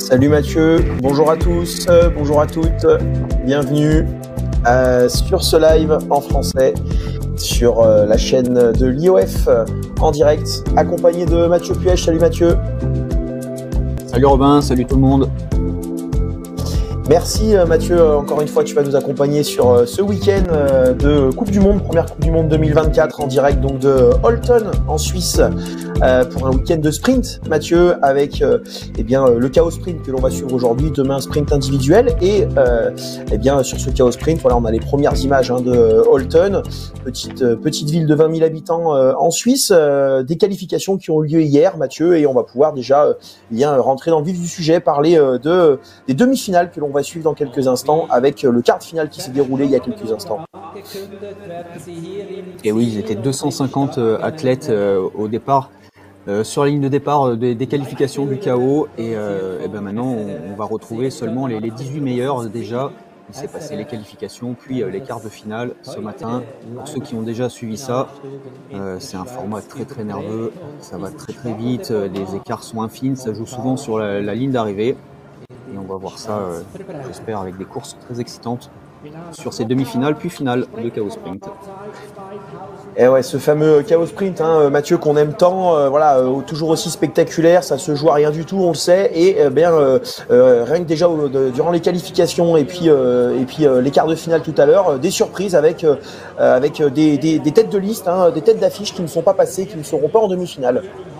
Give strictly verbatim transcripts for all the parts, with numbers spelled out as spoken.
Salut Mathieu, bonjour à tous, euh, bonjour à toutes, bienvenue euh, sur ce live en français sur euh, la chaîne de l'I O F euh, en direct, accompagné de Mathieu Puech. Salut Mathieu. Salut Robin, salut tout le monde. Merci Mathieu, encore une fois tu vas nous accompagner sur ce week-end de Coupe du Monde, première Coupe du Monde deux mille vingt-quatre en direct donc de Holton en Suisse pour un week-end de sprint Mathieu, avec eh bien, le chaos sprint que l'on va suivre aujourd'hui, demain sprint individuel et euh, eh bien, sur ce chaos sprint voilà, on a les premières images hein, de Holton, petite, petite ville de vingt mille habitants euh, en Suisse, euh, des qualifications qui ont eu lieu hier Mathieu, et on va pouvoir déjà euh, bien rentrer dans le vif du sujet, parler euh, de, des demi-finales que l'on va suivre dans quelques instants avec le quart de finale qui s'est déroulé il y a quelques instants. Et oui, ils étaient deux cent cinquante athlètes euh, au départ, euh, sur la ligne de départ euh, des, des qualifications du chaos, et, euh, et ben maintenant on, on va retrouver seulement les, les dix-huit meilleurs déjà. Il s'est passé les qualifications, puis euh, les quarts de finale ce matin. Pour ceux qui ont déjà suivi ça, euh, c'est un format très très nerveux, ça va très très vite, euh, les écarts sont infimes, ça joue souvent sur la, la ligne d'arrivée. Et on va voir ça, euh, j'espère, avec des courses très excitantes sur ces demi-finales puis finales de Chaos Sprint. Et ouais, ce fameux Chaos Sprint, hein, Mathieu, qu'on aime tant, euh, voilà, euh, toujours aussi spectaculaire, ça se joue à rien du tout, on le sait, et euh, bien euh, euh, rien que déjà euh, de, durant les qualifications et puis euh, et puis euh, les quarts de finale tout à l'heure, euh, des surprises avec euh, avec des, des, des têtes de liste, hein, des têtes d'affiche qui ne sont pas passées, qui ne seront pas en demi-finale.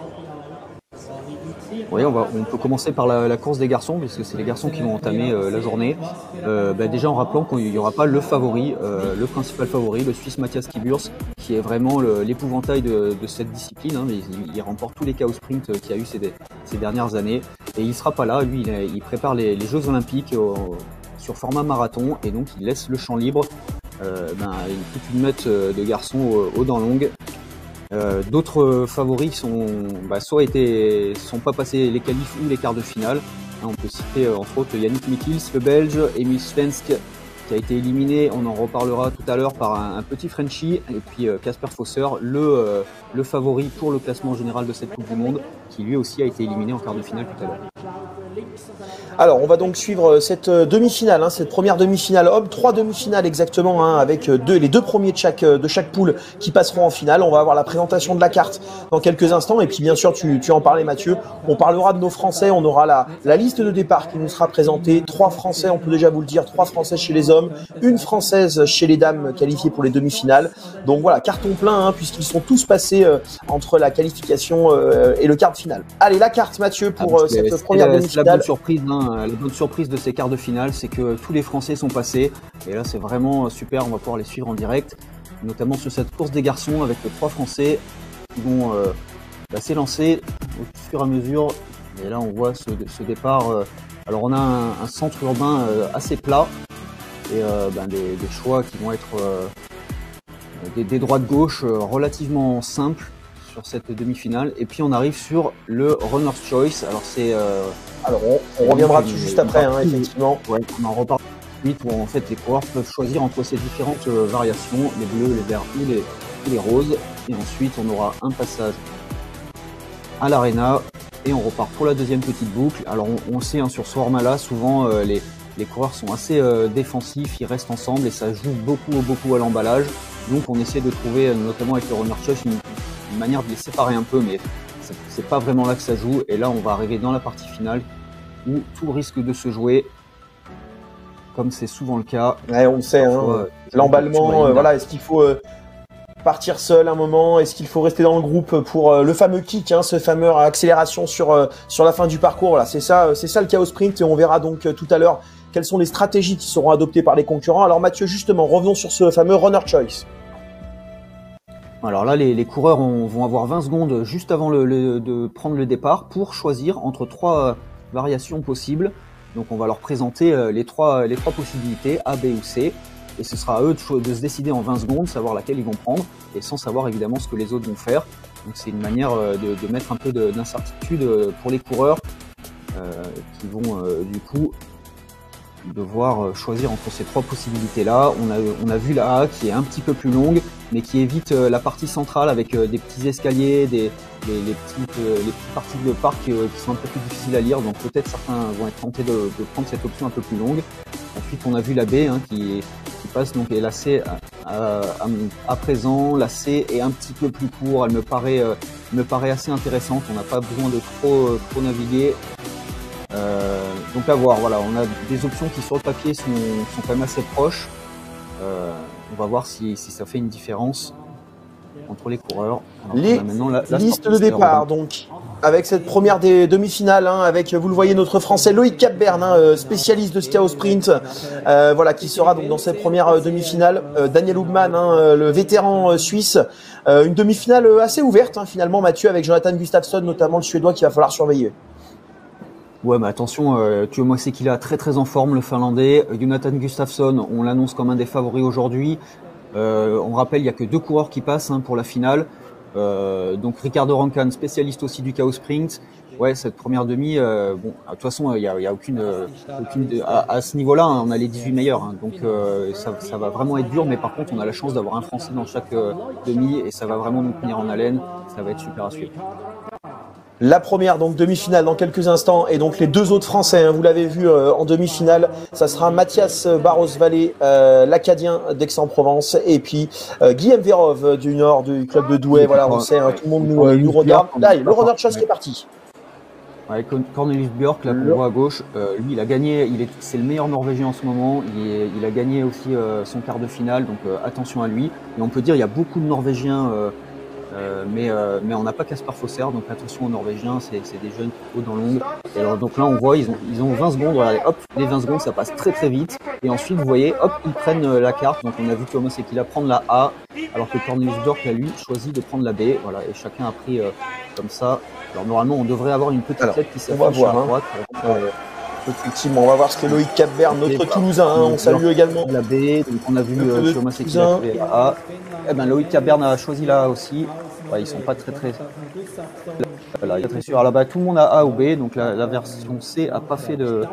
Oui, on, va, on peut commencer par la, la course des garçons, puisque c'est les garçons qui vont entamer euh, la journée. Euh, bah déjà en rappelant qu'il n'y aura pas le favori, euh, le principal favori, le Suisse Matthias Kiburs, qui est vraiment l'épouvantail de, de cette discipline. Hein. Il, il remporte tous les chaos sprint qu'il y a eu ces, ces dernières années. Et il ne sera pas là, lui, il, il prépare les, les Jeux Olympiques au, sur format marathon, et donc il laisse le champ libre. Euh, ben, toute une meute de garçons aux, aux dents longues. Euh, D'autres favoris sont bah, soit été sont pas passés les qualifs ou les quarts de finale. Hein, on peut citer euh, entre autres Yannick Mikkels, le Belge, Emil Svensk qui a été éliminé, on en reparlera tout à l'heure, par un, un petit Frenchie, et puis Casper euh, Fosser, le, euh, le favori pour le classement général de cette Coupe du Monde, qui lui aussi a été éliminé en quart de finale tout à l'heure. Alors, on va donc suivre cette demi-finale, hein, cette première demi-finale homme, trois demi-finales exactement, hein, avec deux, les deux premiers de chaque, de chaque poule qui passeront en finale. On va avoir la présentation de la carte dans quelques instants, et puis bien sûr, tu, tu en parlais Mathieu, on parlera de nos Français, on aura la, la liste de départ qui nous sera présentée, trois Français, on peut déjà vous le dire, trois Français chez les hommes, une Française chez les dames qualifiées pour les demi-finales. Donc voilà, carton plein, hein, puisqu'ils sont tous passés euh, entre la qualification euh, et le quart de finale. Allez, la carte Mathieu pour ah, cette première demi-finale. La bonne surprise, hein, la bonne surprise de ces quarts de finale, c'est que tous les Français sont passés. Et là, c'est vraiment super. On va pouvoir les suivre en direct, notamment sur cette course des garçons avec les trois Français qui vont euh, bah, s'élancer au fur et à mesure. Et là, on voit ce, ce départ. Euh, alors, on a un, un centre urbain euh, assez plat et euh, ben, des, des choix qui vont être euh, des, des droites-gauche euh, relativement simples sur cette demi-finale. Et puis on arrive sur le Runner's Choice. Alors c'est euh, alors on, on reviendra dessus juste après, hein, effectivement. Ouais, on en reparle ensuite, où en fait les coureurs peuvent choisir entre ces différentes euh, variations, les bleus, les verts ou les, ou les roses. Et ensuite on aura un passage à l'arena et on repart pour la deuxième petite boucle. Alors on, on sait, hein, sur ce format-là, souvent euh, les, les coureurs sont assez euh, défensifs, ils restent ensemble et ça joue beaucoup beaucoup à l'emballage. Donc on essaie de trouver, notamment avec le Runner's Choice, une une manière de les séparer un peu, mais c'est pas vraiment là que ça joue. Et là, on va arriver dans la partie finale où tout risque de se jouer, comme c'est souvent le cas. Ouais, on le sait, hein, euh, l'emballement, euh, voilà, est-ce qu'il faut euh, partir seul un moment? Est-ce qu'il faut rester dans le groupe pour euh, le fameux kick, hein, ce fameux accélération sur, euh, sur la fin du parcours? Voilà, c'est ça, c'est ça le chaos sprint, et on verra donc euh, tout à l'heure quelles sont les stratégies qui seront adoptées par les concurrents. Alors Mathieu, justement, revenons sur ce fameux Runner's Choice. Alors là, les, les coureurs ont, vont avoir vingt secondes juste avant le, le, de prendre le départ pour choisir entre trois variations possibles. Donc on va leur présenter les trois, les trois possibilités, A, B ou C. Et ce sera à eux de, de se décider en vingt secondes, savoir laquelle ils vont prendre, et sans savoir évidemment ce que les autres vont faire. Donc c'est une manière de, de mettre un peu d'incertitude pour les coureurs euh, qui vont euh, du coup devoir choisir entre ces trois possibilités-là. On a, on a vu la A qui est un petit peu plus longue, mais qui évite la partie centrale avec des petits escaliers, des, les, les, petites, euh, les petites parties de parc euh, qui sont un peu plus difficiles à lire, donc peut-être certains vont être tentés de, de prendre cette option un peu plus longue. Ensuite, on a vu la B hein, qui, qui passe, donc et la C à, à, à présent, la C est un petit peu plus court, elle me paraît, euh, me paraît assez intéressante, on n'a pas besoin de trop, euh, trop naviguer. Euh, donc à voir, voilà, on a des options qui sur le papier sont, sont quand même assez proches. Euh, on va voir si, si ça fait une différence entre les coureurs. Alors, les la, la listes de départ, donc, avec cette première des demi-finales, hein, avec, vous le voyez, notre Français Loïc Capberne, hein, spécialiste de ski au sprint, euh, voilà, qui sera donc dans cette première euh, demi-finale. Euh, Daniel Hubmann, hein, le vétéran euh, suisse, euh, une demi-finale assez ouverte, hein, finalement, Mathieu, avec Jonathan Gustafsson, notamment le Suédois, qu'il va falloir surveiller. Ouais, mais attention, euh, tu vois, moi, c'est qu'il est très très en forme, le Finlandais. Jonathan Gustafsson, on l'annonce comme un des favoris aujourd'hui. Euh, on rappelle, il n'y a que deux coureurs qui passent hein, pour la finale. Euh, donc Ricardo Rancan, spécialiste aussi du chaos sprint. Ouais, cette première demi, euh, bon, de toute façon, il n'y a, y a aucune, euh, aucune à, à ce niveau-là, hein, on a les dix-huit meilleurs, hein, donc euh, ça, ça va vraiment être dur. Mais par contre, on a la chance d'avoir un Français dans chaque euh, demi et ça va vraiment nous tenir en haleine. Ça va être super à suivre. La première donc demi-finale dans quelques instants et donc les deux autres Français, hein, vous l'avez vu euh, en demi-finale, ça sera Mathias Barros-Vallée, euh, l'Acadien d'Aix-en-Provence et puis euh, Guillaume Vérov euh, du nord du club de Douai. Voilà, on sait, hein, tout le monde nous, euh, nous regarde. Là, le runner de chasse qui est parti. Ouais, Cornelius Björk, là qu'on voit à gauche, euh, lui il a gagné, il est, c'est le meilleur Norvégien en ce moment, il, est, il a gagné aussi euh, son quart de finale, donc euh, attention à lui. Et on peut dire il y a beaucoup de Norvégiens. Euh, Euh, mais, euh, mais on n'a pas Kaspar Fosser, donc attention aux Norvégiens, c'est des jeunes qui dans l'ombre. Et alors donc là on voit ils ont, ils ont vingt secondes, voilà, hop, les vingt secondes ça passe très très vite. Et ensuite vous voyez, hop, ils prennent euh, la carte, donc on a vu Thomas c'est qu'il a prendre la A, alors que Cornelius Björk a lui choisi de prendre la B, voilà, et chacun a pris euh, comme ça. Alors normalement on devrait avoir une petite lettre qui s'affiche à droite. Hein. Euh, Effectivement, on va voir ce que Loïc Capberne, notre Toulousain, hein, on salue également. La B, donc on a vu euh, Thomas c'est qu'il a fait la A. Eh ben Loïc Capberne a choisi la A aussi. Ouais, ils sont pas très très voilà, très sûr. Alors là-bas, tout le monde a A ou B, donc la, la version C a pas fait de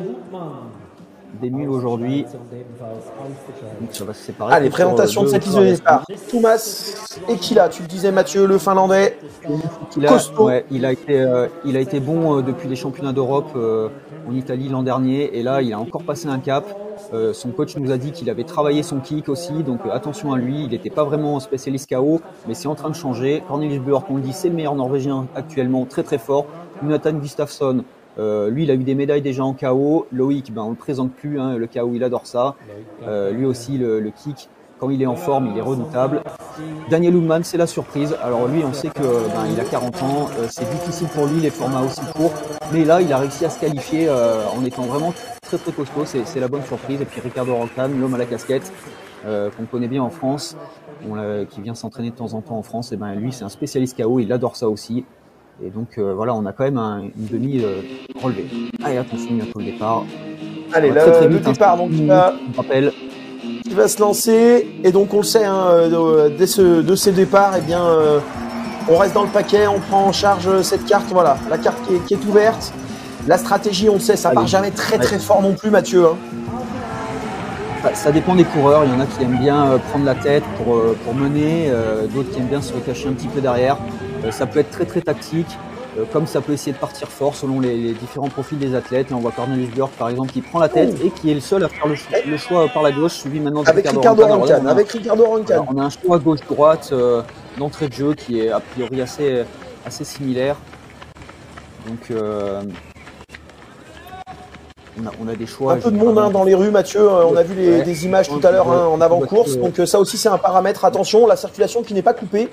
des mules aujourd'hui. Donc ça va se séparer. Allez, présentation de cette liste de départ. Thomas Ekila, tu le disais Mathieu, le Finlandais. Il a, ouais, il a été, euh, il a été bon euh, depuis les championnats d'Europe euh, en Italie l'an dernier, et là il a encore passé un cap. Euh, son coach nous a dit qu'il avait travaillé son kick aussi, donc euh, attention à lui, il n'était pas vraiment spécialiste K O, mais c'est en train de changer. Cornelius Björk, on le dit, c'est le meilleur Norvégien actuellement, très très fort. Jonathan Gustafsson, euh, lui il a eu des médailles déjà en K O. Loïc, ben, on ne le présente plus, hein, le K O il adore ça. Euh, lui aussi le, le kick, quand il est en forme, il est redoutable. Daniel Hubmann, c'est la surprise. Alors lui, on sait que ben, il a quarante ans, euh, c'est difficile pour lui les formats aussi courts, mais là il a réussi à se qualifier euh, en étant vraiment très très costaud, c'est la bonne surprise. Et puis Ricardo Rancan, l'homme à la casquette, euh, qu'on connaît bien en France, on qui vient s'entraîner de temps en temps en France, et ben lui c'est un spécialiste K O, il adore ça aussi. Et donc euh, voilà, on a quand même un, une demi euh, relevée. Allez, attention, bientôt le départ. Allez, là, très, très vite, le départ, donc il va, il va se lancer. Et donc on le sait, hein, de, dès ce, de ces départs, eh bien, euh, on reste dans le paquet, on prend en charge cette carte. Voilà, la carte qui est, qui est ouverte. La stratégie, on le sait, ça Allez. part jamais très très Allez. fort non plus, Mathieu. Hein. Ça, ça dépend des coureurs. Il y en a qui aiment bien euh, prendre la tête pour, euh, pour mener, euh, d'autres qui aiment bien se cacher un petit peu derrière. Euh, ça peut être très très tactique, euh, comme ça peut essayer de partir fort selon les, les différents profils des athlètes. Là, on voit Cornelius Björk par exemple qui prend la tête oh. et qui est le seul à faire le, le choix par la gauche, suivi maintenant de avec Ricardo Rancan. Avec Ricardo Rancan. On a un choix gauche-droite euh, d'entrée de jeu qui est a priori assez, assez similaire. Donc euh, On a, on a des choix. Un peu de monde hein, dans les rues, Mathieu. On a vu les, ouais. des images tout à l'heure hein, en avant-course. Donc ça aussi, c'est un paramètre. Attention, la circulation qui n'est pas coupée.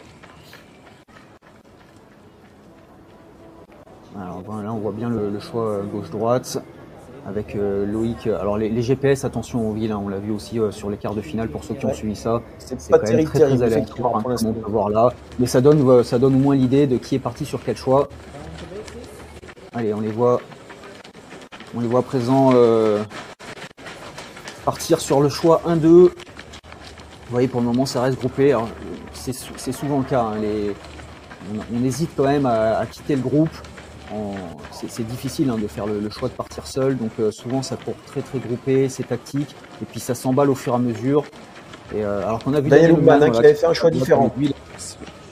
Alors là, on voit bien le, le choix gauche-droite avec euh, Loïc. Alors les, les G P S, attention aux villes, hein, on l'a vu aussi euh, sur les quarts de finale pour ceux qui ouais. ont suivi ça. C'est quand même très très aléatoire, hein, on peut voir là. Mais ça donne, euh, ça donne au moins l'idée de qui est parti sur quel choix. Allez, on les voit. On les voit à présent euh, partir sur le choix un deux. Vous voyez, pour le moment, ça reste groupé. C'est souvent le cas. Hein, les, on, on hésite quand même à, à quitter le groupe. C'est difficile hein, de faire le, le choix de partir seul. Donc euh, souvent, ça court très très groupé, c'est tactique. Et puis ça s'emballe au fur et à mesure. Et, euh, alors qu'on a vu Daniel Hubmann hein, qui avait fait un choix différent. Lui,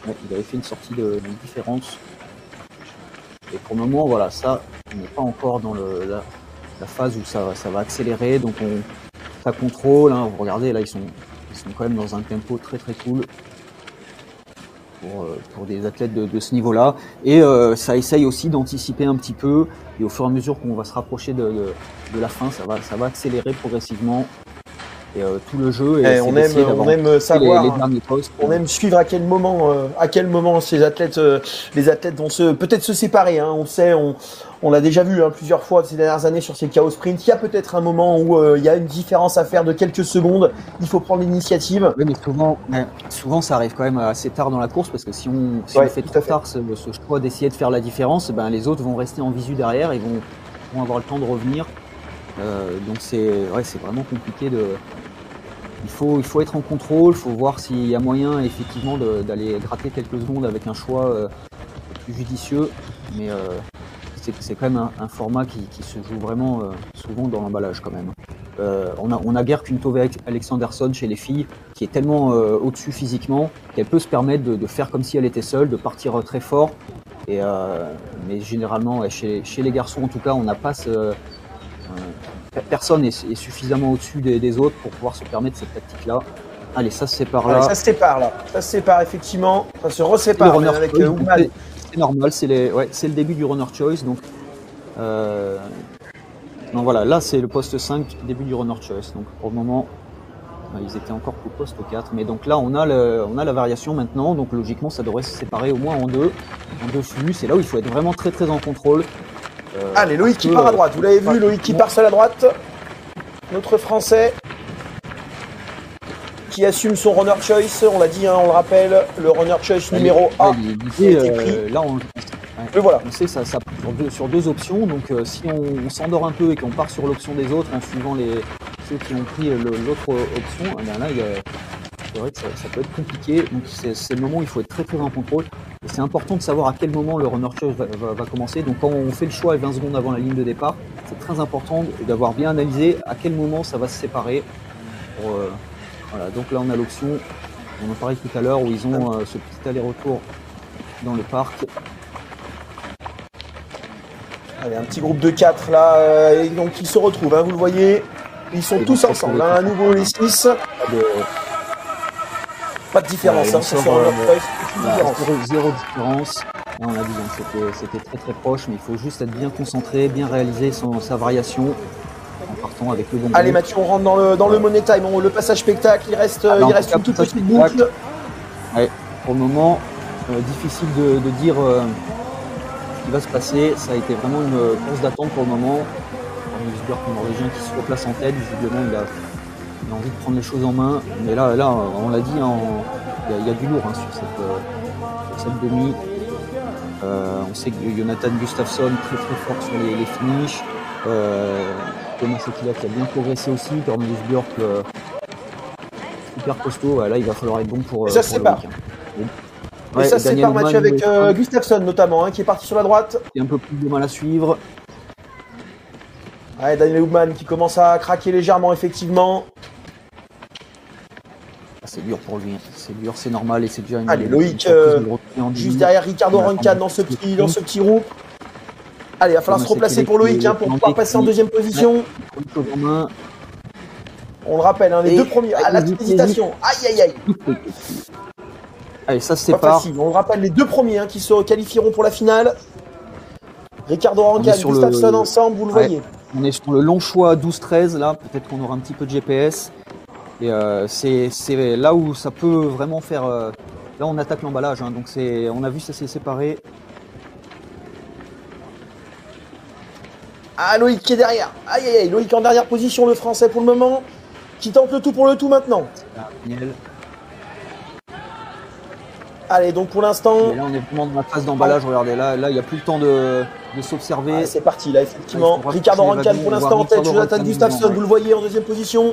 Ouais, il avait fait une sortie de, de différence. Et pour le moment, voilà, ça, on n'est pas encore dans le, la, la phase où ça, ça va accélérer. Donc on, ça contrôle. Hein, vous regardez, là, ils sont, ils sont quand même dans un tempo très très cool pour, pour des athlètes de, de ce niveau-là. Et euh, ça essaye aussi d'anticiper un petit peu. Et au fur et à mesure qu'on va se rapprocher de, de, de la fin, ça va, ça va accélérer progressivement. Et euh, tout le jeu. Et on aime, on aime savoir, les, les derniers postes. On aime suivre à quel moment, euh, à quel moment ces athlètes, euh, les athlètes vont se, peut-être se séparer. Hein, on sait, on, on l'a déjà vu hein, plusieurs fois ces dernières années sur ces chaos sprint. Il y a peut-être un moment où euh, il y a une différence à faire de quelques secondes. Il faut prendre l'initiative. Oui, mais souvent, ouais, souvent ça arrive quand même assez tard dans la course parce que si on, si ouais, on fait trop tard ce, ce choix d'essayer de faire la différence, ben les autres vont rester en visu derrière, ils vont, vont avoir le temps de revenir. Euh, donc c'est, ouais, c'est vraiment compliqué de. Il faut, il faut être en contrôle, il faut voir s'il y a moyen effectivement de, d'aller gratter quelques secondes avec un choix euh, plus judicieux. Mais euh, c'est, c'est quand même un, un format qui, qui se joue vraiment euh, souvent dans l'emballage quand même. Euh, on a, on a guère qu'une Tove Alexanderson chez les filles qui est tellement euh, au-dessus physiquement qu'elle peut se permettre de, de faire comme si elle était seule, de partir très fort. Et, euh, mais généralement, ouais, chez, chez les garçons en tout cas, on n'a pas ce... Euh, personne est, est suffisamment au-dessus des, des autres pour pouvoir se permettre cette tactique-là. Allez, ça se sépare là. Allez, ça se sépare là. Ça se sépare effectivement. Ça se resépare avec choice, euh, c'est, c'est normal, c'est, les, ouais, c'est le début du runner choice. Donc, euh, non, voilà, là c'est le poste cinq, début du runner choice. Donc pour le moment, ils étaient encore au poste quatre. Mais donc là, on a, le, on a la variation maintenant. Donc logiquement, ça devrait se séparer au moins en deux, en deux flux. C'est là où il faut être vraiment très très en contrôle. Euh, Allez, Loïc qui part à droite. Vous l'avez vu, Loïc qui part seul à droite. Notre Français qui assume son runner choice. On l'a dit, hein, on le rappelle, le runner choice numéro un. Euh, là, on, ouais, le voilà. On sait ça, ça sur deux, sur deux options. Donc, euh, si on, on s'endort un peu et qu'on part sur l'option des autres en suivant les ceux qui ont pris le, l'autre option, eh bien là, il y a, c'est vrai que ça, ça peut être compliqué. Donc, c'est, c'est le moment où il faut être très très en contrôle. Et c'est important de savoir à quel moment le runner choice va, va, va commencer. Donc quand on fait le choix vingt secondes avant la ligne de départ, c'est très important d'avoir bien analysé à quel moment ça va se séparer. Pour, euh, voilà. Donc là on a l'option, on en parlait tout à l'heure, où ils ont euh, ce petit aller-retour dans le parc. Allez, un petit groupe de quatre là, euh, et donc ils se retrouvent, hein, vous le voyez, ils sont et tous ensemble, hein, à nouveau les six. Pas de différence, hein, c'est sur euh, euh, zéro différence. Là, on a dit que c'était, c'était très très proche, mais il faut juste être bien concentré, bien réaliser son, sa variation en partant avec le bon. Allez Mathieu, on rentre dans le, dans ouais. le money time, on, le passage spectacle, il reste, ah, non, il reste une toute petite boucle. Ouais, pour le moment, euh, difficile de, de dire euh, ce qui va se passer. Ça a été vraiment une course d'attente pour le moment. Un Björk, norvégien qui se replace en tête, visiblement il a. Il a envie de prendre les choses en main, mais là, là on l'a dit, il hein, y, y a du lourd hein, sur, cette, euh, sur cette demi. Euh, on sait que Jonathan Gustafsson très très fort sur les, les finishes. Euh, Thomas Sekila qui a bien progressé aussi. Cornelius Björk euh, super costaud. Là, il va falloir être bon pour. Et ça pour se sépare. Ouais, et ça se sépare, Mathieu, avec euh, Gustafsson notamment, hein, qui est parti sur la droite. Il a un peu plus de mal à suivre. Ouais, Daniel Hubman qui commence à craquer légèrement, effectivement. C'est dur pour lui, c'est dur, c'est normal et c'est déjà une. Allez, Loïc, euh, juste derrière Ricardo Rancan dans ce petit, dans ce petit groupe. Allez, il va falloir se replacer pour Loïc hein, pour pouvoir passer en deuxième position. On le rappelle, hein, les deux premiers. Ah, la petite hésitation. Aïe, aïe, aïe. Allez, ça se sépare. On le rappelle, les deux premiers hein, qui se qualifieront pour la finale. Ricardo Rancan, Gustafsson le... ensemble, vous le ouais. voyez. On est sur le long choix douze treize, là, peut-être qu'on aura un petit peu de G P S. Et euh, c'est, c'est là où ça peut vraiment faire... Euh, là, on attaque l'emballage, hein, donc c'est, on a vu ça s'est séparé. Ah, Loïc qui est derrière. Aïe, aïe, aïe, Loïc en dernière position, le Français pour le moment, qui tente le tout pour le tout maintenant. Ah, Allez, donc pour l'instant... Là, on est vraiment dans la phase d'emballage, regardez, là, là, il n'y a plus le temps de, de s'observer. Ah, c'est parti, là, effectivement. Ah, Ricardo Rancan pour l'instant en tête, Jonathan Gustafsson, vous le voyez en deuxième position.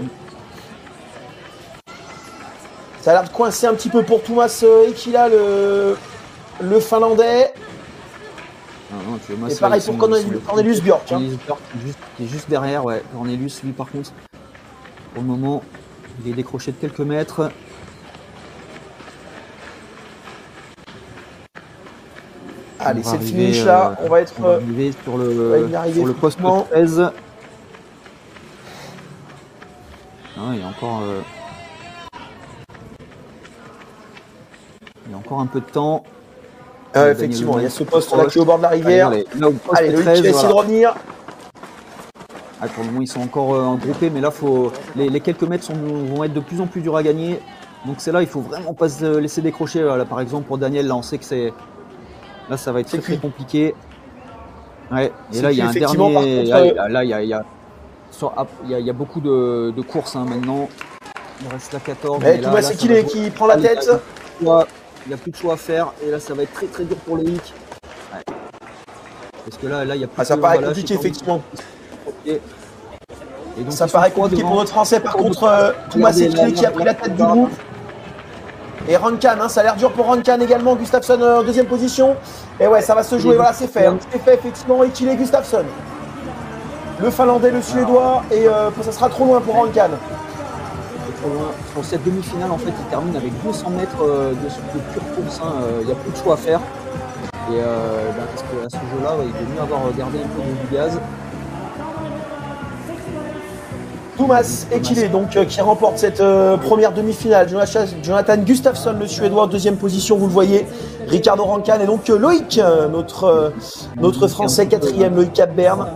Ça a l'air de coincer un petit peu pour Thomas Ekila, le, le Finlandais. Ah non, tu vois, et pareil pour Cornelius, Cornelius Björk. Hein. Cornelius Björk qui est, juste, qui est juste derrière, ouais. Cornelius, lui, par contre, pour le moment, il est décroché de quelques mètres. Allez, c'est le finish là, on va être on va arriver sur le, sur le poste treize. Ah, il y a encore euh, il y a encore un peu de temps. Euh, effectivement, il y a ce poste là qui est au bord de la rivière. Allez, là, allez Loïc treize, qui va essayer voilà. de revenir. Ah, pour le moment, ils sont encore euh, groupés, mais là, faut, les, les quelques mètres sont, vont être de plus en plus durs à gagner. Donc c'est là, il faut vraiment pas se laisser décrocher. Là, par exemple, pour Daniel, là, on sait que c'est là, ça va être très, très compliqué. Ouais. Et là, il y a un dernier. Contre... Là, il y a, il y a, il y a, il y a beaucoup de, de courses hein, maintenant. Il reste là quatorze. Mais Thomas c'est qui, est, qui prend la tête. Il n'y a plus de choix à faire. Et là, ça va être très très dur pour Loïc. Ouais. Parce que là, là, il y a plus ah, ça de, paraît voilà, compliqué, effectivement. Et, et donc, ça paraît compliqué devant. Pour notre Français. Par contre, euh, Thomas Sekile qui a pris la tête du groupe. Et Rankan, hein, ça a l'air dur pour Rankan également. Gustafsson en euh, deuxième position. Et ouais, ça va se jouer. Voilà, c'est fait. Hein. C'est fait, effectivement. Et qu'il est Gustafsson. Le Finlandais, le Suédois. Et euh, ça sera trop loin pour Rankan. Trop loin. Sur cette demi-finale, en fait, il termine avec deux cents mètres euh, de, de pure course. Il hein. n'y a plus de choix à faire. Et euh, bah, parce qu'à ce jeu-là, ouais, il vaut mieux avoir gardé un peu de gaz. Thomas Ekile, donc euh, qui remporte cette euh, première demi-finale. Jonathan, Jonathan Gustafsson, le Suédois, en deuxième position, vous le voyez. Ricardo Rankan et donc euh, Loïc, euh, notre, euh, notre Français, quatrième, Loïc Capberne.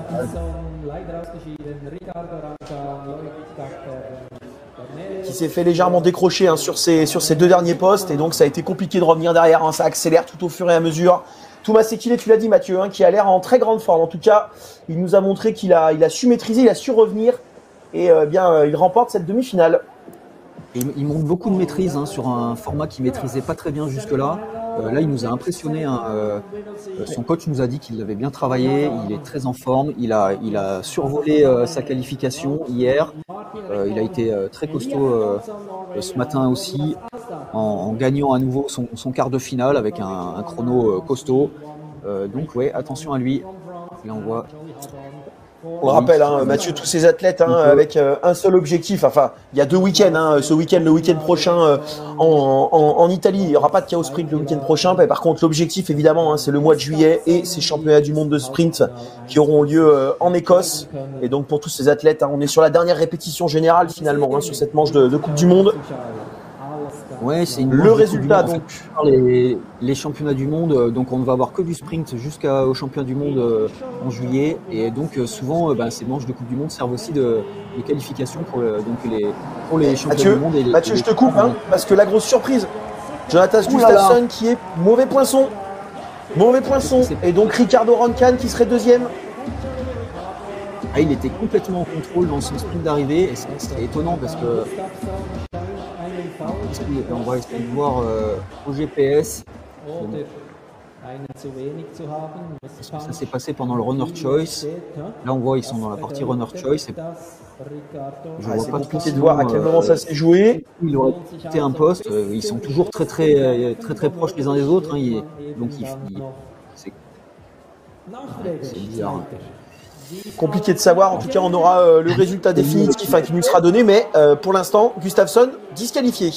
Qui s'est fait légèrement décrocher hein, sur, ses, sur ses deux derniers postes. Et donc ça a été compliqué de revenir derrière. Hein, ça accélère tout au fur et à mesure. Thomas Ekile, tu l'as dit Mathieu, hein, qui a l'air en très grande forme. En tout cas, il nous a montré qu'il a, il a su maîtriser, il a su revenir. Et euh, bien, euh, il remporte cette demi-finale. Et il montre beaucoup de maîtrise hein, sur un format qu'il ne maîtrisait pas très bien jusque-là. Euh, là, il nous a impressionné. Hein, euh, son coach nous a dit qu'il avait bien travaillé. Il est très en forme. Il a, il a survolé euh, sa qualification hier. Euh, il a été euh, très costaud euh, ce matin aussi, en, en gagnant à nouveau son, son quart de finale avec un, un chrono euh, costaud. Euh, donc, ouais, attention à lui. Là, on voit. On rappelle, hein, Mathieu, tous ces athlètes hein, avec euh, un seul objectif. Enfin, il y a deux week-ends. Hein, ce week-end, le week-end prochain euh, en, en, en Italie. Il n'y aura pas de chaos sprint le week-end prochain. Mais par contre, l'objectif, évidemment, hein, c'est le mois de juillet et ces championnats du monde de sprint qui auront lieu euh, en Écosse. Et donc, pour tous ces athlètes, hein, on est sur la dernière répétition générale finalement hein, sur cette manche de, de Coupe du Monde. Ouais, c'est une le résultat donc les, les championnats du monde, donc on ne va avoir que du sprint jusqu'au championnat du monde euh, en juillet et donc euh, souvent euh, bah, ces manches de Coupe du Monde servent aussi de, de qualification pour, euh, donc les, pour les championnats Mathieu, du monde. Et les, Mathieu, et je te coupe hein, parce que la grosse surprise, Jonathan Gustafsson qui est mauvais poinçon, mauvais poinçon et donc Ricardo Rankan qui serait deuxième. Ah, il était complètement en contrôle dans son sprint d'arrivée et c'est étonnant parce que on va essayer de voir euh, au G P S. Ça s'est passé pendant le Runner Choice. Là, on voit ils sont dans la partie Runner Choice. Et je ah, vois pas compliqué de voir à quel moment euh, ça s'est joué. Il aurait quitté un poste. Ils sont toujours très très très très proches les uns des autres. Hein. Il, donc il, il, c'est bizarre. Hein. Compliqué de savoir, en tout cas on aura euh, le résultat définitif enfin, qui nous sera donné, mais euh, pour l'instant, Gustafsson disqualifié.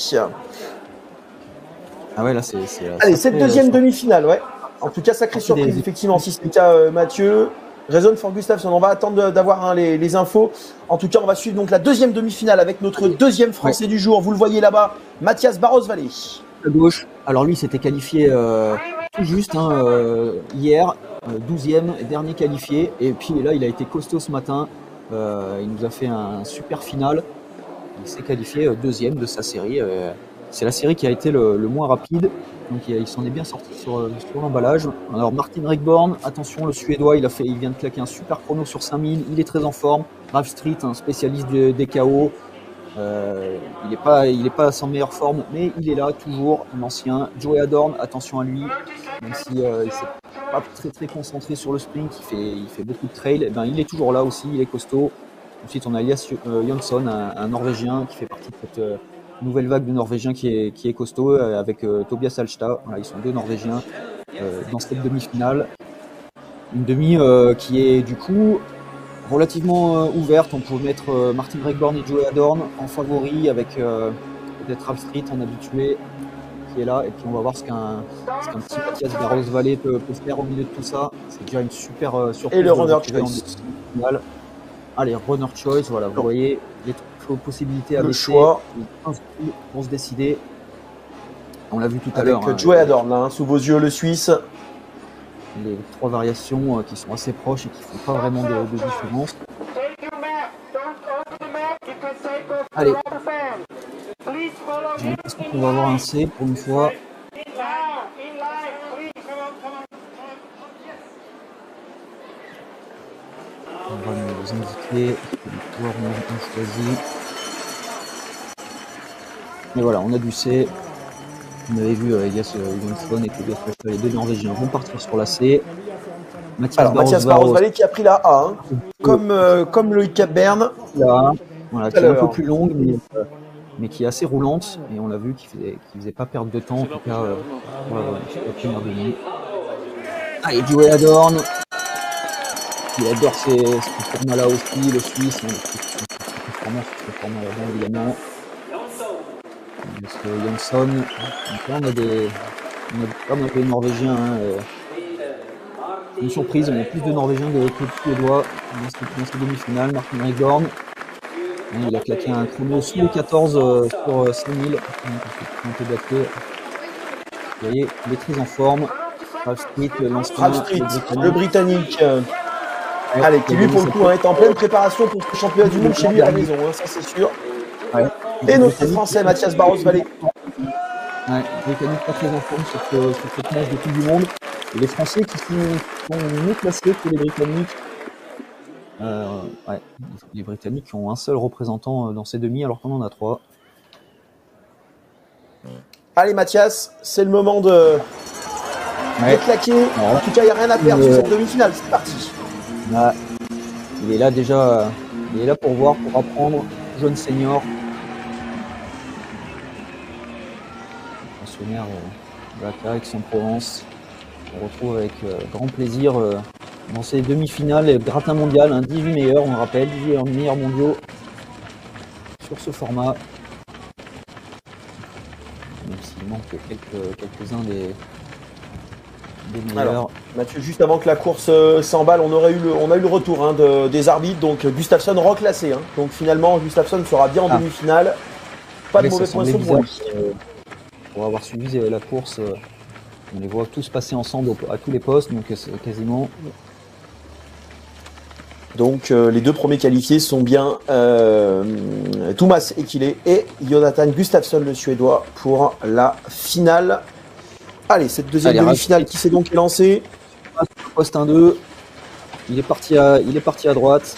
Ah ouais, là c'est... Allez, cette deuxième euh, demi-finale, ouais. En tout cas, sacrée surprise, des... effectivement, si c'est le cas, euh, Mathieu. Raison for Gustafsson, on va attendre d'avoir hein, les, les infos. En tout cas, on va suivre donc la deuxième demi-finale avec notre deuxième Français ouais. du jour. Vous le voyez là-bas, Mathias Barros-Vallée. À gauche, alors lui s'était qualifié euh, tout juste hein, euh, hier. douzième, dernier qualifié, et puis là il a été costaud ce matin, euh, il nous a fait un super final, il s'est qualifié deuxième de sa série, euh, c'est la série qui a été le, le moins rapide, donc il, il s'en est bien sorti sur, sur l'emballage. Alors Martin Rekborn, attention le Suédois, il, a fait, il vient de claquer un super chrono sur cinq mille, il est très en forme. Ralph Street, un spécialiste des, des K O, euh, il n'est pas, il est pas à sa meilleure forme, mais il est là toujours, l'ancien. Joey Adorn, attention à lui, même si euh, il s'est pas très très concentré sur le sprint, il fait, il fait beaucoup de trail, eh ben, il est toujours là aussi, il est costaud. Ensuite on a Elias euh, Jonsson, un, un Norvégien qui fait partie de cette euh, nouvelle vague de Norvégiens qui est, qui est costaud, euh, avec euh, Tobias Alstad. Voilà, ils sont deux Norvégiens euh, dans cette demi-finale. Une demi euh, qui est du coup relativement euh, ouverte, on peut mettre euh, Martin Rekborn et Joey Adorn en favori avec euh, peut-être Ralph Street en habitué qui est là, et puis on va voir ce qu'un qu petit Mathias Barros Vallée peut, peut faire au milieu de tout ça. C'est déjà une super euh, surprise. Et le runner choice. Allez, runner choice, voilà, vous non. voyez les possibilités à le choix pour se décider. On l'a vu tout à l'heure. Avec hein, Joey Adorn, là, hein, sous vos yeux, le Suisse. Les trois variations euh, qui sont assez proches et qui ne font pas vraiment de, de différence. Allez. J'ai l'impression qu'on va avoir un C pour une fois. On va nous indiquer les joueurs ont choisi. Mais voilà, on a du C. On avait vu euh, Elias Johansson et Tobias Fleschel, les deux Norvégiens vont partir sur la C. Mathias Alors, Barros, Mathias Barros Vallée qui a pris la A, hein. comme, euh, comme Loïc Capbern. Là, voilà, qui est un peu plus longue, mais, euh, mais qui est assez roulante. Et on l'a vu qu'il ne faisait, qu'il faisait pas perdre de temps, en tout cas, euh, pour la, la première demi. Allez, Joey Adorn. Il adore ces, ces formats-là aussi, le Suisse. Hein, performance sur ce format-là, évidemment. Johansson. Donc là, on a des, on a pas mal de Norvégiens. Hein, euh, une surprise, on a plus de Norvégiens que de Suédois dans cette demi-finale. Martin Dorn. Il a claqué un chrono sous les quatorze euh, sur cinq mille. Un peu daté. Vous voyez, il est très en forme. Ralph Street, l'ancien, le, le Britannique. Euh, ouais, allez, qui lui, pour le coup, hein, est en pleine préparation pour ce championnat du monde chez lui à la maison, hein, ça c'est sûr. Ouais. Et notre Français, Mathias Barros Vallée. Ouais, les Britanniques pas très en forme sur, ce, sur cette manche de Coupe du Monde. Et les Français qui sont, sont mieux classés que les Britanniques. Euh, ouais, les Britanniques ont un seul représentant dans ces demi alors qu'on en a trois. Allez Mathias, c'est le moment de, ouais. de claquer. Alors, en tout cas, il n'y a rien à perdre sur cette demi-finale. C'est parti. Là, il est là déjà. Il est là pour voir, pour apprendre. Jeune senior. Pensionnaire de la carrière Aix-en-Provence. On retrouve avec euh, grand plaisir euh, dans ces demi-finales gratin mondial, hein, dix-huit meilleurs, on le rappelle, dix-huit meilleurs mondiaux sur ce format. Même s'il manque quelques, quelques-uns des, des meilleurs. Alors, Mathieu, juste avant que la course euh, s'emballe, on, aurait eu le, on a eu le retour hein, de, des arbitres, donc Gustafsson reclassé. Hein. Donc finalement, Gustafsson sera bien en ah. demi-finale. Pas de mauvais points sur moi. Euh, pour avoir suivi la course, euh, on les voit tous passer ensemble à tous les postes, donc quasiment. Donc euh, les deux premiers qualifiés sont bien euh, Thomas Ekile et Jonathan Gustafsson, le Suédois, pour la finale. Allez, cette deuxième demi-finale qui s'est donc lancée. Poste un deux, il est parti à, il est parti à droite.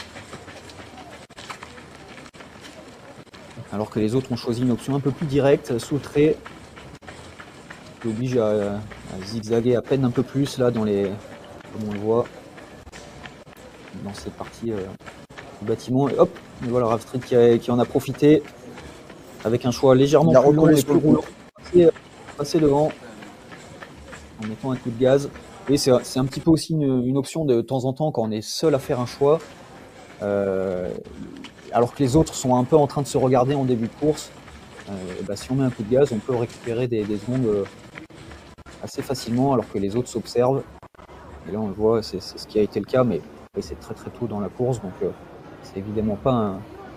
Alors que les autres ont choisi une option un peu plus directe, sous le trait. Qui oblige à, à zigzaguer à peine un peu plus là dans les, comme on le voit dans cette partie euh, du bâtiment. Et hop, et voilà Ralph Street qui, a, qui en a profité avec un choix légèrement plus long et plus roulant, passer, passer devant en mettant un coup de gaz. Et c'est un petit peu aussi une, une option de, de temps en temps quand on est seul à faire un choix, euh, alors que les autres sont un peu en train de se regarder en début de course. Euh, bah, si on met un coup de gaz, on peut récupérer des, des secondes euh, assez facilement alors que les autres s'observent. Et là on le voit, c'est ce qui a été le cas, mais c'est très très tôt dans la course, donc euh, c'est évidemment pas un,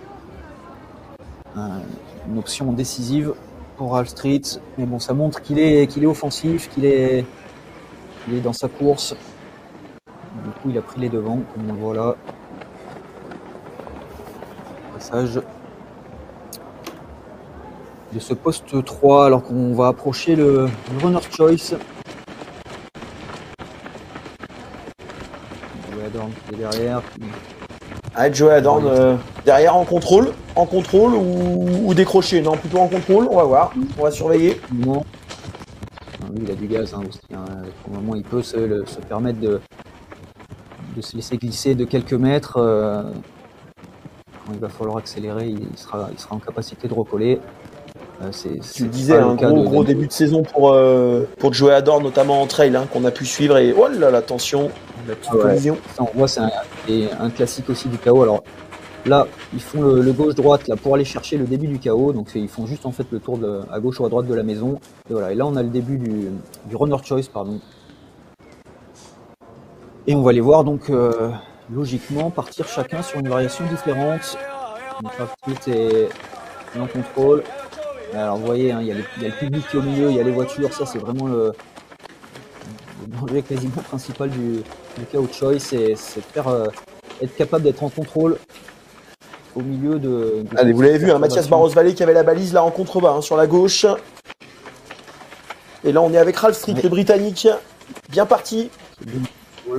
un, une option décisive pour Ralph Street. Mais bon, ça montre qu'il est, qu'il est offensif, qu'il est, qu'il est dans sa course. Du coup, il a pris les devants, comme on le voit là. Passage de ce poste trois, alors qu'on va approcher le, le runner choice. Joey Adorn qui est derrière. Ah, Joey Adorn euh, derrière en contrôle, en contrôle ou, ou décroché? Non, plutôt en contrôle. On va voir, on va surveiller. Non. Lui, il a du gaz hein, aussi. Hein. Pour le moment, il peut se, le, se permettre de, de se laisser glisser de quelques mètres. Euh, quand il va falloir accélérer, il sera, il sera en capacité de recoller. Euh, c'est, tu le disais, un gros, de, gros de... début de saison pour, euh, pour Joey Adorn, notamment en trail, hein, qu'on a pu suivre. Et oh là, la tension, la petite ouais. collision. Ça, on voit, c'est un, un classique aussi du K O. Alors, là, ils font le, le gauche-droite là pour aller chercher le début du chaos. Donc ils font juste en fait le tour de, à gauche ou à droite de la maison. Et voilà. Et là, on a le début du, du runner choice, pardon. Et on va les voir donc euh, logiquement partir chacun sur une variation différente. Donc Half-Street est en contrôle. Alors vous voyez, hein, il y a les, il y a le public qui est au milieu, il y a les voitures. Ça, c'est vraiment le, le danger quasiment principal du, du chaos choice, c'est de faire euh, être capable d'être en contrôle au milieu de... de Allez, vous l'avez vu, hein, Mathias Barros-Vallée qui avait la balise là en contrebas, hein, sur la gauche. Et là, on est avec Half-Street, ouais. Le Britannique, bien parti. Sur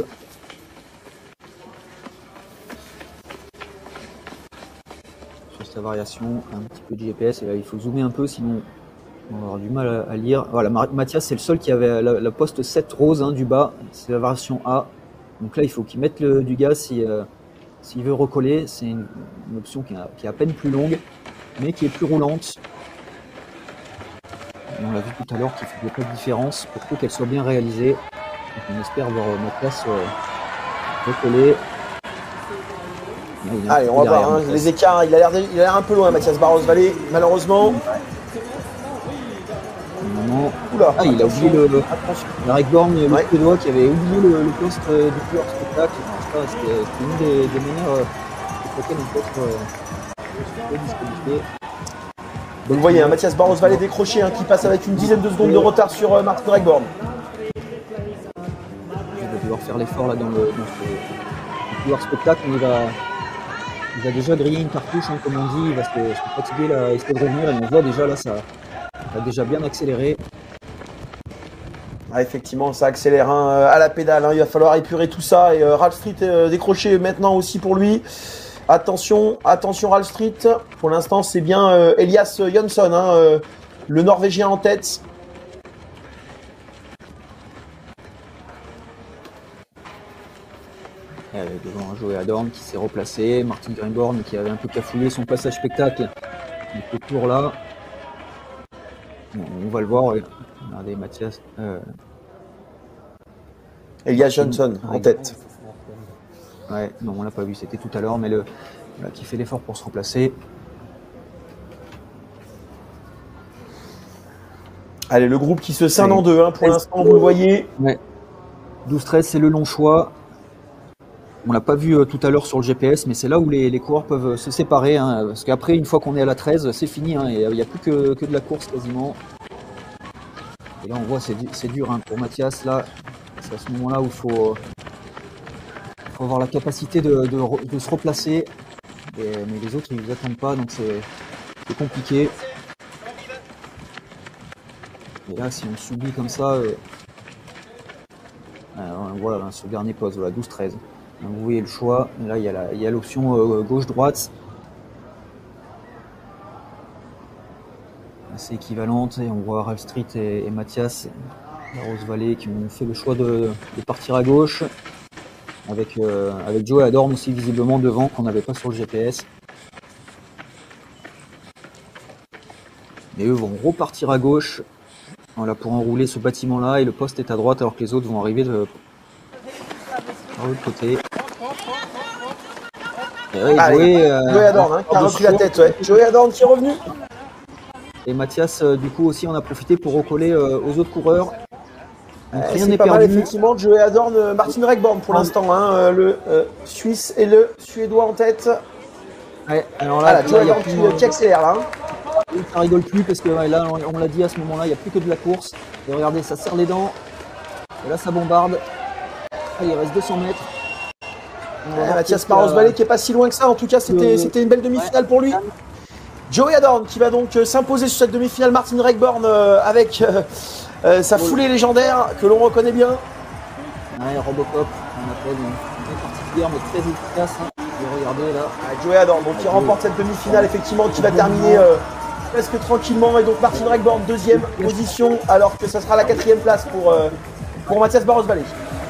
sa variation, un petit peu de G P S, et là, il faut zoomer un peu, sinon on va avoir du mal à, à lire. Voilà, Mathias, c'est le seul qui avait la, la poste sept rose hein, du bas, c'est la variation A. Donc là, il faut qu'il mette le, du gaz si... Euh, S'il veut recoller, c'est une, une option qui, a, qui est à peine plus longue, mais qui est plus roulante. Et on l'a vu tout à l'heure qu'il ne fait pas de différence pour peu qu'elle soit bien réalisée. Donc on espère voir notre place euh, recoller. Là, allez, on va voir hein, les écarts. Il a l'air un peu loin, Mathias Barros-Vallée, malheureusement. Moment. Oula, ah, il a oublié le, le Eric Born, le ouais. Suédois qui avait oublié le, le poste euh, du coureur spectacle. C'était une des, des manières euh, pour lesquelles on peut être euh, disqualifié. Donc vous voyez, hein, Mathias Barros-Vallée décroché hein, qui passe avec une dizaine de secondes de retard sur euh, Martin Regborn. Il va devoir faire l'effort là dans le, dans ce couloir spectacle. Il va, il va déjà griller une cartouche, hein, comme on dit. Il va se, se fatiguer là, essayer de revenir. Et on voit déjà là, ça a déjà bien accéléré. Ah, effectivement, ça accélère hein, à la pédale. Hein, il va falloir épurer tout ça. Et euh, Half-Street euh, décroché maintenant aussi pour lui. Attention, attention Half-Street. Pour l'instant, c'est bien euh, Elias Jonsson, hein, euh, le Norvégien en tête. Et devant un Joey Adorn qui s'est replacé. Martin Greenborn qui avait un peu cafouillé son passage spectacle. Il est toujours là. Bon, on va le voir. Regardez Mathias. Euh... Elias Jonsson en tête. Ouais, non, on l'a pas vu, c'était tout à l'heure, mais le voilà, qui fait l'effort pour se remplacer. Allez, le groupe qui se scinde en deux, hein, pour l'instant, vous le voyez. Ouais. douze treize, c'est le long choix. On l'a pas vu euh, tout à l'heure sur le G P S, mais c'est là où les, les coureurs peuvent se séparer. Hein, parce qu'après, une fois qu'on est à la treize, c'est fini. Hein, il n'y a plus que, que de la course quasiment. Et là, on voit, c'est dur hein, pour Mathias. Là, c'est à ce moment-là où il faut, faut avoir la capacité de, de, de se replacer. Et, mais les autres, ils ne vous attendent pas, donc c'est compliqué. Et là, si on subit comme ça, euh, alors, voilà, hein, ce dernier poste, voilà, douze treize. Vous voyez le choix. Là, il y a l'option euh, gauche-droite. C'est équivalente. Et on voit Half-Street et, et Mathias Barros-Vallée qui ont fait le choix de, de partir à gauche. Avec, euh, avec Joey Adorn aussi visiblement devant, qu'on n'avait pas sur le G P S. Et eux vont repartir à gauche. Voilà, pour enrouler ce bâtiment-là. Et le poste est à droite alors que les autres vont arriver de... par l'autre côté. Ouais, allez, Joey, euh, Joey Adorn hein, qui a repris la tête. Ouais. Joey Adorn qui est revenu. Et Mathias, euh, du coup, aussi, on a profité pour recoller euh, aux autres coureurs. Euh, rien n'est perdu. Mal, effectivement, Joey Adorn, euh, Martin Regborn pour l'instant, hein, euh, le euh, Suisse et le Suédois en tête. Ouais, alors là, ah, Joey Adorn qui, euh, qui accélère là. Hein. Ça rigole plus parce que ouais, là, on, on l'a dit à ce moment-là, il n'y a plus que de la course. Et regardez, ça serre les dents. Et là, ça bombarde. Ah, il reste deux cents mètres. Ouais, Mathias Barros-Vallée qui est pas si loin que ça. En tout cas, c'était euh, une belle demi-finale ouais. pour lui. Joey Adorn qui va donc euh, s'imposer sur cette demi-finale. Martin Regborn euh, avec euh, euh, sa foulée légendaire que l'on reconnaît bien. Ouais, Robocop, on appelle une particulière mais très efficace. Hein. Regardez là. Ah, Joey Adorn donc, qui remporte cette demi-finale effectivement, qui va terminer euh, presque tranquillement. Et donc Martin Regborn deuxième position alors que ça sera la quatrième place pour, euh, pour Mathias Barros-Vallée.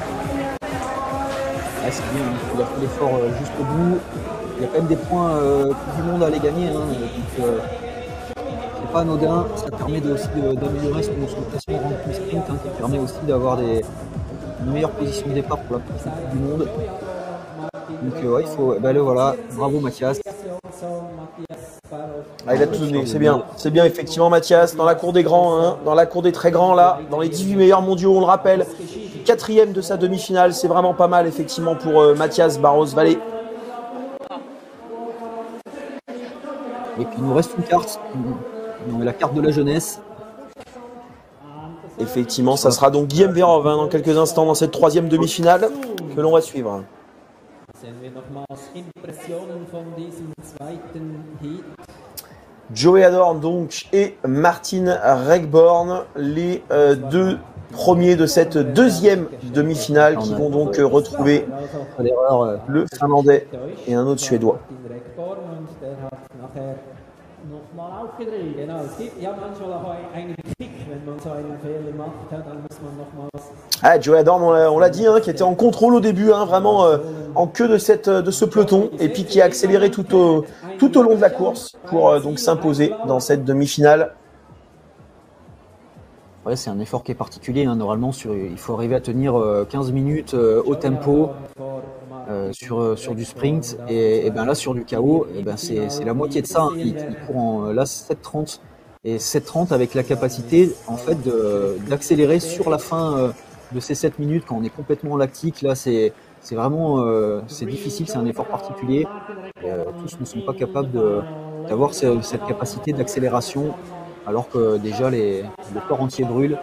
Ah, c'est bien, il a fait l'effort euh, jusqu'au bout. Il y a quand même des points euh, du monde à aller gagner. Hein, donc, euh, c'est pas anodin. Ça permet de, aussi d'améliorer son classement ranking sprint, hein, qui permet aussi d'avoir des une meilleure position de départ pour la prochaine Coupe du monde. Donc, euh, ouais, il faut. Ben, le voilà. Bravo Mathias. Ah, il a tout donné, c'est bien. C'est bien, effectivement, Mathias, dans la cour des grands, hein, dans la cour des très grands, là, dans les dix-huit meilleurs mondiaux, on le rappelle. Quatrième de sa demi-finale, c'est vraiment pas mal, effectivement, pour euh, Mathias Barros-Vallée. Et puis il nous reste une carte, la carte de la jeunesse. Effectivement, ça sera donc Guillaume Verhove hein, dans quelques instants dans cette troisième demi-finale que l'on va suivre. Joey Adorn donc et Martin Regborn, les euh, deux premiers de cette deuxième demi-finale qui vont donc euh, retrouver le Finlandais et un autre Suédois. Ah, Joey Adorn, on l'a dit, hein, qui était en contrôle au début, hein, vraiment euh, en queue de, cette, de ce peloton, et puis qui a accéléré tout au, tout au long de la course pour euh, donc s'imposer dans cette demi-finale. Ouais, c'est un effort qui est particulier. Hein. Normalement, sur, il faut arriver à tenir euh, quinze minutes euh, au tempo euh, sur, euh, sur du sprint. Et, et ben là, sur du K O, et ben c'est la moitié de ça. Hein. Il, il court en là sept trente et sept trente avec la capacité en fait d'accélérer sur la fin euh, de ces sept minutes quand on est complètement lactique. Là, c'est c'est vraiment euh, c'est difficile. C'est un effort particulier. Et, euh, tous ne sont pas capables d'avoir ce, cette capacité d'accélération. Alors que déjà les, le corps entier brûle.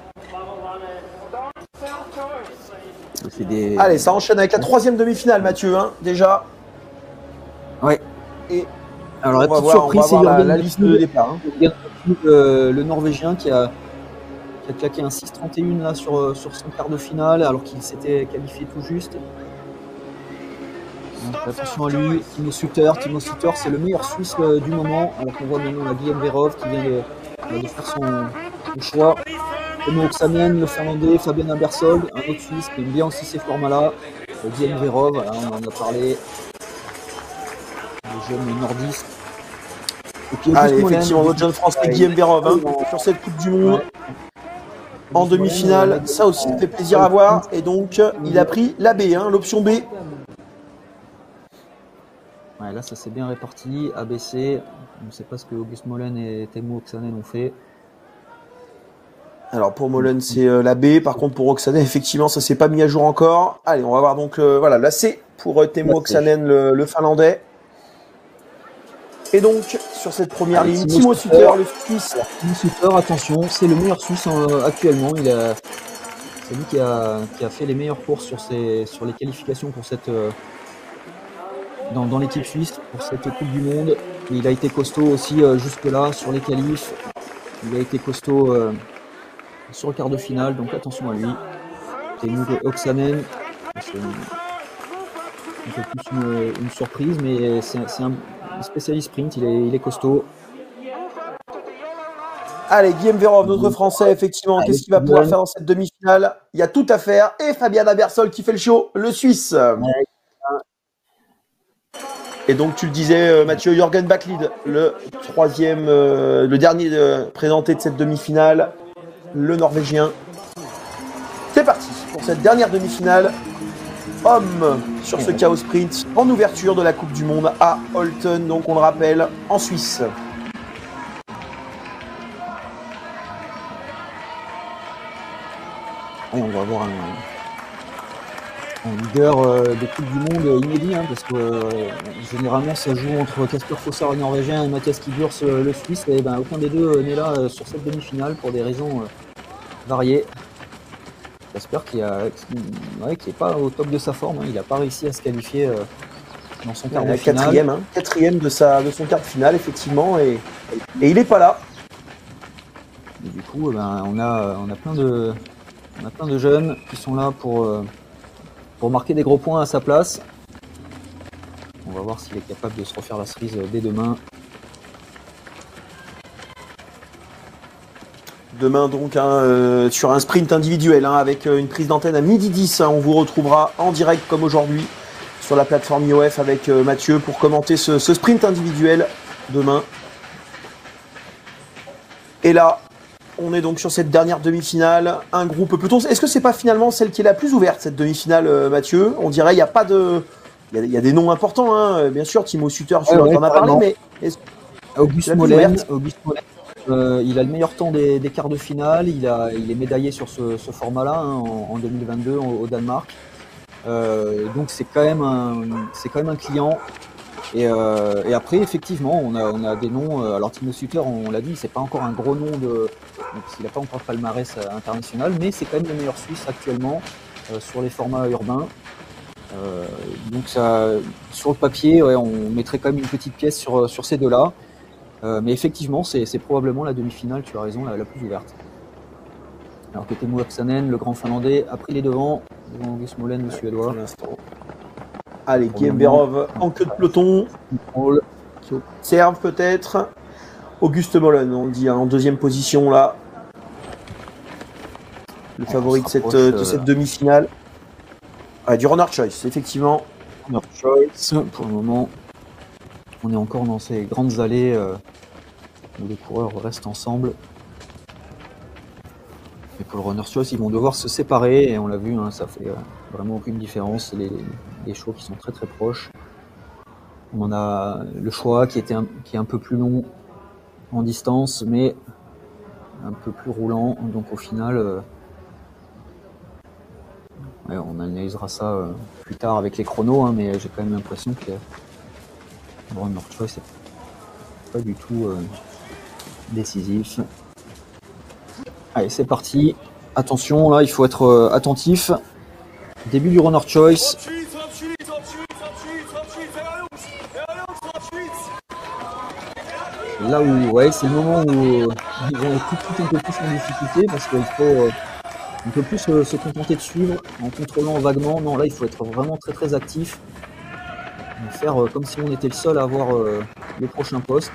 Des... Allez, ça enchaîne avec la troisième demi-finale, Mathieu, hein, déjà. Ouais. Et alors la petite voir, surprise, c'est la, la liste de départ. Hein. Le, le Norvégien qui a, qui a claqué un six trente et un là sur, sur son quart de finale, alors qu'il s'était qualifié tout juste. Donc, attention à lui, Timo Sutter. Timo Sutter, c'est le meilleur Suisse euh, du moment. Alors qu'on voit maintenant la Guillaume Verhove qui vient de, de faire son, son choix. Timo Oksanen, le Finlandais, Fabien Abersold, un autre Suisse qui aime bien aussi ces formats-là. Euh, Guillaume Verhove, voilà, on en a parlé. Les jeunes nordistes. Et puis, Allez, effectivement, notre jeune français Guillaume Verhove hein, sur cette Coupe du Monde. Ouais. En demi-finale, ça aussi ça fait plaisir à voir. Et donc, il a pris la B, hein, l'option B. Ouais, là, ça s'est bien réparti. A B C, on ne sait pas ce que August Molen et Timo Oksanen ont fait. Alors pour Molen, c'est euh, la B. Par contre, pour Oksanen, effectivement, ça s'est pas mis à jour encore. Allez, on va voir donc euh, voilà la C pour euh, Timo Oksanen, le, le Finlandais. Et donc sur cette première Allez, ligne, Timo Sutter, le Suisse. Timo Sutter, attention, c'est le meilleur Suisse euh, actuellement. Il a, c'est lui qui a, qui a fait les meilleures courses sur ses, sur les qualifications pour cette. Euh, dans, dans l'équipe suisse pour cette Coupe du Monde. Et il a été costaud aussi euh, jusque-là sur les qualifs. Il a été costaud euh, sur le quart de finale, donc attention à lui. Timo Oksanen, c'est un peu plus une, une surprise, mais c'est un spécialiste sprint, il est, il est costaud. Allez, Guillaume Verhove, notre Français, effectivement, qu'est-ce qu'il va pouvoir faire dans cette demi-finale? Il y a tout à faire. Et Fabien Abersold qui fait le show, le Suisse. Ouais. Et donc tu le disais euh, Mathieu, Jürgen Backlid, le troisième, euh, le dernier euh, présenté de cette demi-finale, le Norvégien. C'est parti pour cette dernière demi-finale, homme sur ce K O sprint en ouverture de la Coupe du Monde à Olten, donc on le rappelle, en Suisse. Et on va avoir un... un leader euh, de Coupe du Monde inédit, hein, parce que euh, généralement ça joue entre Kasper Fossard le Norvégien et Mathias Kiburs euh, le Suisse, et ben, aucun des deux n'est là euh, sur cette demi-finale pour des raisons euh, variées. Kasper qui a, qui, ouais, qui est pas au top de sa forme, hein, il n'a pas réussi à se qualifier euh, dans son quart de finale. Quatrième, hein, quatrième de, sa, de son quart de finale effectivement, et, et il n'est pas là. Et du coup, eh ben, on a, on a plein de, on a plein de jeunes qui sont là pour euh, pour marquer des gros points à sa place. On va voir s'il est capable de se refaire la cerise dès demain. Demain donc hein, euh, sur un sprint individuel hein, avec euh, une prise d'antenne à midi dix. Hein, on vous retrouvera en direct comme aujourd'hui sur la plateforme I O F avec euh, Mathieu pour commenter ce, ce sprint individuel demain. Et là, on est donc sur cette dernière demi-finale, un groupe peloton. Est-ce que c'est pas finalement celle qui est la plus ouverte, cette demi-finale, euh, Mathieu? On dirait il n'y a pas de, il y, y, a des noms importants, hein. Bien sûr, Timo Suter, tu ouais, en ouais, as parlé, mais est-ce... Auguste Mollen, Auguste Mollen euh, il a le meilleur temps des, des quarts de finale, il, a, il est médaillé sur ce, ce format-là hein, en, en deux mille vingt-deux au, au Danemark. Euh, donc c'est quand même un, c'est quand même un client. Et, euh, et après, effectivement, on a, on a des noms. Alors Timo Suter, on, on l'a dit, c'est pas encore un gros nom de, donc il n'a pas encore de palmarès international, mais c'est quand même le meilleur Suisse actuellement euh, sur les formats urbains. Euh, donc ça, sur le papier, ouais, on mettrait quand même une petite pièce sur, sur ces deux-là. Euh, mais effectivement, c'est probablement la demi-finale, tu as raison, la, la plus ouverte. Alors que Teemu Oksanen, le grand finlandais, a pris les devants, devant Auguste Mollen, le suédois. Allez, Guillaume Verov en queue de peloton, qui observe peut-être. Auguste Mollen, on dit, hein, en deuxième position là. Le favori de cette, euh, de cette demi-finale. Ah, du runner choice, effectivement. Runner choice, pour le moment, on est encore dans ces grandes allées euh, où les coureurs restent ensemble. Et pour le runner choice, ils vont devoir se séparer et on l'a vu, hein, ça fait euh, vraiment aucune différence. Les, les chevaux qui sont très très proches. On a le choix qui était un, qui est un peu plus long en distance, mais un peu plus roulant. Donc au final, euh, ouais, on analysera ça euh, plus tard avec les chronos, hein, mais j'ai quand même l'impression que le runner choice n'est pas du tout euh, décisif. Allez, c'est parti. Attention, là, il faut être euh, attentif. Début du runner choice. Là où, ouais, c'est le moment où euh, ils vont tout de suite un peu plus en difficulté parce qu'il faut euh, un peu plus euh, se contenter de suivre en contrôlant vaguement. Non, là, il faut être vraiment très très actif. Faire euh, comme si on était le seul à avoir euh, le prochain poste.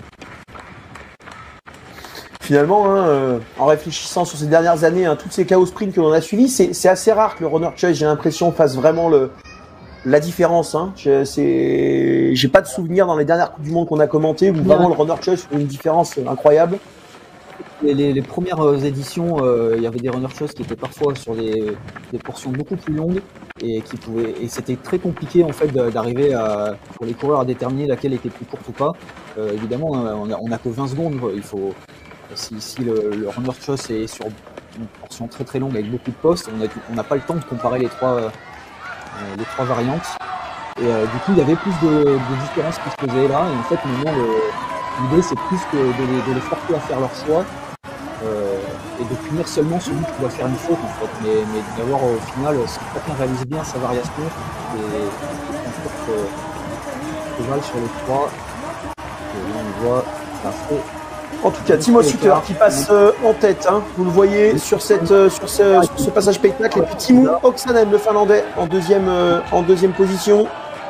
Finalement, hein, euh, en réfléchissant sur ces dernières années, hein, toutes ces chaos sprint que l'on a suivis, c'est assez rare que le runner choice, j'ai l'impression, fasse vraiment le, la différence. Hein. J'ai pas de souvenir dans les dernières Coupes du Monde qu'on a commentées où vraiment le runner choice fait une différence incroyable. Les, les, les premières éditions, euh, il y avait des runner choice qui étaient parfois sur des, des portions beaucoup plus longues et qui pouvaient, et c'était très compliqué en fait d'arriver à pour les coureurs à déterminer laquelle était plus courte ou pas. Euh, évidemment, on a, on a que vingt secondes. Il faut si, si le, le runner choice est sur une portion très très longue avec beaucoup de postes, on n'a pas le temps de comparer les trois euh, les trois variantes. Et euh, du coup, il y avait plus de, de différences qui se faisaient là. Et en fait, maintenant, l'idée c'est plus que de les, de les forcer à faire leur choix. Euh, et de punir seulement celui qui va faire une faute en fait, mais, mais d'avoir au final, si chacun réalise bien sa variation et transporte euh, cheval sur les trois, et là on voit ça fait. En tout cas, Timo Suter qui passe euh, en tête, hein, vous le voyez sur, cette, euh, sur, ce, sur ce passage spectacle, et puis Teemu Oksanen, le Finlandais, en deuxième, euh, en deuxième position.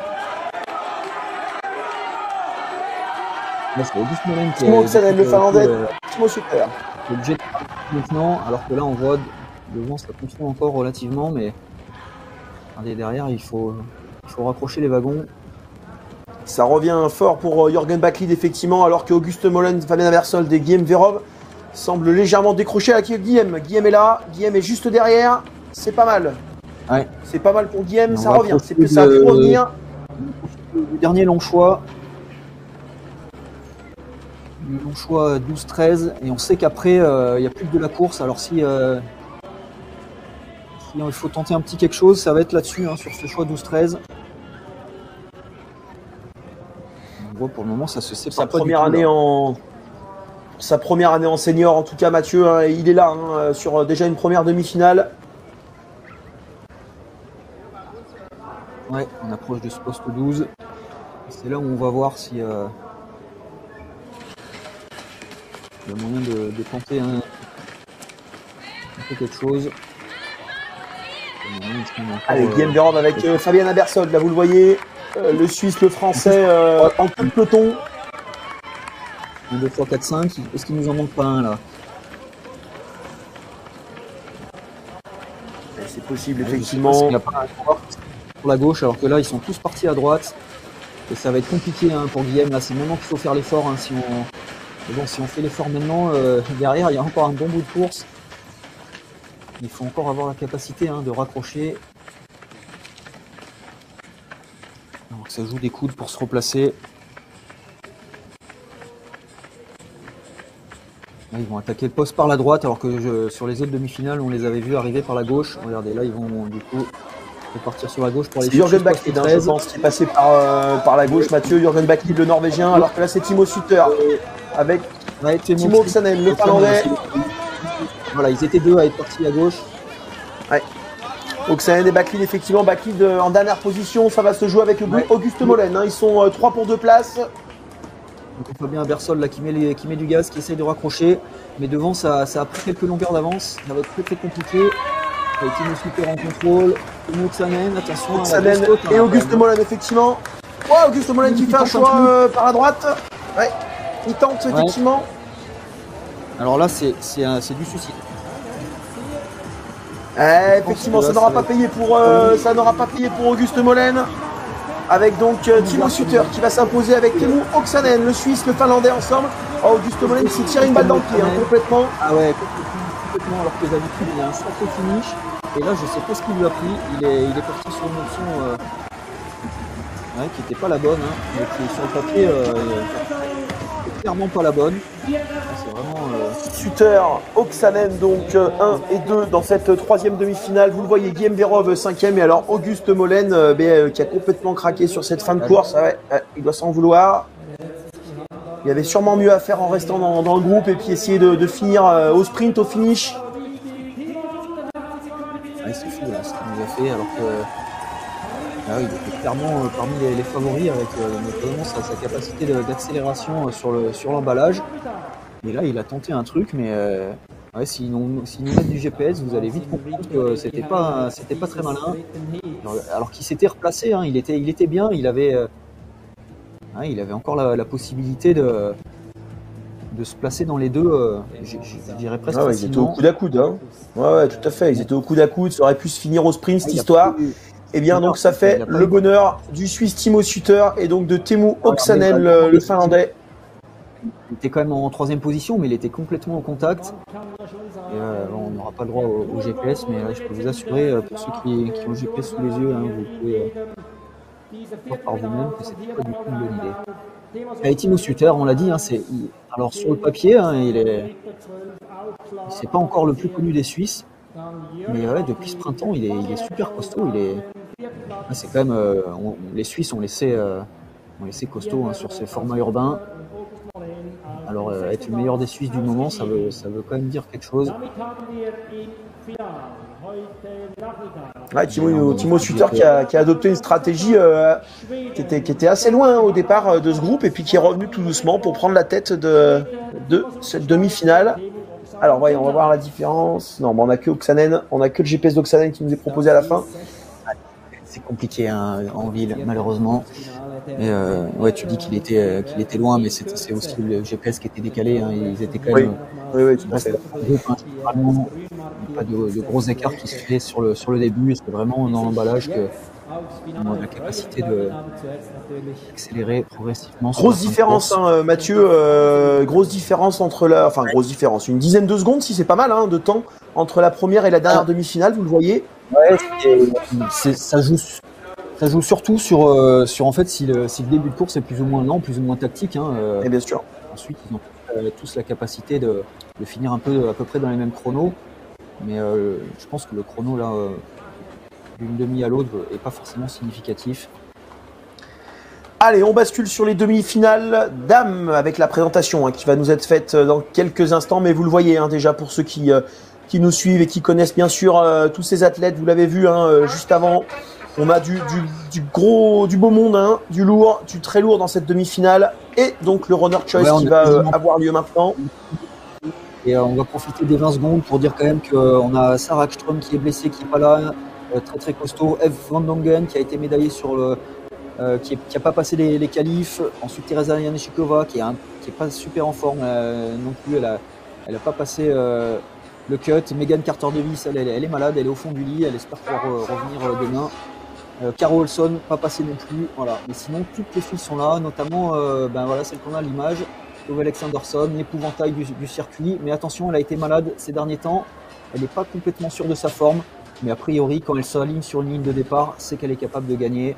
Timo Oksanen, le Finlandais, euh, Timo Suter. L'objet maintenant, alors que là on voit devant ça contrôle encore relativement, mais regardez derrière il faut, il faut raccrocher les wagons. Ça revient fort pour Jürgen Backlid effectivement, alors que Auguste Mollen, Fabien Aversold et Guillaume Verov semblent légèrement décrocher à Guillaume. Guillaume est là, Guillaume est juste derrière, c'est pas mal. Ouais. C'est pas mal pour Guillaume, ça revient, c'est que ça a pu revenir. Le dernier long choix. Le long choix douze treize, et on sait qu'après, il euh, n'y a plus que de la course. Alors si, euh, si il faut tenter un petit quelque chose, ça va être là-dessus, hein, sur ce choix douze treize. On voit pour le moment, ça se sépare sa pas première du tout, année là. en Sa première année en senior, en tout cas Mathieu, hein, il est là, hein, sur déjà une première demi-finale. Ouais, on approche de ce poste douze. C'est là où on va voir si... Euh, il y a moyen de, de tenter un, un peu quelque chose. Allez, Guillaume Verov avec euh, Fabien Abersold, là vous le voyez, euh, le Suisse, le Français euh, en queue de peloton. deux fois quatre cinq, est-ce qu'il nous en manque pas un là? C'est possible, effectivement. Il n'y a pas un coureur pour la gauche, alors que là ils sont tous partis à droite. Et ça va être compliqué hein, pour Guillaume, là c'est maintenant qu'il faut faire l'effort. Hein, si on... Mais bon, si on fait l'effort maintenant, euh, derrière, il y a encore un bon bout de course. Il faut encore avoir la capacité hein, de raccrocher. Donc ça joue des coudes pour se replacer. Là, ils vont attaquer le poste par la droite, alors que je, sur les autres demi-finales, on les avait vus arriver par la gauche. Regardez, là, ils vont du coup partir sur la gauche pour aller c'est Jürgen Backlid, hein, je pense, qui est passé par, euh, par la gauche. Mathieu, Jürgen Backlid, le Norvégien, alors que là, c'est Timo Sutter avec ouais, Timo Oksanen, le Finlandais. Voilà, ils étaient deux à être partis à gauche. Ouais. Oksanen et Backlid, effectivement. Backlid euh, en dernière position, ça va se jouer avec ouais. Auguste Mollen. Hein. Ils sont euh, trois pour deux places. Donc on voit bien Bersol là, qui, met les, qui met du gaz, qui essaye de raccrocher. Mais devant, ça, ça a pris quelques longueurs d'avance. Ça va être très très compliqué. Avec Timo Sutter en contrôle. Timo Oksanen, attention. Oksanen et Auguste Mollen, effectivement. Ouais, Auguste Mollen qui fait un choix euh, par la droite. Ouais, il tente, effectivement. Ouais. Alors là, c'est du suicide. Eh, effectivement, ça n'aura pas payé pour euh, ça n'aura pas payé pour Auguste Mollen. Avec donc euh, Timo Sutter qui va s'imposer avec Timo Oksanen, le Suisse, le Finlandais ensemble. Oh, Auguste Mollen qui s'est tiré une balle dans le pied, hein, complètement. Ah ouais, complètement, alors que d'habitude il a un sacré finish. Et là, je sais pas ce qu'il lui a pris. Il est, il est parti sur une option euh, ouais, qui n'était pas la bonne, hein, mais qui sur le papier euh, est clairement pas la bonne. C'est vraiment euh... Sutter, Oksanen, donc euh, un et deux dans cette troisième demi-finale. Vous le voyez, Guillaume Verov cinquième et alors Auguste Mollen euh, euh, qui a complètement craqué sur cette fin de course. Ah ouais, ouais, il doit s'en vouloir. Il y avait sûrement mieux à faire en restant dans, dans le groupe et puis essayer de, de finir euh, au sprint, au finish. Ouais, c'est fou là, ce qu'il nous a fait alors que ah oui, il était clairement euh, parmi les, les favoris avec euh, notamment sa, sa capacité d'accélération euh, sur le sur l'emballage. Et là, il a tenté un truc, mais euh, ouais, s'ils nous, si nous mettent du G P S, vous allez vite comprendre que c'était pas c'était pas très malin. Alors, alors qu'il s'était replacé, hein, il était il était bien, il avait euh, hein, il avait encore la, la possibilité de de se placer dans les deux, euh, je, je dirais presque ah ouais, ils étaient au coude à coude, hein. Ouais, ouais, tout à fait. Ils étaient au coude à coude. Ça aurait pu se finir au sprint, cette histoire. Et eh bien, donc, ça fait le bonheur du Suisse Timo Sutter et donc de Timo Oksanen, le, le Finlandais. Il était quand même en troisième position, mais il était complètement en contact. Et euh, bon, on n'aura pas le droit au, au G P S, mais euh, je peux vous assurer, euh, pour ceux qui, qui ont le G P S sous les yeux, hein, vous pouvez euh, voir par vous-même que c'était pas du tout une bonne idée. Et Timo Sutter, on l'a dit, hein, c'est alors sur le papier, hein, il est, c'est pas encore le plus connu des Suisses, mais ouais, depuis ce printemps, il est, il est super costaud. Il est, c'est quand même, euh, on, les Suisses ont laissé, euh, ont laissé costaud hein, sur ces formats urbains. Alors euh, être le meilleur des Suisses du moment, ça veut, ça veut quand même dire quelque chose. Ouais, Timo, Timo Sutter qui a, qui a adopté une stratégie euh, qui, était, qui était assez loin hein, au départ de ce groupe et puis qui est revenu tout doucement pour prendre la tête de, de cette demi-finale. Alors voyons, on va voir la différence. Non, bon, on a que Oksanen, on a que le G P S d'Oksanen qui nous est proposé à la fin. C'est compliqué hein, en ville, malheureusement. Mais euh, ouais, tu dis qu'il était, euh, qu'il était loin, mais c'est aussi le G P S qui était décalé. Hein, ils étaient quand même. Oui, oui, oui, tout à fait. Vraiment, pas de, de gros écarts qui se fait sur le, sur le début. C'est vraiment dans l'emballage que on a la capacité d'accélérer progressivement. Grosse différence, hein, Mathieu. Euh, grosse différence entre la, enfin grosse différence, une dizaine de secondes, si c'est pas mal, hein, de temps entre la première et la dernière demi-finale. Vous le voyez. Ouais, c'est, ça joue. Ça joue surtout sur, euh, sur en fait si le, si le début de course est plus ou moins lent, plus ou moins tactique. Hein, euh, et bien sûr. Ensuite, ils ont euh, tous la capacité de, de finir un peu à peu près dans les mêmes chronos. Mais euh, je pense que le chrono là, euh, d'une demi à l'autre, est pas forcément significatif. Allez, on bascule sur les demi-finales dames avec la présentation hein, qui va nous être faite dans quelques instants. Mais vous le voyez hein, déjà pour ceux qui, euh, qui nous suivent et qui connaissent bien sûr euh, tous ces athlètes. Vous l'avez vu hein, euh, juste avant. On a du, du, du gros, du beau monde, hein, du lourd, du très lourd dans cette demi-finale. Et donc le Runner Choice ouais, qui va euh, avoir lieu maintenant. Et euh, on va profiter des vingt secondes pour dire quand même qu'on a Sarah Ekström qui est blessée, qui n'est pas là, euh, très très costaud. Eve Van Dongen qui a été médaillée sur le... Euh, qui n'a pas passé les, les qualifs. Ensuite Teresa Janešíková qui n'est pas super en forme euh, non plus. Elle n'a elle a pas passé euh, le cut. Megan Carter-Davis, elle, elle, elle est malade, elle est au fond du lit. Elle espère pouvoir euh, revenir euh, demain. Euh, Caro Olson, pas passé non plus. Voilà. Mais sinon, toutes les filles sont là, notamment euh, ben voilà, celle qu'on a à l'image. Tove Alexandersson, l'épouvantail du, du circuit. Mais attention, elle a été malade ces derniers temps. Elle n'est pas complètement sûre de sa forme. Mais a priori, quand elle s'aligne sur une ligne de départ, c'est qu'elle est capable de gagner.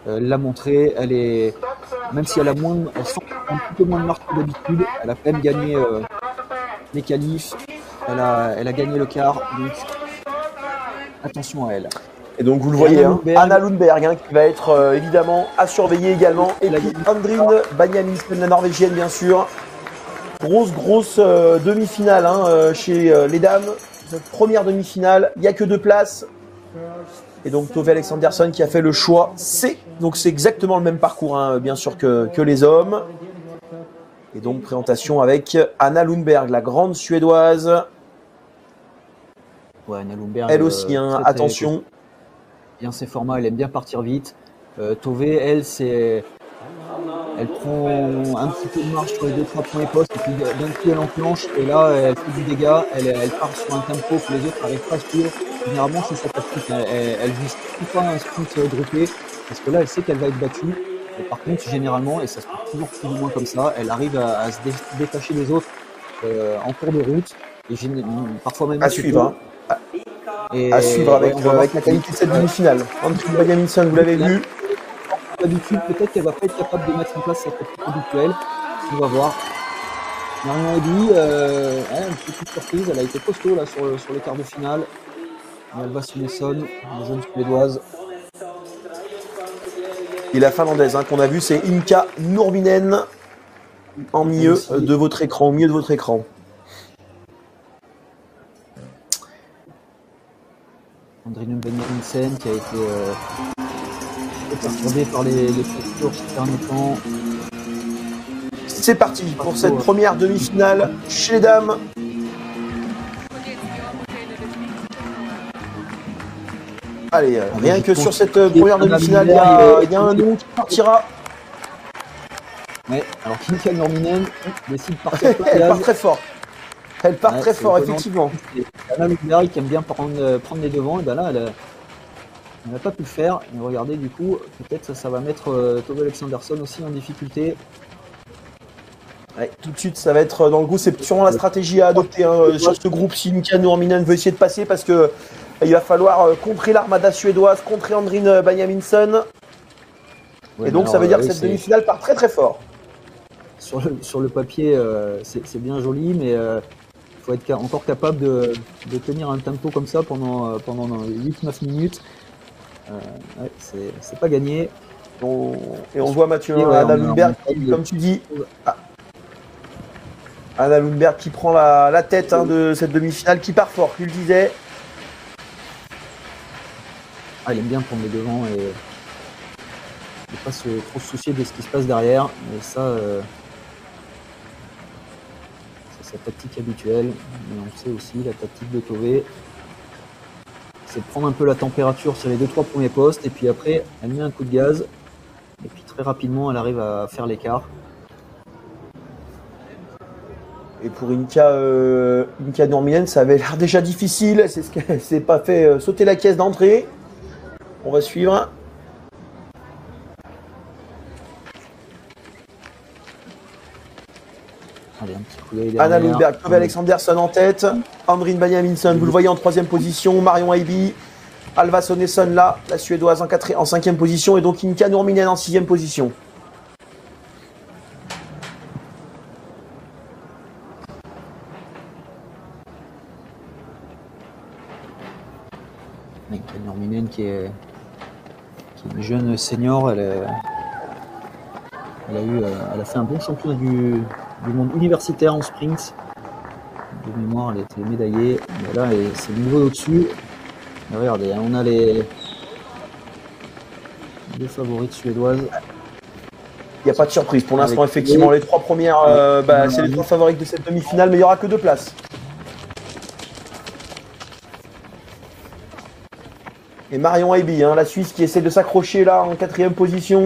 Euh, elle l'a montré, elle est, même si elle a moins, elle sent un petit peu moins de marque que d'habitude, elle a quand même gagné euh, les qualifs, elle a, elle a gagné le quart, donc attention à elle. Et donc vous le Et voyez, Anna hein, Lundberg, Anna Lundberg hein, qui va être euh, évidemment à surveiller également. Et La puis gagne. Andrine Banyamisen, la norvégienne bien sûr. Grosse, grosse euh, demi-finale hein, euh, chez euh, les dames. Cette première demi-finale, il n'y a que deux places. Et donc Tove Alexandersson qui a fait le choix C. Donc c'est exactement le même parcours hein, bien sûr que, que les hommes. Et donc présentation avec Anna Lundberg, la grande suédoise. Ouais, Anna Lundberg, Elle aussi, euh, hein, très, très, attention. Bien ses formats, elle aime bien partir vite. Euh, Tove, elle, c'est, elle prend un petit peu de marge sur les deux trois premiers postes et puis d'un coup elle enclenche et là elle fait du dégât. Elle, elle part sur un tempo que les autres n'arrivent pas à suivre. Généralement c'est sa tactique. Elle, elle, elle vise tout pas un sprint groupé parce que là elle sait qu'elle va être battue. Et par contre généralement, et ça se passe toujours plus ou moins comme ça, elle arrive à, à se dé détacher des autres euh, en cours de route et parfois même à suivre. Hein. Et à suivre avec, ouais, euh, avec la qualité de cette demi-finale. Andrine Banyamisen, vous l'avez vu. D'habitude, peut-être qu'elle va pas être capable de mettre en place sa technique habituelle. On va voir. Marion Eddy, euh, ouais, une petite surprise, elle a été costaud là sur, sur les quarts de finale. Alva Sunesson, la jeune suédoise. Et la finlandaise hein, qu'on a vue, c'est Inka Nurminen en milieu de votre écran, au milieu de votre écran. Andrine Banyamisen qui a été euh, perturbée par les, les fractures ces derniers temps. C'est parti pour cette première demi-finale chez les dames. Allez, euh, rien que sur cette euh, première demi-finale, il y a, il y a un nom qui partira. Ouais, alors Inka Nurminen décide de partir. Elle part très fort. Elle part ouais, très fort, étonnant. effectivement. Anna Lundberg qui aime bien prendre, prendre les devants, et ben là, elle n'a pas pu le faire. Et regardez, du coup, peut-être ça, ça va mettre euh, Tove Alexandersson aussi en difficulté. Ouais, tout de suite, ça va être dans le goût. C'est sûrement la stratégie à adopter hein, sur ce groupe. Si Inka Nurminen veut essayer de passer, parce que il va falloir euh, contrer l'armada suédoise, contrer Andrine Banyamisen. Ouais, et donc, alors, ça veut dire euh, que cette demi-finale part très très fort. Sur le, sur le papier, euh, c'est bien joli, mais euh, il faut être ca encore capable de, de tenir un tempo comme ça pendant, pendant huit neuf minutes. Euh, ouais, c'est pas gagné. On, et on voit Mathieu ouais, Anna Lundberg, qui, comme tu dis, ah, Anna Lundberg qui prend la, la tête hein, de cette demi-finale, qui part fort, tu le disais. Ah, il aime bien prendre les devants et ne pas se, trop se soucier de ce qui se passe derrière. Mais ça, euh, c'est sa tactique habituelle. Mais on sait aussi la tactique de Tove. C'est de prendre un peu la température sur les deux trois premiers postes et puis après elle met un coup de gaz et puis très rapidement elle arrive à faire l'écart. Et pour Inka, euh, Inka Nurminen, ça avait l'air déjà difficile, c'est ce qu'elle s'est pas fait euh, sauter la caisse d'entrée. On va suivre. Allez, un petit coup d'œil Anna Lundberg, Tove Alexandersson en tête, Andrine Banyamisen, vous le voyez en troisième position, Marion Heiby, Alva Sunesson là, la suédoise en, en cinquième position, et donc Inka Nurminen en sixième position. Inka Nurminen qui est, qui est une jeune senior, elle, est, elle, a eu, elle a fait un bon championnat du, du monde universitaire en sprint. De mémoire, elle a été médaillée, mais là c'est le niveau au-dessus. Regardez, on a les deux favorites suédoises. Il n'y a pas de surprise pour l'instant, effectivement. Les trois premières, euh, bah, c'est les trois favorites de cette demi-finale, mais il n'y aura que deux places. Et Marion Heiby, hein, la Suisse qui essaie de s'accrocher là en quatrième position.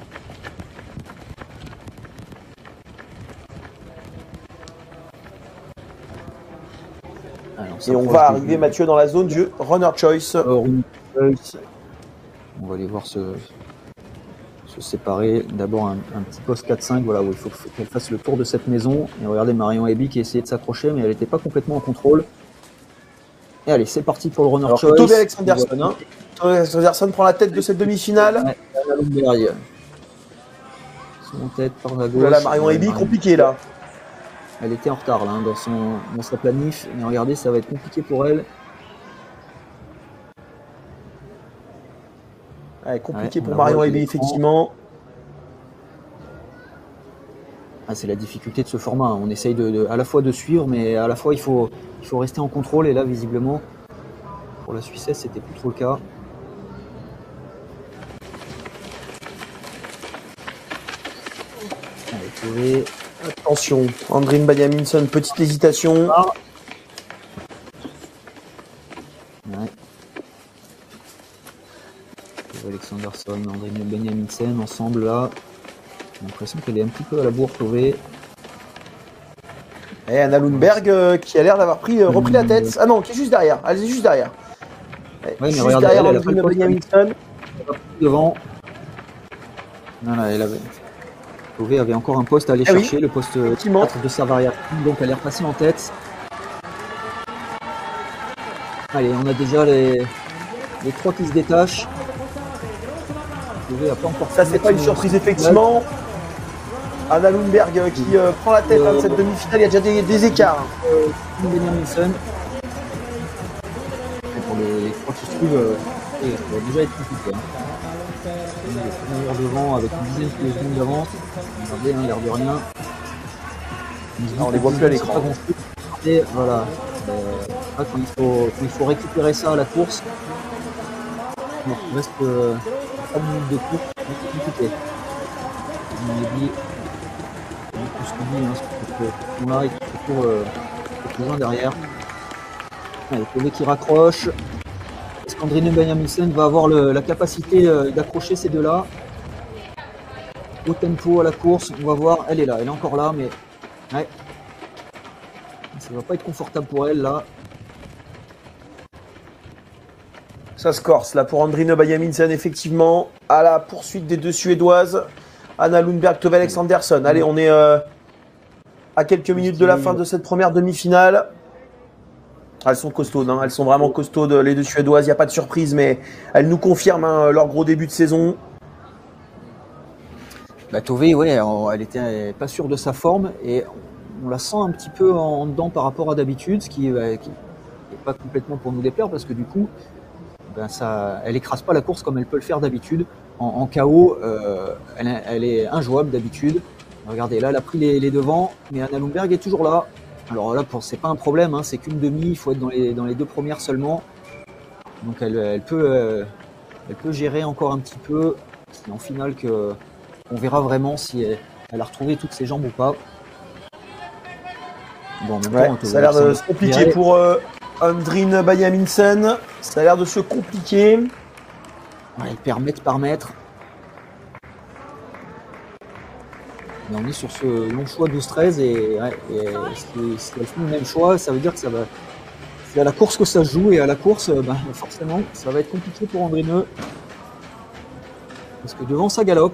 Et on va arriver, Mathieu, dans la zone du runner choice. On va aller voir se, se séparer. D'abord un, un petit poste quatre cinq, voilà, où il faut qu'elle fasse le tour de cette maison. Et regardez Marion Heiby qui essayait de s'accrocher, mais elle n'était pas complètement en contrôle. Et allez, c'est parti pour le runner Alors, choice. Tove Alexandersson, hein. Tove Alexandersson prend la tête de cette demi-finale. Ouais, Lundberg. Son tête par la gauche. Voilà, Marion Eby, compliqué là. Elle était en retard là, hein, dans, son, dans sa planif. Mais regardez, ça va être compliqué pour elle. Ouais, compliqué ouais, pour Marion Eby, effectivement. Ah, c'est la difficulté de ce format. On essaye de, de, à la fois de suivre, mais à la fois il faut, il faut rester en contrôle. Et là, visiblement, pour la Suissesse, c'était plus trop le cas. Allez, attention, Andrine Benjaminson, petite hésitation. Ah. Ouais. Alexanderson, Andrine Benjaminson ensemble là. J'ai l'impression qu'elle est un petit peu à la bourre, Tové. Et Anna Lundberg euh, qui a l'air d'avoir pris, euh, repris mmh. la tête. Ah non, qui est juste derrière. Elle est juste derrière. Ouais, mais juste regarde, derrière elle, Andrine Benjaminson. Devant. Non, là, elle avait. Tové avait encore un poste à aller ah chercher, oui. le poste quatre de sa variation. Donc elle est repassée en tête. Allez, on a déjà les, les trois qui se détachent. A pas encore ça, c'est pas une surprise, effectivement. Anna Lundberg euh, qui euh, prend la tête euh, de cette demi-finale, il y a déjà des, des écarts. Euh, Benjaminson. Pour les, les trois qui se trouvent, euh, ça va déjà être compliqué. Hein. On est devant avec une dizaine de secondes d'avance. Regardez, hein, l'air de rien. On, on les voit plus à l'écran. Et voilà. Euh, là, quand, il faut, quand il faut récupérer ça à la course, il reste euh, trois minutes de course, c'est compliqué. On a dit, tout ce qu'on dit, hein, c'est que là, il faut toujours euh, loin derrière. Allez, Tové qui raccroche. Est-ce qu'Andrine Benjaminson va avoir le, la capacité euh, d'accrocher ces deux-là? Au tempo, à la course, on va voir. Elle est là, elle est encore là, mais ouais. Ça va pas être confortable pour elle là. Ça se corse là pour Andrine Benjaminson, effectivement, à la poursuite des deux Suédoises. Anna Lundberg, Tove Alexandersson. Allez, on est euh, à quelques minutes de la fin de cette première demi-finale. Elles sont costaudes, hein. Elles sont vraiment costaudes, les deux Suédoises. Il n'y a pas de surprise, mais elles nous confirment hein, leur gros début de saison. Bah, Tove, ouais, elle était pas sûre de sa forme et on la sent un petit peu en dedans par rapport à d'habitude, ce qui n'est pas complètement pour nous déplaire parce que du coup, ben ça, elle écrase pas la course comme elle peut le faire d'habitude. En, en K O, euh, elle, elle est injouable d'habitude. Regardez, là, elle a pris les, les devants, mais Anna Lundberg est toujours là. Alors là, c'est pas un problème, hein, c'est qu'une demi, il faut être dans les, dans les deux premières seulement. Donc elle, elle, peut, euh, elle peut gérer encore un petit peu. C'est en finale que on verra vraiment si elle, elle a retrouvé toutes ses jambes ou pas. Bon, en même ouais, temps, ça a l'air de se compliquer pour euh, Andrine Benjaminson. Ça a l'air de se compliquer. Ouais, elle perd mètre par mètre. Mais on est sur ce long choix douze treize et, ouais, et si, si elle fait le même choix, ça veut dire que ça va. C'est à la course que ça se joue et à la course, ben, forcément, ça va être compliqué pour Andrine. Parce que devant, ça galope.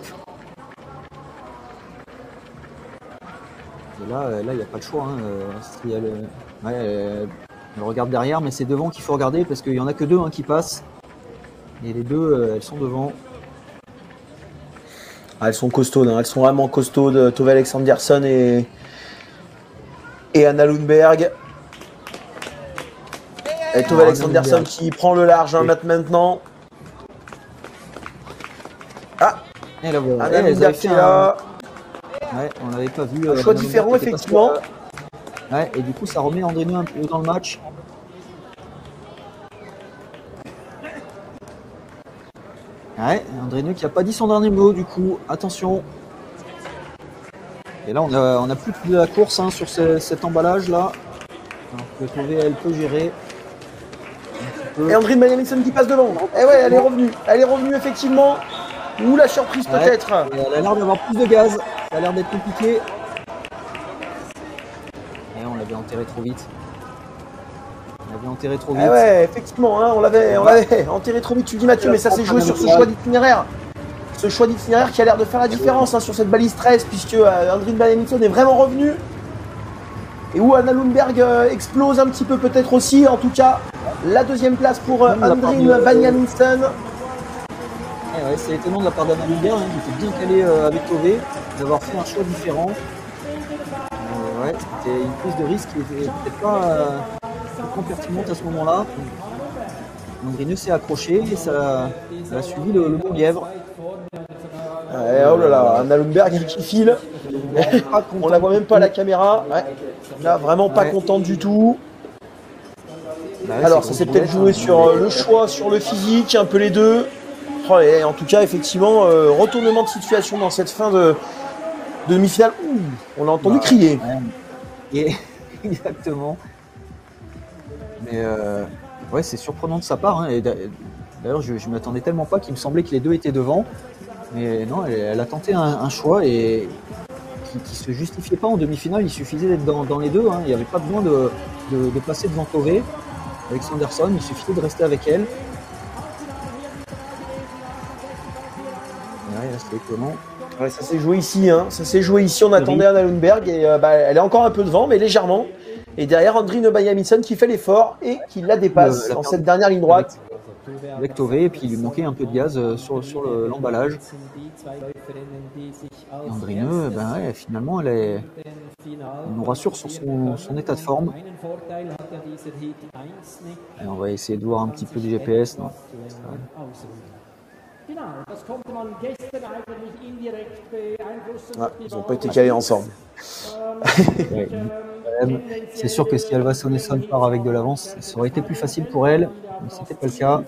Et là, là, il n'y a pas de choix. Hein. Si elle, ouais, elle, elle regarde derrière, mais c'est devant qu'il faut regarder parce qu'il n'y en a que deux hein, qui passent. Et les deux, elles sont devant. Ah, elles sont costaudes, hein. Elles sont vraiment costaudes. Tove Alexandersson et, et Anna Lundberg. Et Tove ah, Alexandersson qui prend le large hein, maintenant. Ah, et là, voilà. Anna Lundberg qui est là. Ouais, on l'avait pas vu. Un euh, choix différent, effectivement. Ouais, et du coup, ça remet Andrine un peu dans le match. Ouais, Andrine qui n'a pas dit son dernier mot, du coup, attention. Et là, on a, on a plus de la course hein, sur ce, cet emballage-là. Donc, Tove, elle peut gérer. Et Andrine Benjaminson qui passe devant. Et ouais, elle est revenue. Elle est revenue, effectivement. Ou la surprise, ouais, peut-être. Elle a l'air d'avoir plus de gaz. Ça a l'air d'être compliqué. Et on l'avait enterré trop vite. On l'avait enterré trop vite. Eh ouais, effectivement, hein, on l'avait ouais. enterré trop vite, tu dis Mathieu, mais ça s'est joué sur ce choix d'itinéraire. Ce choix d'itinéraire qui a l'air de faire la différence hein, sur cette balise treize, puisque euh, Andrine Benjaminson est vraiment revenue. Et où Anna Lundberg euh, explose un petit peu peut-être aussi. En tout cas, la deuxième place pour euh, Andrine Benjaminson. ouais, c'est étonnant de la part d'Anna Lumberg, hein, qui était bien calé euh, avec Tové, d'avoir fait un choix différent. Euh, ouais, c'était une prise de risque qui était peut-être pas euh, pertinente à ce moment-là. Andrineux s'est accroché et ça, ça a suivi le, le bon lièvre. Ouais, oh là là, Anna Lumberg qui file. On la voit même pas à la caméra. Ouais. Là, vraiment pas ouais. contente du tout. Bah ouais, alors, ça s'est peut-être joué sur euh, le choix, sur le physique, un peu les deux. Oh, et en tout cas, effectivement, euh, retournement de situation dans cette fin de, de demi-finale. Ouh, on a entendu bah, crier. Ouais. Et, exactement. Mais euh, ouais, c'est surprenant de sa part. Hein. Et d'ailleurs, je ne m'attendais tellement pas qu'il me semblait que les deux étaient devant. Mais non, elle, elle a tenté un, un choix et qui ne se justifiait pas en demi-finale. Il suffisait d'être dans, dans les deux. Hein. Il n'y avait pas besoin de, de, de passer devant Tové avec Sanderson. Il suffisait de rester avec elle. Ouais, c'est étonnant. Ouais, ça s'est joué ici. Hein. Ça s'est joué ici. On attendait Anna Lumberg et euh, bah, elle est encore un peu devant, mais légèrement. Et derrière, Andrine Banyamison qui fait l'effort et qui la dépasse le, dans cette dernière ligne droite. Avec, avec Tové, et puis il lui manquait un peu de gaz euh, sur, sur l'emballage. Et Andrineux, ben ouais, finalement, elle, est, elle nous rassure sur son, son état de forme. Et on va essayer de voir un petit peu du G P S. Non. Ah, ils n'ont pas été calés ensemble. Ouais. C'est sûr que si Alva Sonesson part avec de l'avance, ça aurait été plus facile pour elle, mais c'était pas le cas.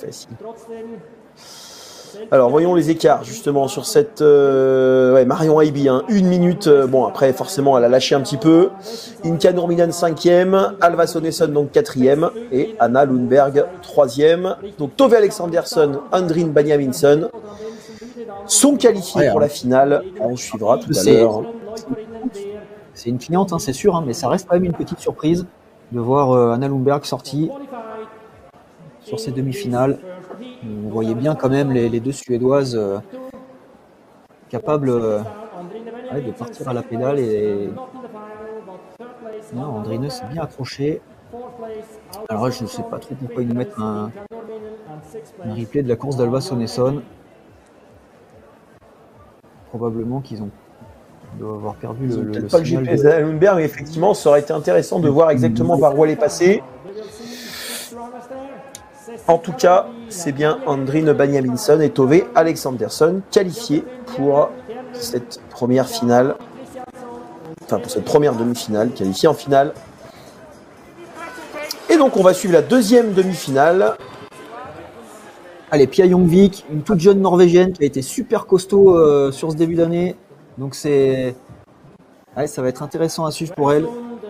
Alors voyons les écarts justement sur cette euh, ouais, Marion Aibi, hein, une minute. Euh, bon après forcément elle a lâché un petit peu. Inka Nurminen cinquième, Alva Sonesson donc quatrième et Anna Lumberg troisième. Donc Tove Alexandersson, Andrine Banyamison sont qualifiés ouais, pour hein. la finale. On suivra tout à l'heure. C'est une cliente, hein, c'est sûr, hein, mais ça reste quand même une petite surprise de voir euh, Anna Lumberg sortie sur ces demi-finales. Vous voyez bien quand même les, les deux Suédoises euh, capables euh, ouais, de partir à la pédale. Et non, Andrineux s'est bien accroché. Alors là, je ne sais pas trop pourquoi ils nous mettent un, un replay de la course d'Alva Sonesson. Probablement qu'ils ont de avoir perdu le, le, le pas le G P S de Lumberg, mais effectivement, ça aurait été intéressant de voir exactement par où elle est passée. En tout cas, c'est bien Andrine Banyamison et Tove Alexandersson qualifiés pour cette première finale, enfin pour cette première demi-finale, qualifiée en finale. Et donc, on va suivre la deuxième demi-finale. Allez, Pia Jongvik, une toute jeune Norvégienne qui a été super costaud euh, sur ce début d'année. Donc c'est, ouais, ça va être intéressant à suivre pour elle.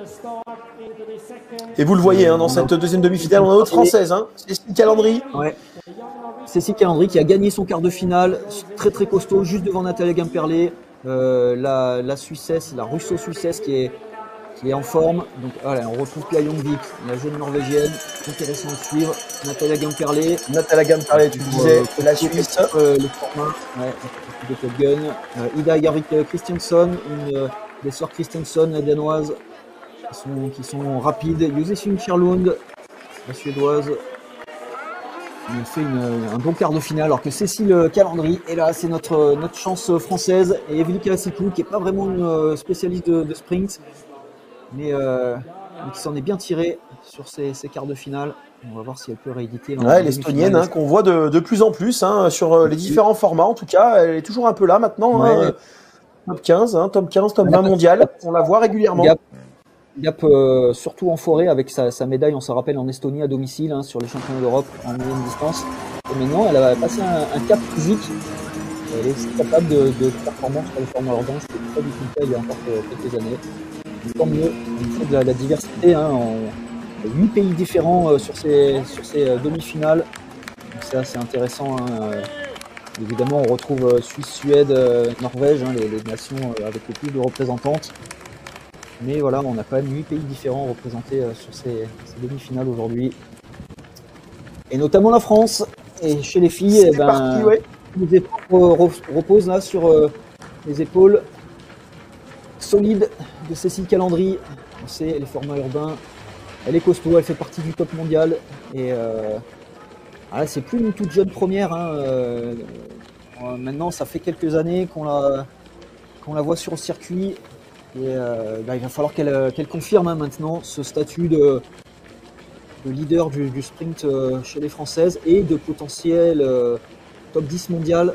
Et vous le voyez, hein, dans cette deuxième demi-finale, on a notre française, hein, Cécile Calandry. Ouais. Cécile Calandry qui a gagné son quart de finale, très très costaud, juste devant Natalia Gamperlé, euh, la, la Suissesse, la russo-suissesse qui est, qui est en forme. Donc voilà, on retrouve Pia Jongvik, la jeune Norvégienne, intéressant à suivre. Natalia Gamperlé. Natalia Gamperlé, tu disais, euh, la Suisse. Euh, le format, ouais, de Top Gun. Euh, Ida Garvik Christiansen, une euh, des sœurs Christiansen danoises qui sont, qui sont rapides. Josephine Kjærlund, la suédoise, qui fait une, un bon quart de finale, alors que Cécile Calandry est là, c'est notre, notre chance française. Et Evelika Sikou, qui n'est pas vraiment une spécialiste de, de sprint, mais, euh, mais qui s'en est bien tirée sur ces, ces quarts de finale. On va voir si elle peut rééditer. Ouais, l'estonienne hein, qu'on voit de, de plus en plus hein, sur les différents formats. En tout cas, elle est toujours un peu là maintenant. Ouais. Hein, top quinze, hein, top quinze, top vingt mondial. On la voit régulièrement. Gap, Gap euh, surtout en forêt avec sa, sa médaille, on se rappelle, en Estonie à domicile hein, sur les championnats d'Europe en moyenne distance. Et maintenant, elle a passé un, un cap physique. Elle est capable de, de performance sur les formats urbains. C'était pas du tout le cas il y a encore quelques années. Mais tant mieux, il faut de la, la diversité. Hein, en, huit pays différents euh, sur ces, sur ces euh, demi-finales. C'est assez intéressant. Hein. Euh, évidemment, on retrouve euh, Suisse, Suède, euh, Norvège, hein, les, les nations euh, avec le plus de représentantes. Mais voilà, on a quand même huit pays différents représentés euh, sur ces, ces demi-finales aujourd'hui. Et notamment la France. Et chez les filles, eh ben, parti, ouais. les épaules reposent là sur euh, les épaules solides de Cécile Calandry. On sait, les formats urbains. Elle est costaud, elle fait partie du top mondial et euh, ah, c'est plus une toute jeune première. Hein, euh, Euh, maintenant, ça fait quelques années qu'on la, qu'on la voit sur le circuit. Et euh, bah, il va falloir qu'elle qu'elle confirme hein, maintenant ce statut de, de leader du, du sprint euh, chez les Françaises et de potentiel euh, top dix mondial.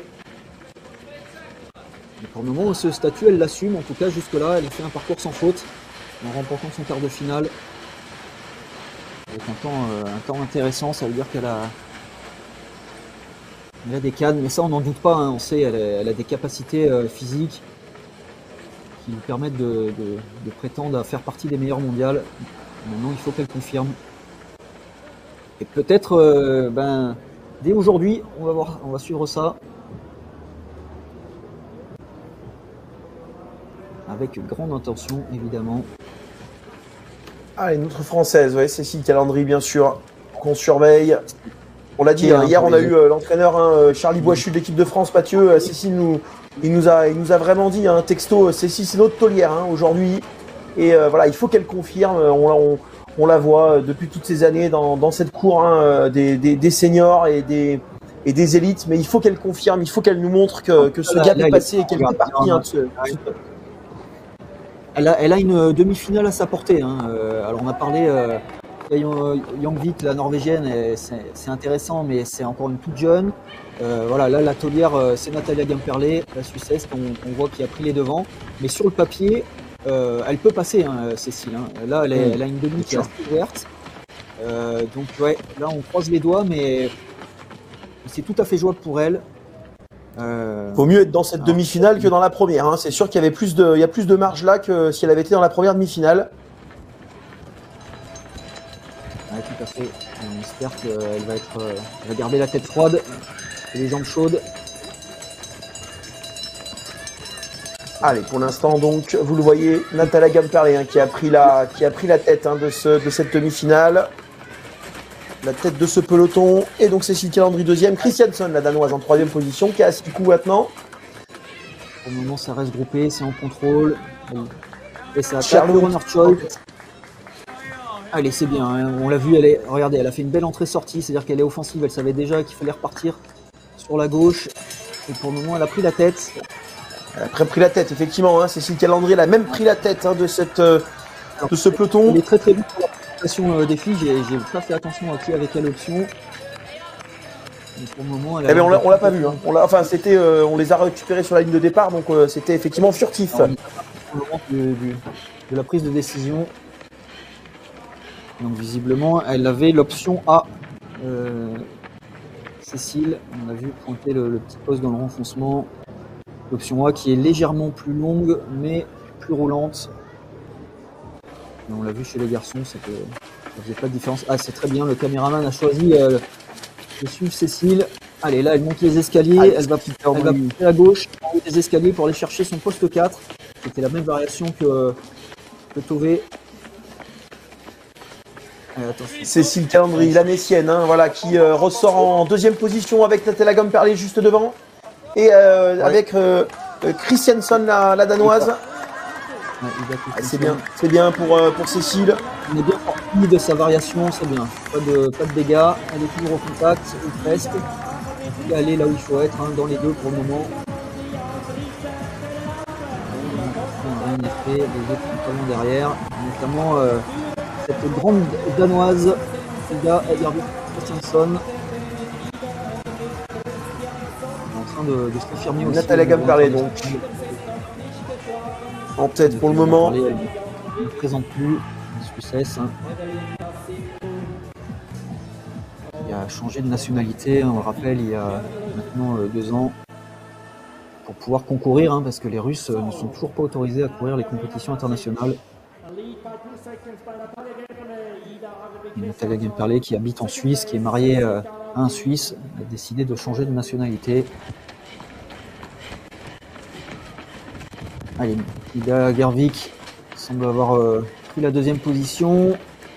Et pour le moment, ce statut, elle l'assume. En tout cas, jusque-là, elle a fait un parcours sans faute en remportant son quart de finale. Avec un temps, euh, un temps intéressant, ça veut dire qu'elle a, elle a des cannes, mais ça on n'en doute pas, hein. On sait, elle a, elle a des capacités euh, physiques qui lui permettent de, de, de prétendre à faire partie des meilleures mondiales. Maintenant, il faut qu'elle confirme. Et peut-être, euh, ben, dès aujourd'hui, on va voir, on va suivre ça. Avec grande intention, évidemment. Ah, une autre française, ouais, Cécile Calandry, bien sûr, qu'on surveille. On l'a dit, hein, hier, on a eu euh, l'entraîneur hein, Charlie Boischu de l'équipe de France, Mathieu. Euh, Cécile, nous, il, nous a, il nous a vraiment dit, un hein, texto, Cécile, c'est notre taulière hein, aujourd'hui. Et euh, voilà, il faut qu'elle confirme. On, on, on la voit depuis toutes ces années dans, dans cette cour hein, des, des, des seniors et des, et des élites. Mais il faut qu'elle confirme, il faut qu'elle nous montre que, que ce gap est passé et qu'elle fait partie hein, de ce... Elle a, elle a une demi-finale à sa portée. Hein. Euh, alors on a parlé, euh, Youngvik, la norvégienne, c'est intéressant, mais c'est encore une toute jeune. Euh, voilà, là la taulière, euh, c'est Natalia Gamperlé, la Suissesse, qu'on qu'on voit qui a pris les devants. Mais sur le papier, euh, elle peut passer, hein, Cécile. Hein. Là, elle, est, mmh. elle a une demi qui est assez ouverte. Euh, donc ouais, là on croise les doigts, mais c'est tout à fait jouable pour elle. Euh... Vaut mieux être dans cette demi-finale que dans la première. Hein. C'est sûr qu'il y avait plus de, il y a plus de marge là que si elle avait été dans la première demi-finale. Ouais, tout à fait. On espère qu'elle va être, euh, elle va garder la tête froide et les jambes chaudes. Allez, pour l'instant donc, vous le voyez, Natalia Gamperlé hein, qui a pris la, qui a pris la tête hein, de ce, de cette demi-finale. La tête de ce peloton. Et donc Cécile Calandry deuxième. Christiansen, la danoise, en troisième position, qui a six coups maintenant. Pour le moment, ça reste groupé, c'est en contrôle. Et ça attaque le runner choice. Allez, c'est bien. Hein. On l'a vu, elle est. Regardez, elle a fait une belle entrée-sortie, c'est-à-dire qu'elle est offensive. Elle savait déjà qu'il fallait repartir sur la gauche. Et pour le moment, elle a pris la tête. Elle a pris la tête, effectivement. Hein. Cécile Calandry, elle a même pris la tête hein, de, cette, euh, de ce peloton. Elle est très très vite pour la présentation des filles. J'ai pas fait attention à qui avait quelle option. Mais pour le moment, elle a eh ben on l'a pas vu. Hein. On, enfin, c'était, euh, on les a récupérés sur la ligne de départ, donc euh, c'était effectivement furtif. Alors, au moment de, de, de la prise de décision. Donc visiblement, elle avait l'option A. Euh, Cécile, on a vu pointer le, le petit poste dans le renfoncement. L'option A qui est légèrement plus longue, mais plus roulante. Et on l'a vu chez les garçons, ça ne faisait pas de différence. Ah, c'est très bien, le caméraman a choisi euh, de suivre Cécile. Allez, là, elle monte les escaliers, ah, elle va pousser à gauche, en haut des escaliers pour aller chercher son poste quatre. C'était la même variation que, que Tové. Cécile Calandry, la messienne, hein, voilà, qui euh, ressort en deuxième position avec Natalia Gamperlé juste devant. Et euh, ouais. avec euh, Christiansen, la, la danoise. Ouais, ah, c'est bien, c'est bien pour, euh, pour Cécile. On est bien sorti de sa variation, c'est bien. Pas de, pas de dégâts, elle est toujours au contact, ou presque. Elle est là où il faut être, hein, dans les deux pour le moment. Rien n'est fait, les deux sont derrière, notamment euh, cette grande danoise, Frida Christiansen. De, de se confirmer aussi. Natalia Gamperlé donc en tête pour le moment. Elle ne présente plus la Suissesse. Hein. Il a changé de nationalité, on le rappelle, il y a maintenant euh, deux ans pour pouvoir concourir, hein, parce que les Russes euh, ne sont toujours pas autorisés à courir les compétitions internationales. Et Natalia Gamperlé qui habite en Suisse, qui est mariée euh, à un Suisse, a décidé de changer de nationalité. Allez, Ida Gervik semble avoir euh, pris la deuxième position.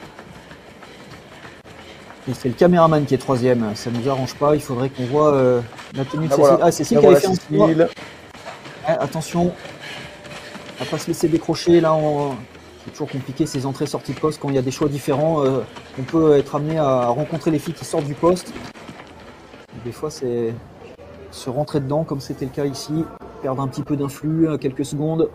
Et c'est le caméraman qui est troisième. Ça ne nous arrange pas. Il faudrait qu'on voit euh, la tenue de ah, Cécile. Voilà. Ah, Cécile qui avait fait un tour. Ouais, attention, à ne pas se laisser décrocher. Là, on... c'est toujours compliqué ces entrées-sorties de poste quand il y a des choix différents. Euh, on peut être amené à rencontrer les filles qui sortent du poste. Des fois, c'est se rentrer dedans comme c'était le cas ici, perdre un petit peu d'influx, quelques secondes.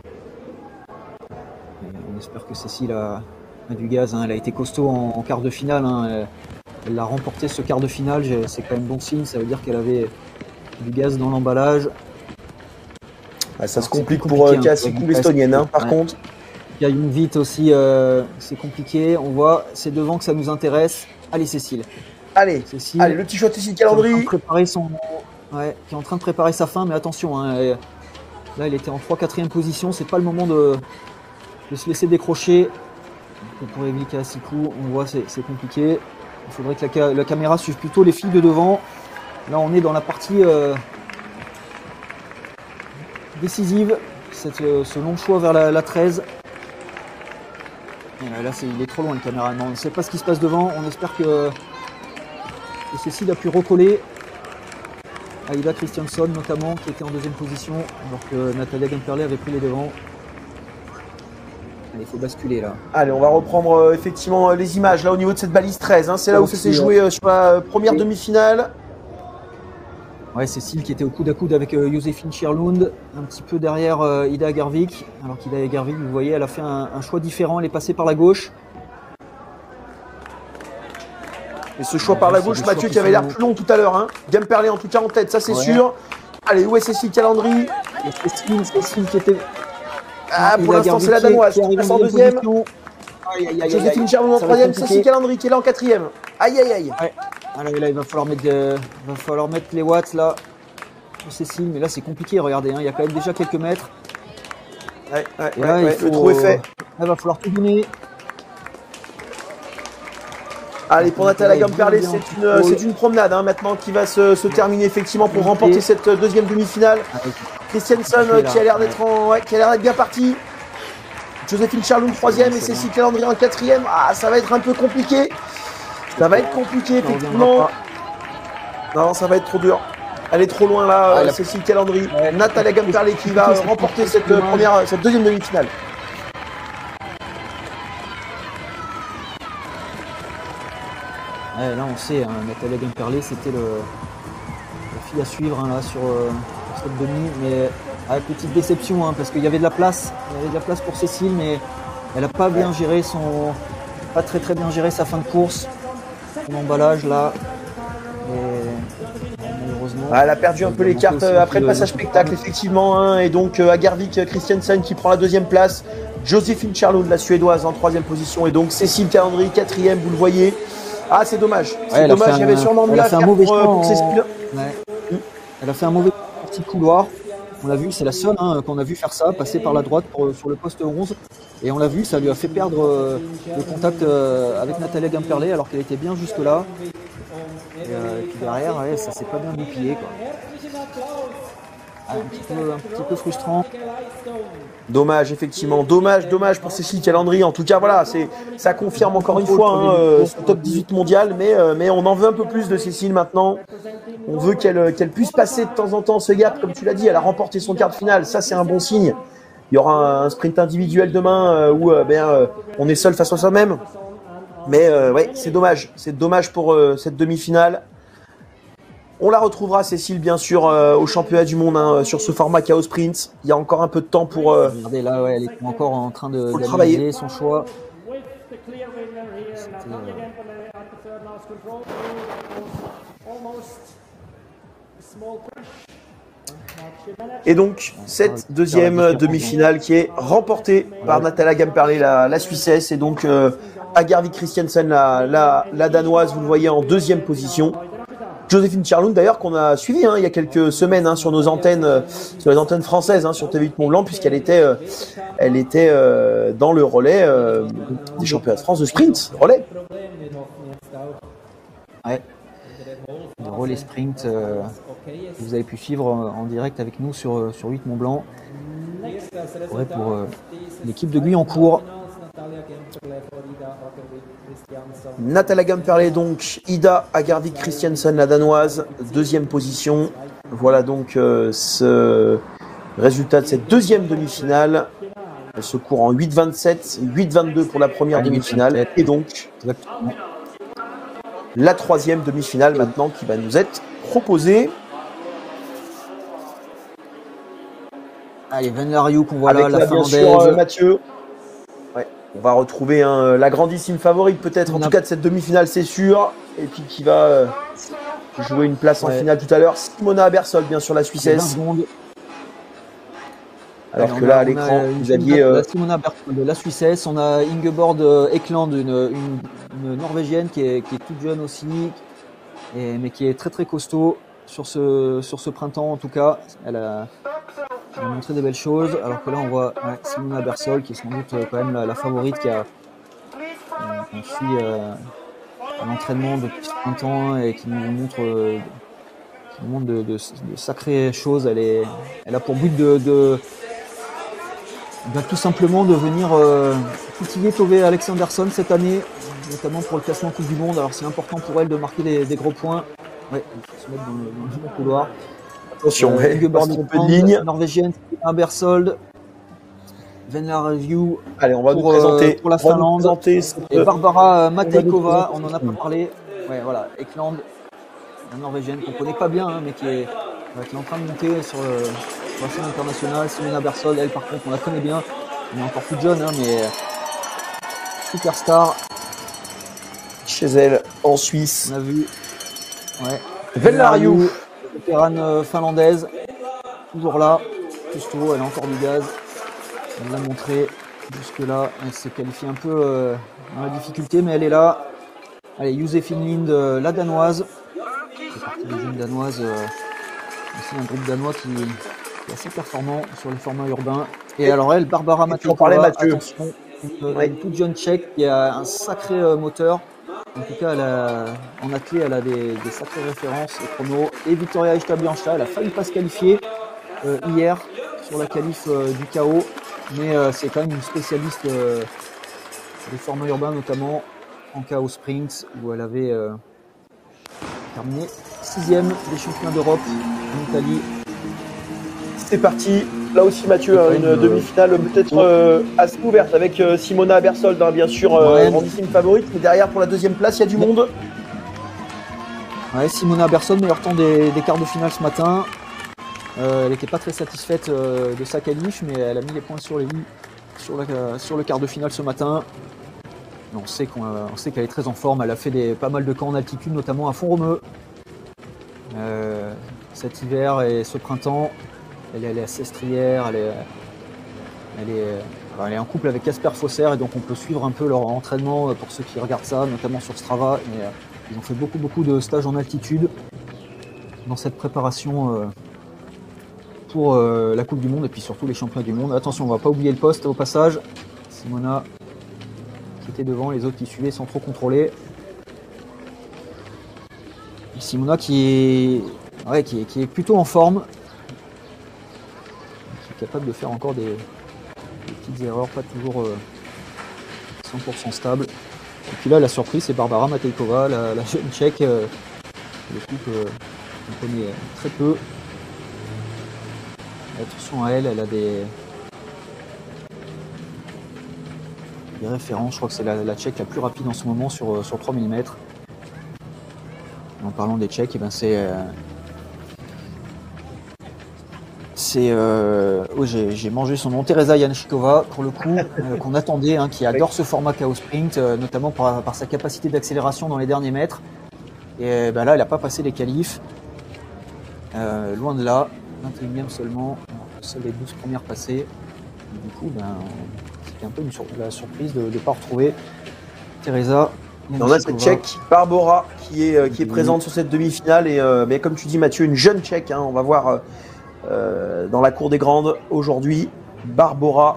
Et on espère que Cécile a, a du gaz, hein. Elle a été costaud en, en quart de finale, hein. Elle, elle a remporté ce quart de finale, c'est quand même bon signe, ça veut dire qu'elle avait du gaz dans l'emballage. Ah, ça Alors, se complique pour euh, Kassikou, l'estonienne, hein, par ouais. contre. Gaïum vite aussi, euh, c'est compliqué. On voit, c'est devant que ça nous intéresse. Allez Cécile. Allez, Cécile. Allez, le petit choix de Cécile Calandry. Préparer son... ouais, qui est en train de préparer sa fin, mais attention, hein, elle... là il était en trois quatrième position, c'est pas le moment de, de se laisser décrocher. Pour Evelyk Kassikou, on voit c'est compliqué. Il faudrait que la, la caméra suive plutôt les filles de devant. Là on est dans la partie euh, décisive, cette, euh, ce long choix vers la, la treize. Et là c'est, il est trop loin le caméraman, on ne sait pas ce qui se passe devant, on espère que, que Cécile a pu recoller. Aida Christiansson notamment qui était en deuxième position alors que Natalia Gemperle avait pris les devants. Il faut basculer là. Allez, on va reprendre euh, effectivement euh, les images là au niveau de cette balise treize. Hein. C'est là où ça s'est joué euh, sur la euh, première demi-finale. Ouais, Cécile qui était au coude à coude avec euh, Joséphine Schierlund, un petit peu derrière euh, Ida Agervik. Alors qu'Ida Agervik, vous voyez, elle a fait un, un choix différent, elle est passée par la gauche. Et ce choix ouais, par la gauche, Mathieu, qui avait l'air plus long tout à l'heure. Hein. Gemperle en tout cas en tête, ça c'est ouais. sûr. Allez, où est Cécile Calandry? Et Cécile, Cécile qui était... Ah, pour l'instant, c'est la Danoise qui passe en deuxième. Joséphine Schierlund en troisième, Cécile Calandry qui est là en quatrième. Aïe, aïe, aïe. Ouais. Ah là, là, il va falloir mettre, de... il va falloir mettre les watts là pour Cécile, mais là c'est compliqué, regardez, hein. Il y a quand même déjà quelques mètres. Ouais, ouais, et là, ouais, il ouais, faut... le trou est fait. Là, il va falloir tout donner. Allez, pour Natalia Gemperle, c'est une, c'est une promenade hein, maintenant qui va se, se terminer effectivement pour remporter cette deuxième demi-finale. Christiansson qui a l'air d'être en... ouais, qui a l'air d'être bien parti. Joséphine Schierlund troisième et Cécile Calandry en quatrième. Ah, ça va être un peu compliqué. Ça va être compliqué effectivement. Non, ça va être trop dur. Elle est trop loin là, ah, Cécile Calandry. Ouais. Natalia Gemperle qui va remporter cette première, cette deuxième demi-finale. Ouais, là on sait, hein, Natalia Gemperle c'était le la fille à suivre hein, là sur, euh, sur cette demi, mais avec petite déception hein, parce qu'il y avait de la place, il y avait de la place pour Cécile, mais elle n'a pas bien géré son, pas très très bien géré sa fin de course, son emballage là. Et, malheureusement, ah, elle a perdu un peu les cartes après le passage spectacle effectivement, hein, et donc euh, Agervik Christiansson qui prend la deuxième place, Joséphine Schierlund la suédoise en troisième position et donc Cécile Calandry quatrième, vous le voyez. Ah, c'est dommage. C'est ouais, dommage. Il y avait sûrement mieux à faire pour, pour Cécile. Ouais. Elle a fait un mauvais petit couloir. On l'a vu, c'est la seule hein, qu'on a vu faire ça, passer par la droite pour, sur le poste onze. Et on l'a vu, ça lui a fait perdre euh, le contact euh, avec Natalia Gemperle alors qu'elle était bien jusque là. Et, euh, et puis derrière, ouais, ça s'est pas bien goupillé. Un petit peu, un petit peu frustrant. Dommage, effectivement. Dommage, dommage pour Cécile Calandry. En tout cas, voilà, c'est, ça confirme encore une fois hein, euh, son top dix-huit mondial. Mais, euh, mais on en veut un peu plus de Cécile maintenant. On veut qu'elle qu'elle puisse passer de temps en temps ce gap. Comme tu l'as dit, elle a remporté son quart de finale. Ça, c'est un bon signe. Il y aura un, un sprint individuel demain euh, où euh, ben, euh, on est seul face à soi-même. Mais euh, ouais, c'est dommage. C'est dommage pour euh, cette demi-finale. On la retrouvera, Cécile, bien sûr, euh, au championnat du monde hein, sur ce format Chaos Sprint. Il y a encore un peu de temps pour. Euh, Regardez, là, ouais, elle est encore en train de travailler son choix. Et donc, cette deuxième demi-finale qui est remportée par Natalia Gemperle, la, la Suissesse, et donc euh, Agervik Christiansson, la, la, la Danoise, vous le voyez, en deuxième position. Joséphine Schierlund d'ailleurs qu'on a suivi hein, il y a quelques semaines hein, sur nos antennes, euh, sur les antennes françaises hein, sur T V huit Mont Blanc puisqu'elle était, euh, elle était euh, dans le relais euh, des championnats de France de sprint relais. Ouais. Le relais sprint euh, que vous avez pu suivre en direct avec nous sur sur huit Mont Blanc. Ouais, pour euh, l'équipe de Guyancourt. Natalia Gemperle donc, Ida Agervik Christiansson la danoise, deuxième position. Voilà donc euh, ce résultat de cette deuxième demi-finale. Elle se court en huit vingt-sept, huit vingt-deux pour la première demi-finale. Et donc la troisième demi-finale maintenant qui va nous être proposée. Allez, Van Lariou qu'on voit Avec là, la là, bien finlandaise. sûr, euh, Mathieu. Ouais. On va retrouver hein, la grandissime favorite peut-être, en tout cas de cette demi-finale, c'est sûr. Et puis qui va euh, jouer une place Ouais. en finale tout à l'heure. Simona Abersold, bien sûr, la Suissesse. Alors Allez, que on là, a- à on l'écran, a une vous jeune aviez... date, euh, la Simona Bergman de la Suissesse. On a Ingeborg euh, Ekland, une, une- une Norvégienne qui est, qui est toute jeune aussi, et- mais qui est très très costaud sur ce, sur ce printemps en tout cas. Elle a, elle a montré des belles choses. Alors que là, on voit ouais, Simona Bersol qui est sans doute euh, quand même la, la favorite qui a euh, qu'on suit euh, à l'entraînement depuis ce printemps et qui nous montre, euh, qui nous montre de, de- de sacrées choses. Elle, est, elle a pour but de, de Ben, tout simplement de venir euh, titiller Tove Alexandersson cette année, notamment pour le classement Coupe du Monde. Alors c'est important pour elle de marquer des, des gros points. Ouais, il faut se mettre dans le, dans le bon couloir. Attention, Euh, ouais, pas Ingeborg se tromper de Ekland, ligne. Norvégienne, Bersold, Venla Review Allez, on va nous pour, euh, présenter, pour la on va nous Finlande présenter cette- et Barbara euh, on va nous Mateikova, on présenter n'en a cette- pas parlé. Ouais, voilà, Ekland, la Norvégienne qu'on connaît pas bien, hein, mais qui est, ouais, qui est en train de monter sur, le, sur la scène internationale. Simona Bersold, elle par contre, on la connaît bien. Elle est encore toute jeune, hein, mais superstar. chez elle, en Suisse. On a vu. Ouais. Van Lariou. Vétérane euh, finlandaise. Toujours là. Costaud, elle a encore du gaz. Elle l'a montré jusque-là. Elle s'est qualifiée un peu euh, dans la difficulté, mais elle est là. Allez, Joséphine Lind, euh, la danoise. C'est partie des jeunes danoises. Euh, aussi un groupe danois qui, qui est assez performant sur les formats urbains. Et alors elle, Barbara Mateikova, attention, une, ouais. une toute jeune tchèque qui a un sacré euh, moteur. En tout cas, elle a, en athlée, elle a des, des sacrées références et chrono. Et Victoria Echta-Bianchta, elle a failli pas se qualifier euh, hier sur la qualif euh, du K O. Mais euh, c'est quand même une spécialiste euh, des formats urbains, notamment en K O Springs, où elle avait euh, terminé sixième des championnats d'Europe en Italie. C'est parti. Là aussi, Mathieu, hein, une euh, demi-finale peut-être euh, assez ouverte avec euh, Simona Abersold, hein, bien sûr, euh, ouais. grandissime favorite. Mais derrière, pour la deuxième place, il y a du monde. Ouais, Simona Abersold, meilleur temps des, des quarts de finale ce matin. Euh, elle n'était pas très satisfaite euh, de sa qualif, mais elle a mis les points sur les i sur, la, sur le quart de finale ce matin. Et on sait qu'on on sait qu'elle est très en forme. Elle a fait des, pas mal de camps en altitude, notamment à Font-Romeu euh, cet hiver et ce printemps. Elle, elle est assez strière, elle est, elle, est, alors elle est en couple avec Casper Fosser et donc on peut suivre un peu leur entraînement pour ceux qui regardent ça, notamment sur Strava. Et, euh, ils ont fait beaucoup beaucoup de stages en altitude dans cette préparation euh, pour euh, la Coupe du Monde et puis surtout les championnats du monde. Attention, on ne va pas oublier le poste au passage. Simona qui était devant, les autres qui suivaient sans trop contrôler. Et Simona qui est, ouais, qui est, qui est plutôt en forme. Capable de faire encore des, des petites erreurs, pas toujours euh, cent pour cent stable. Et puis là, la surprise, c'est Barbara Mateikova, la, la jeune tchèque, euh, le coup qu'on connaît très peu. Attention à elle, elle a des, des références. Je crois que c'est la, la tchèque la plus rapide en ce moment sur, sur trois millimètres. En parlant des tchèques, eh ben c'est. Euh, C'est, euh, oh, j'ai mangé son nom, Teresa Janšíková, pour le coup, euh, qu'on attendait, hein, qui adore ce format K O Sprint, euh, notamment par, par sa capacité d'accélération dans les derniers mètres. Et ben là, elle n'a pas passé les qualifs. Euh, loin de là, vingt et unième seulement, seules les douze premières passées. Et du coup, ben, c'était un peu une sur, la surprise de ne pas retrouver Teresa. On a cette tchèque, Barbara, qui est, euh, qui est présente sur cette demi-finale. Et euh, mais comme tu dis, Mathieu, une jeune tchèque, hein, on va voir. Euh, Euh, dans la cour des grandes aujourd'hui, Barbara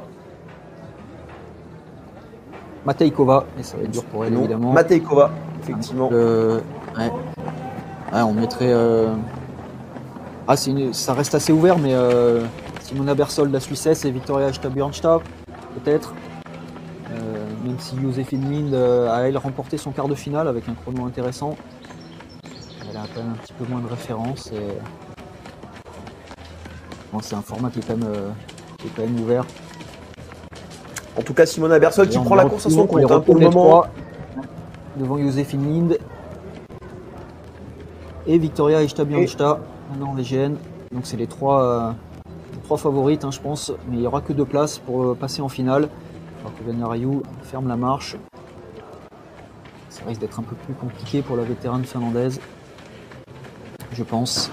Mateikova, et ça va être dur pour elle non, évidemment. Mateikova, effectivement. Euh, ouais. Ouais, on mettrait. Euh... Ah, une... ça reste assez ouvert, mais euh... Simona Bersold, la Suissesse, et Victoria Echta-Bianchta, peut-être. Euh, même si Joséphine Lind euh, a elle remporté son quart de finale avec un chrono intéressant, elle a quand même un petit peu moins de référence. Et... Bon, c'est un format qui est, quand même, euh, qui est quand même ouvert. En tout cas, Simona Bersold qui prend la course à son compte hein, pour le moment. Devant Joséphine Lind et Victoria Echta-Bianchta, la norvégienne. Donc c'est les trois, euh, les trois favorites, hein, je pense, mais il n'y aura que deux places pour euh, passer en finale. Alors que Vania Ryu ferme la marche. Ça risque d'être un peu plus compliqué pour la vétérane finlandaise, je pense.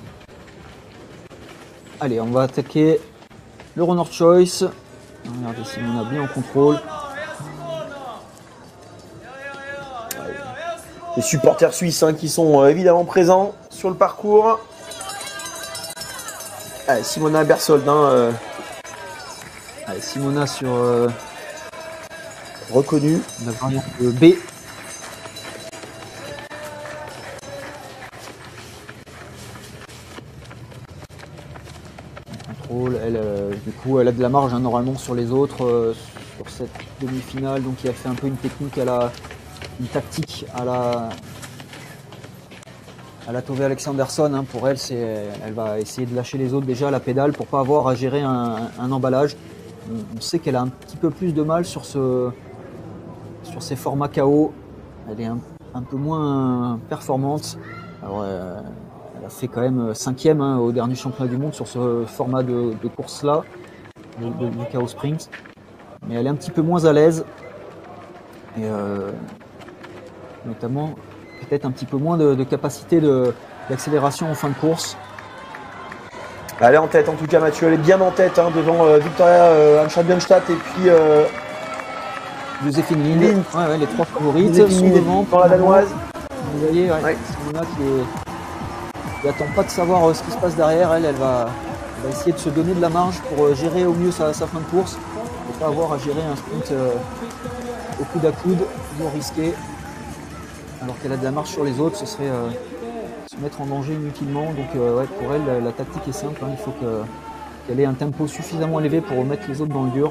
Allez, on va attaquer le runner choice. Regardez, Simona bien en contrôle. Les supporters suisses hein, qui sont euh, évidemment présents sur le parcours. Allez, Simona Bersold. Hein, euh... Allez, Simona sur euh... reconnue. La variante B. Contrôle, elle, euh, du coup, elle a de la marge hein, normalement sur les autres, euh, sur cette demi-finale. Donc, il a fait un peu une technique à la, une tactique à la, à la Tove Alexandersson. Hein. Pour elle, c'est, elle va essayer de lâcher les autres déjà à la pédale pour pas avoir à gérer un, un emballage. On, on sait qu'elle a un petit peu plus de mal sur ce, sur ces formats K O. Elle est un, un peu moins performante. Alors, euh, elle a fait quand même cinquième hein, au dernier championnat du monde sur ce format de, de course-là, de, de, du K O Sprint. Mais elle est un petit peu moins à l'aise. Et euh, notamment, peut-être un petit peu moins de, de capacité de, d'accélération en fin de course. Elle est en tête en tout cas, Mathieu. Elle est bien en tête hein, devant euh, Victoria euh, Anschad-Bjørnstad et puis euh, Joséphine Lind. Ouais, ouais, les trois favorites. Joséphine Lind dans la danoise. Vous voyez, ouais, ouais. Simona qui est... Elle n'attend pas de savoir euh, ce qui se passe derrière, elle, elle va, elle va essayer de se donner de la marge pour euh, gérer au mieux sa, sa fin de course. Il ne faut pas avoir à gérer un sprint euh, au coude à coude, toujours risqué. Alors qu'elle a de la marge sur les autres, ce serait euh, se mettre en danger inutilement. Donc euh, ouais, pour elle, la, la tactique est simple, hein. Il faut que, qu'elle ait un tempo suffisamment élevé pour remettre les autres dans le dur.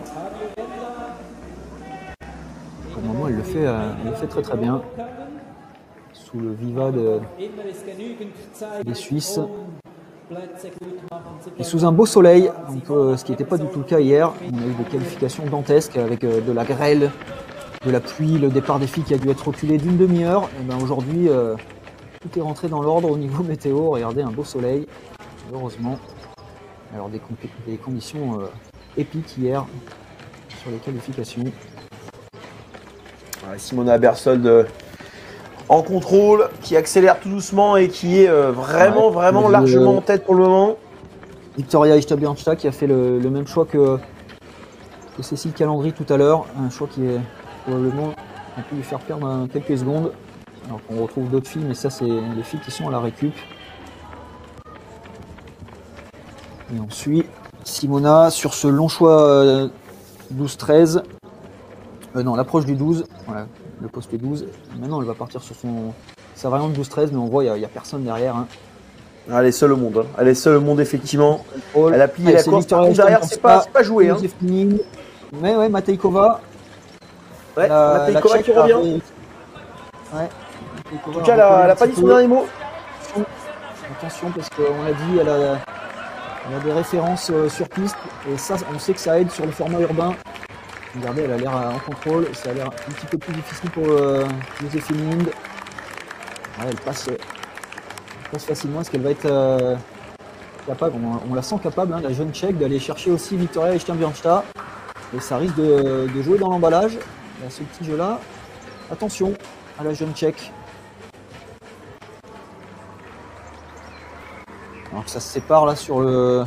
Pour le moment, elle le fait, euh, elle le fait très très bien. Sous le viva de, des Suisses. Et sous un beau soleil, donc, euh, ce qui n'était pas du tout le cas hier. On a eu des qualifications dantesques avec euh, de la grêle, de la pluie, le départ des filles qui a dû être reculé d'une demi-heure. Et ben aujourd'hui, euh, tout est rentré dans l'ordre au niveau météo. Regardez, un beau soleil, heureusement. Alors des, des conditions euh, épiques hier sur les qualifications. Ouais, Simona Bersold euh, en contrôle, qui accélère tout doucement et qui est euh, vraiment, ouais, vraiment largement euh, en tête pour le moment. Victoria Anschad-Bjørnstad qui a fait le, le même choix que, que Cécile Calandry tout à l'heure. Un choix qui est probablement a pu lui faire perdre quelques secondes. Alors qu'on retrouve d'autres filles, mais ça c'est les filles qui sont à la récup. Et on suit Simona sur ce long choix euh, douze treize. Euh, non, l'approche du douze. Voilà, le poste douze. Maintenant, elle va partir sur son, sa variante douze treize, mais on voit, il n'y a, a personne derrière. Hein. Elle est seule au monde. Hein. Elle est seule au monde, effectivement. Elle a plié ouais, la course. Derrière, c'est pas, pas joué. Hein. Mais ouais, Matejkova. Ouais, Matejkova qui revient. Avait... Ouais. En tout cas, elle n'a pas dit son dernier mot. Attention, parce qu'on l'a dit, elle a, elle a des références euh, sur piste. Et ça, on sait que ça aide sur le format urbain. Regardez, elle a l'air en contrôle. Ça a l'air un petit peu plus difficile pour euh, Joséphine Lind. Ouais, elle passe, elle passe facilement. Est-ce qu'elle va être euh, capable, on, on la sent capable, hein, la jeune tchèque, d'aller chercher aussi Victoria Anschad-Bjørnstad. Et ça risque de, de jouer dans l'emballage. Il y a ce petit jeu-là. Attention à la jeune tchèque. Alors que ça se sépare là sur le...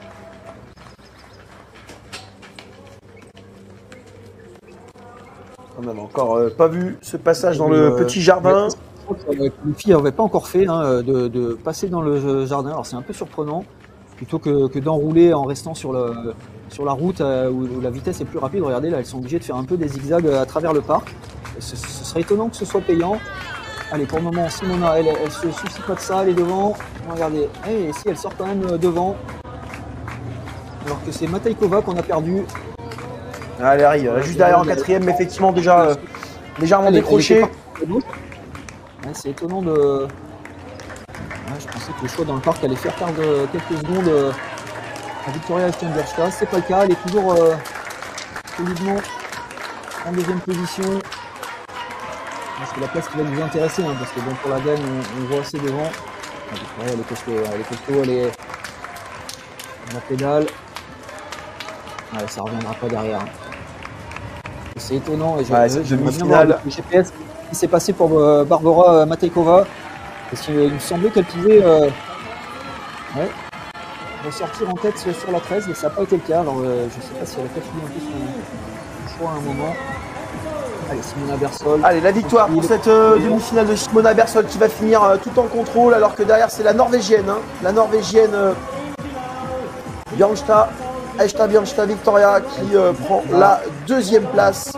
On n'avait encore euh, pas vu ce passage dans le euh, petit jardin. Les filles n'avaient pas encore fait hein, de, de passer dans le jardin. Alors c'est un peu surprenant. Plutôt que, que d'enrouler en restant sur, le, sur la route euh, où, où la vitesse est plus rapide. Regardez là, elles sont obligées de faire un peu des zigzags à travers le parc. Ce, ce serait étonnant que ce soit payant. Allez, pour le moment, Simona, elle ne se soucie pas de ça, elle est devant. Regardez, et si elle sort quand même devant. Alors que c'est Matejkova qu'on a perdu. Ah, elle arrive, juste derrière en quatrième, mais effectivement déjà euh, légèrement décroché. Ouais, c'est étonnant de... Ouais, je pensais que le choix dans le parc allait faire perdre quelques secondes à Victoria Anschad-Bjørnstad. C'est pas le cas, elle est toujours euh, solidement en deuxième position. C'est la place qui va nous intéresser, hein, parce que bon, pour la gagne, on, on voit assez devant. Ouais, elle est costaud, elle est costaud, elle est, La pédale. Ouais, ça reviendra pas derrière. C'est étonnant. Et ouais, j'aimerais bien voir le G P S qui s'est passé pour euh, Barbora euh, Matejkova. Parce qu'il me semblait qu'elle pouvait euh, ouais, ressortir en tête sur la treize, mais ça n'a pas été le cas. Alors euh, je ne sais pas si elle a pas fini un peu son, son choix à un moment. Allez, Simona Bersol. Allez, la victoire pour cette euh, demi-finale de Simona Bersol qui va finir euh, tout en contrôle, alors que derrière c'est la Norvégienne. Hein, la Norvégienne euh, Bjørnstad, Ejta Bjørnstad Victoria qui euh, prend la deuxième place.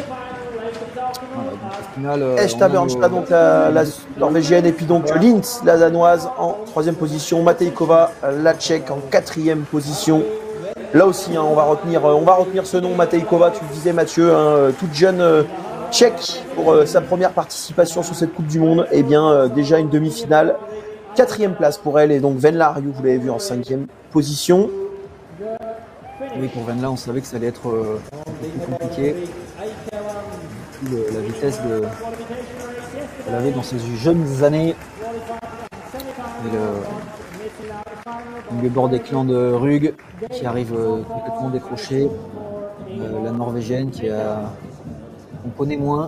Euh, Ejta Bjørnstad, donc la, la Norvégienne, et puis donc Lintz, la Danoise, en troisième position. Matejkova, la Tchèque, en quatrième position. Là aussi, hein, on, va retenir, on va retenir ce nom, Matejkova, tu le disais Mathieu, hein, toute jeune euh, Tchèque pour euh, sa première participation sur cette Coupe du Monde. Et eh bien euh, déjà une demi-finale, quatrième place pour elle, et donc Venla Ariou, vous l'avez vu, en cinquième position. Oui, pour Venla, on savait que ça allait être euh, plus compliqué. Le, la vitesse de qu'elle avait dans ses jeunes années. Et le, le bord des clans de Rug qui arrive euh, complètement décroché. Euh, la Norvégienne qui a on connaît moins,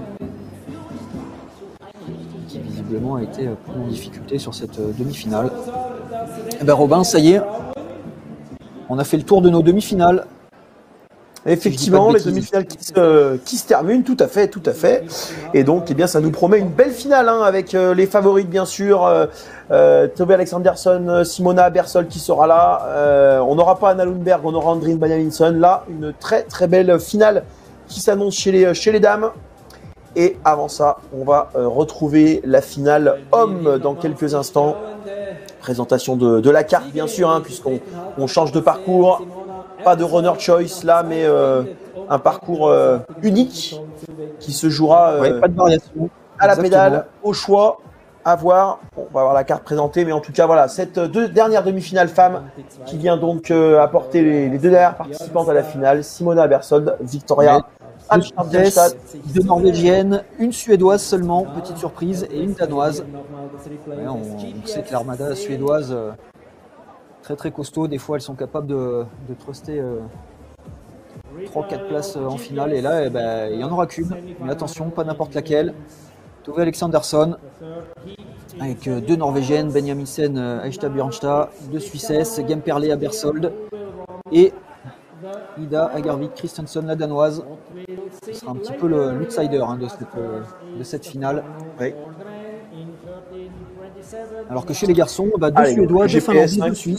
qui visiblement a été plus en difficulté sur cette euh, demi-finale. Et ben Robin, ça y est, on a fait le tour de nos demi-finales. Effectivement, les demi-finales qui se, qui se terminent, tout à fait, tout à fait. Et donc, eh bien, ça nous promet une belle finale, hein, avec euh, les favorites, bien sûr. Euh, euh, Tove Alexandersson, Simona Bersol qui sera là. Euh, on n'aura pas Anna Lundberg, on aura Andrine Benjaminson. Là, une très, très belle finale qui s'annonce chez les, chez les dames. Et avant ça, on va euh, retrouver la finale homme dans quelques instants. Présentation de, de la carte, bien sûr, hein, puisqu'on on change de parcours. Pas de runner choice là, mais euh, un parcours euh, unique qui se jouera euh, ouais, pas de variation. À la Exactement. pédale, au choix, à voir. Bon, on va avoir la carte présentée, mais en tout cas, voilà, cette deux dernière demi-finale femme qui vient donc euh, apporter les, les deux dernières participantes à la finale, Simona Bersol, Victoria Alstad, deux Norvégiennes, une Suédoise seulement, petite surprise, et une Danoise. Ouais, on, on sait que l'armada suédoise, euh, très très costaud, des fois elles sont capables de, de truster euh, trois quatre places en finale, et là eh ben, il n'y en aura qu'une, mais attention, pas n'importe laquelle. Tove Alexandersson, avec euh, deux Norvégiennes, Benjaminsen, euh, Ejta Bjørnstad, deux Suissesses, Gemperle à Bersold, et Ida Agervik Christensen, la Danoise. Ce sera un petit peu l'outsider hein, de, cette, euh, de cette finale. Oui. Alors que chez les garçons, bah, deux Allez, Suédois, deux Finlandais, hein. deux Suisses.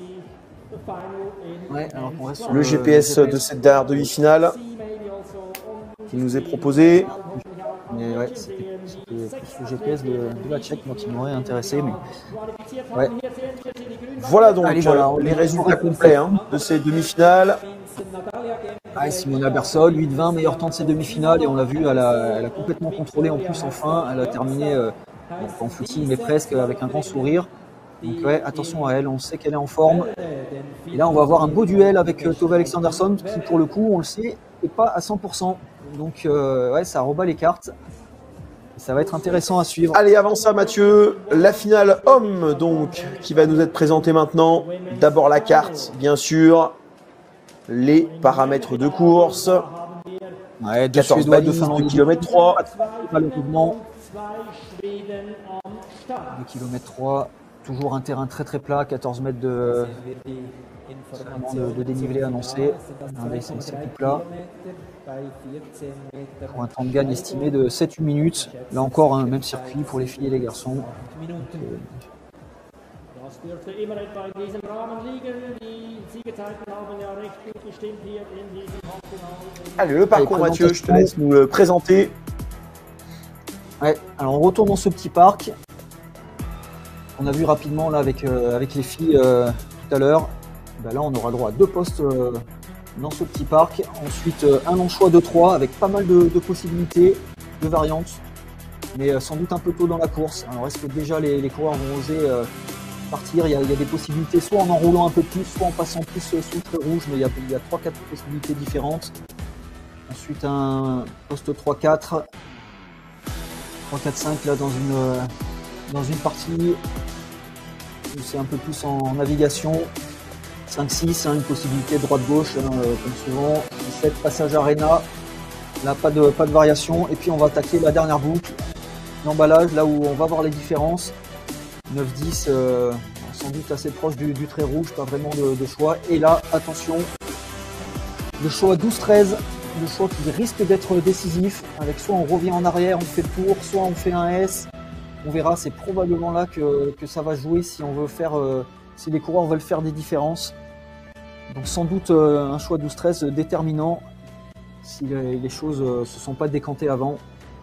Ouais, alors qu'on reste sur le, le G P S, G P S de cette dernière demi-finale qui nous est proposé. Mais ouais, c'était plus le G P S de, de la Tchèque moi, qui m'aurait intéressé. Mais... Ouais. Voilà donc Allez, voilà, les résultats complets hein, de ces demi-finales. Ah, Simona Bersol, huit vingt, meilleur temps de ses demi-finales, et on l'a vu, elle a, elle a complètement contrôlé en plus en fin. Elle a terminé euh, en footing, mais presque avec un grand sourire. Donc ouais, attention à elle, on sait qu'elle est en forme. Et là, on va avoir un beau duel avec euh, Tove Alexandersson, qui pour le coup, on le sait, n'est pas à cent pour cent. Donc euh, ouais, ça rebat les cartes. Ça va être intéressant à suivre. Allez, avant ça, Mathieu, la finale homme, donc, qui va nous être présentée maintenant. D'abord la carte, bien sûr. Les paramètres de course. Ouais, quatorze balises, deux kilomètres trois. Malheureusement. deux kilomètres trois. Toujours un terrain très très plat, quatorze mètres de, de, de dénivelé annoncé. Un des c'est tout plat. Pour un temps de gagne estimé de sept huit minutes. Là encore, un même circuit pour les filles et les garçons. Allez, le parcours, Allez, Mathieu, je te laisse nous le présenter. Ouais, alors on retourne dans ce petit parc. On a vu rapidement là avec, euh, avec les filles euh, tout à l'heure. Ben là, on aura droit à deux postes euh, dans ce petit parc. Ensuite, euh, un long choix de trois avec pas mal de, de possibilités, de variantes, mais euh, sans doute un peu tôt dans la course. Alors, est-ce que déjà les, les coureurs vont oser euh, partir? Il y, a, il y a des possibilités, soit en enroulant un peu plus, soit en passant plus euh, sous le trait rouge, mais il y a, il y a trois quatre possibilités différentes. Ensuite, un poste trois quatre, trois quatre cinq là dans une, euh, dans une partie où c'est un peu plus en navigation. cinq six, hein, une possibilité droite-gauche, hein, euh, comme souvent. dix-sept, passage Arena. Là, pas de, pas de variation. Et puis, on va attaquer la dernière boucle. L'emballage, là où on va voir les différences. neuf dix, euh, sans doute assez proche du, du trait rouge, pas vraiment de, de choix. Et là, attention, le choix douze treize, le choix qui risque d'être décisif. Avec soit on revient en arrière, on fait le tour, soit on fait un S. On verra, c'est probablement là que, que ça va jouer si on veut faire, euh, si les coureurs veulent faire des différences. Donc sans doute euh, un choix douze treize déterminant si les, les choses ne euh, se sont pas décantées avant.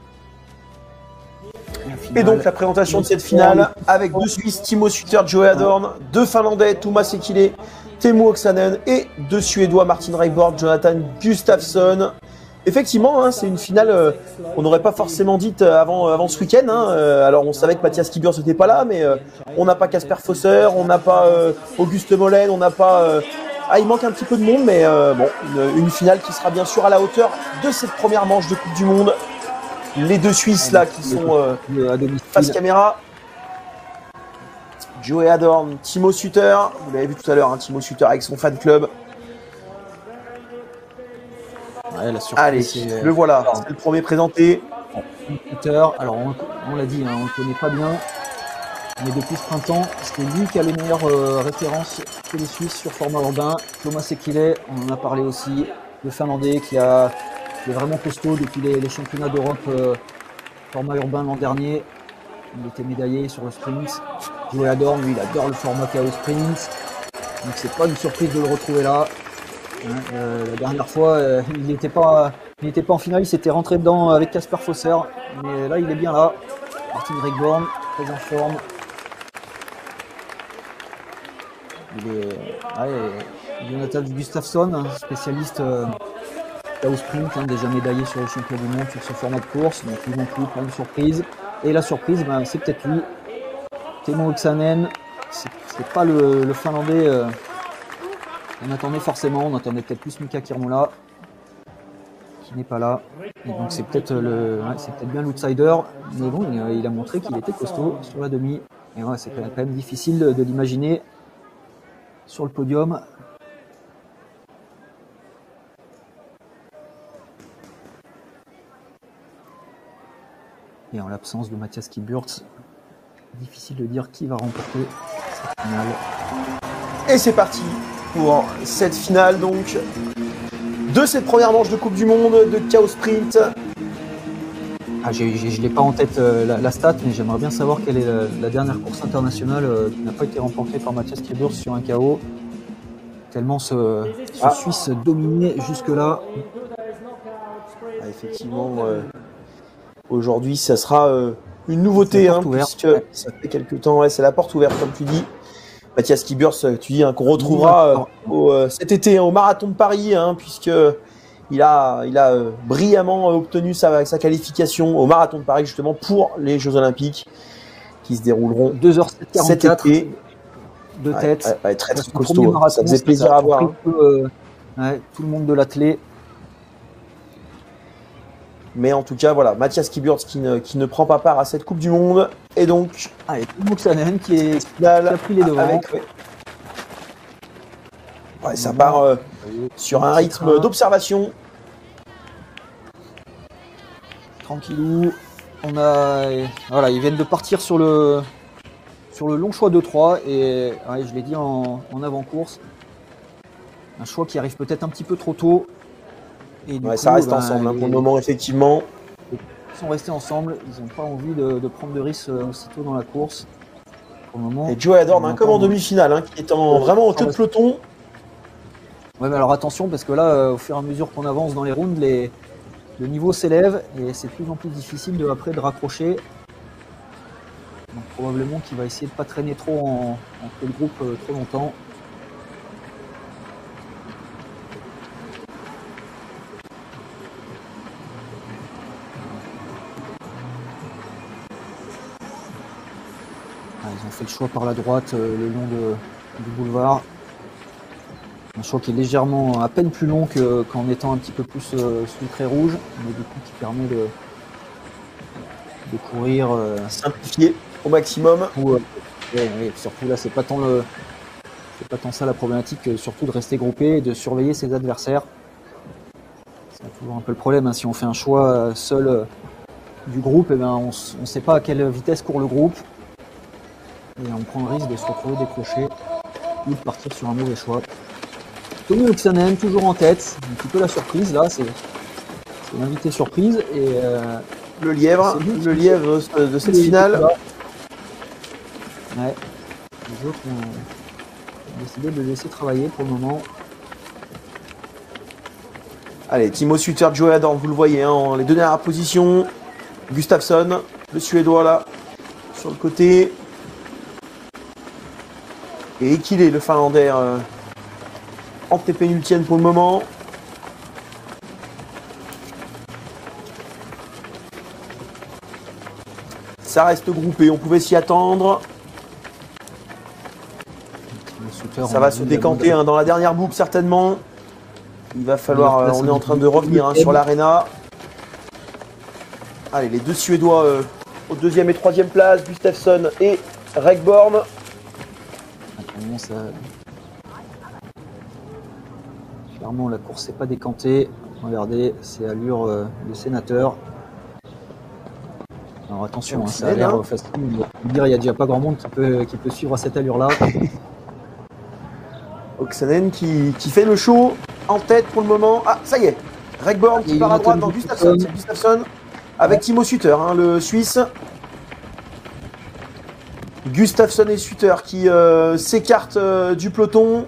Et, et donc la présentation de cette finale avec deux Suisses, Timo Suter, Joey Adorn, deux Finlandais, Thomas Sekile, Teemu Oksanen et deux Suédois, Martin Reiborg, Jonathan Gustafsson. Effectivement, hein, c'est une finale euh, qu'on n'aurait pas forcément dite avant, avant ce week-end. Hein. Euh, alors on savait que Matthias Kiburs n'était pas là, mais euh, on n'a pas Casper Fosser, on n'a pas euh, Auguste Mollen, on n'a pas... Euh... Ah, il manque un petit peu de monde, mais euh, bon, une, une finale qui sera bien sûr à la hauteur de cette première manche de Coupe du Monde. Les deux Suisses là qui sont euh, face caméra. Joey Adorn, Timo Suter, vous l'avez vu tout à l'heure, hein, Timo Suter avec son fan club. Ouais, la surprise, allez, le voilà, c'est le premier présenté. Suter, alors on, on l'a dit, hein, on le connaît pas bien, mais depuis ce printemps, c'est lui qui a les meilleures euh, références que les Suisses sur format urbain. Thomas Sekile, on en a parlé aussi, le Finlandais qui a qui est vraiment costaud depuis les, les championnats d'Europe euh, format urbain l'an dernier. Il était médaillé sur le sprint. Joey Adorn, lui, il adore le format K O sprint. Donc c'est pas une surprise de le retrouver là. Hein, euh, la dernière fois, euh, il n'était pas, il n'était pas en finale, il s'était rentré dedans avec Casper Fosser. Mais là, il est bien là. Martin Reiborg, très en forme. Il est, ouais, Jonathan Gustafsson, spécialiste. Euh, au sprint, hein, déjà médaillé sur les championnats du monde sur ce format de course, donc lui non plus, pas de surprise. Et la surprise, ben, c'est peut-être lui, Teemu Oksanen, c'est pas le, le Finlandais euh, qu'on attendait forcément, on attendait peut-être plus Mika Kirmola, qui n'est pas là. Et donc c'est peut-être le, ouais, c'est peut-être bien l'outsider, mais bon, il a, il a montré qu'il était costaud sur la demi. Et ouais, c'est quand même difficile de, de l'imaginer sur le podium. Et en l'absence de Matthias Kiburs, difficile de dire qui va remporter cette finale. Et c'est parti pour cette finale donc de cette première manche de Coupe du Monde de K O Sprint. Ah, j'ai, j'ai, je ne l'ai pas en tête euh, la, la stat, mais j'aimerais bien savoir quelle est la, la dernière course internationale euh, qui n'a pas été remportée par Matthias Kiburs sur un K O. Tellement ce, ce ah. Suisse dominé jusque-là. Ah, effectivement... Euh... Aujourd'hui, ça sera euh, une nouveauté, hein, puisque ouais. ça fait quelques temps, ouais, c'est la porte ouverte, comme tu dis. Matthias Kiburs, tu dis hein, qu'on retrouvera euh, au, euh, cet été hein, au Marathon de Paris, hein, puisque il a, il a euh, brillamment obtenu sa, sa qualification au Marathon de Paris, justement, pour les Jeux Olympiques, qui se dérouleront deux heures cet été. De tête. Ouais, ouais, très très costaud, marathon, ça faisait plaisir à voir. Hein. Tout, euh, ouais, tout le monde de l'athlète. Mais en tout cas, voilà, Matthias Kiburs qui ne, qui ne prend pas part à cette Coupe du Monde. Et donc... Ah, et Teemu Oksanen qui, est, qui a pris les devants. Avec, ouais. Ouais, ça part euh, sur un rythme d'observation. Tranquillou. On a... Voilà, ils viennent de partir sur le, sur le long choix de trois. Et ouais, je l'ai dit en, en avant-course. Un choix qui arrive peut-être un petit peu trop tôt. Et du ouais, coup, ça reste ben, ensemble hein, pour le moment, effectivement. Ils sont restés ensemble, ils n'ont pas envie de, de prendre de risques aussitôt dans la course. Pour le moment, et Joey Adorn, hein, comme en demi-finale, hein, qui est en, vraiment en queue de peloton. Ouais, mais alors attention, parce que là, euh, au fur et à mesure qu'on avance dans les rounds, les, le niveau s'élève et c'est de plus en plus difficile de, après de raccrocher. Donc probablement qu'il va essayer de ne pas traîner trop en, en queue de groupe euh, trop longtemps. Ils ont fait le choix par la droite euh, le long de, du boulevard. Un choix qui est légèrement à peine plus long que, qu'en étant un petit peu plus euh, sous le trait rouge, mais du coup qui permet de, de courir. Euh, Simplifier au maximum. Ou, euh, ouais, ouais, surtout là, c'est pas tant le, C'est pas tant ça la problématique, que surtout de rester groupé et de surveiller ses adversaires. C'est toujours un peu le problème, hein. Si on fait un choix seul euh, du groupe, eh ben, on ne sait pas à quelle vitesse court le groupe. Et on prend le risque de se retrouver décroché ou de partir sur un mauvais choix. Tommy Oksanen, toujours en tête, un petit peu la surprise là, c'est l'invité surprise. Et euh, le lièvre, le lièvre de cette finale. Ouais, les autres ont, ont décidé de le laisser travailler pour le moment. Allez, Timo Suter, Joey Adorn, vous le voyez, hein, les deux dernières positions. Gustafsson, le Suédois là, sur le côté. Et Ekile, le Finlandais, euh, antépénultième pour le moment. Ça reste groupé, on pouvait s'y attendre. Ça va se décanter hein, dans la dernière boucle certainement. Il va falloir, euh, on est en train de revenir hein, sur l'arena. Allez, les deux Suédois euh, aux deuxième et troisième place, Gustafsson et Rekborn. Ça... Clairement, la course n'est pas décantée. Regardez, c'est allure euh, de sénateur. Alors attention, hein, ça a l'air facile. Il n'y a déjà pas grand monde qui peut, qui peut suivre à cette allure-là. Oksanen qui, qui fait le show en tête pour le moment. Ah, ça y est, Rekborn qui part à droite dans Gustafsson. C'est Gustafsson avec ouais. Timo Suter, hein, le Suisse. Gustafsson et Suter qui euh, s'écartent euh, du peloton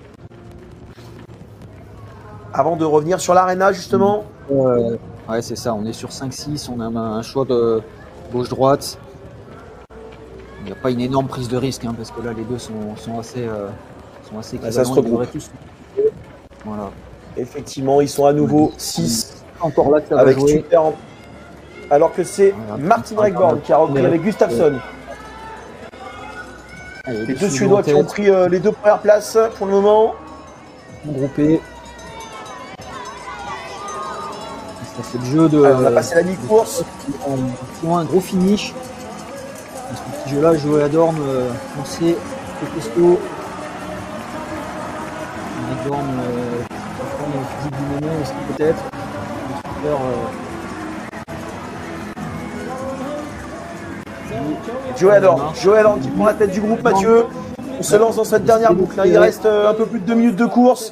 avant de revenir sur l'arena justement. Euh, ouais, c'est ça, on est sur cinq six, on a un choix de gauche-droite. Il n'y a pas une énorme prise de risque hein, parce que là les deux sont, sont assez, euh, sont assez équivalents. Ça se regroupe. Tous... Voilà. Effectivement, ils sont à nouveau six encore là que ça avec va jouer. Suter en... alors que c'est voilà. Martin Rekborn qui a repris avec Gustafsson. Allez, les deux Suédois qui ont pris euh, les deux premières places pour le moment. Groupés. Ça fait le jeu de. Alors, on a passé la mi-course. Ils ont un gros finish. Dans ce petit jeu-là, Joey Adorn, euh, foncé, c'est costaud. Adorn, euh, le physique du moment aussi peut-être. Joey Adorn, Joey Adorn qui prend la tête du groupe, Mathieu. On se lance dans cette dernière boucle. Il reste un peu plus de deux minutes de course.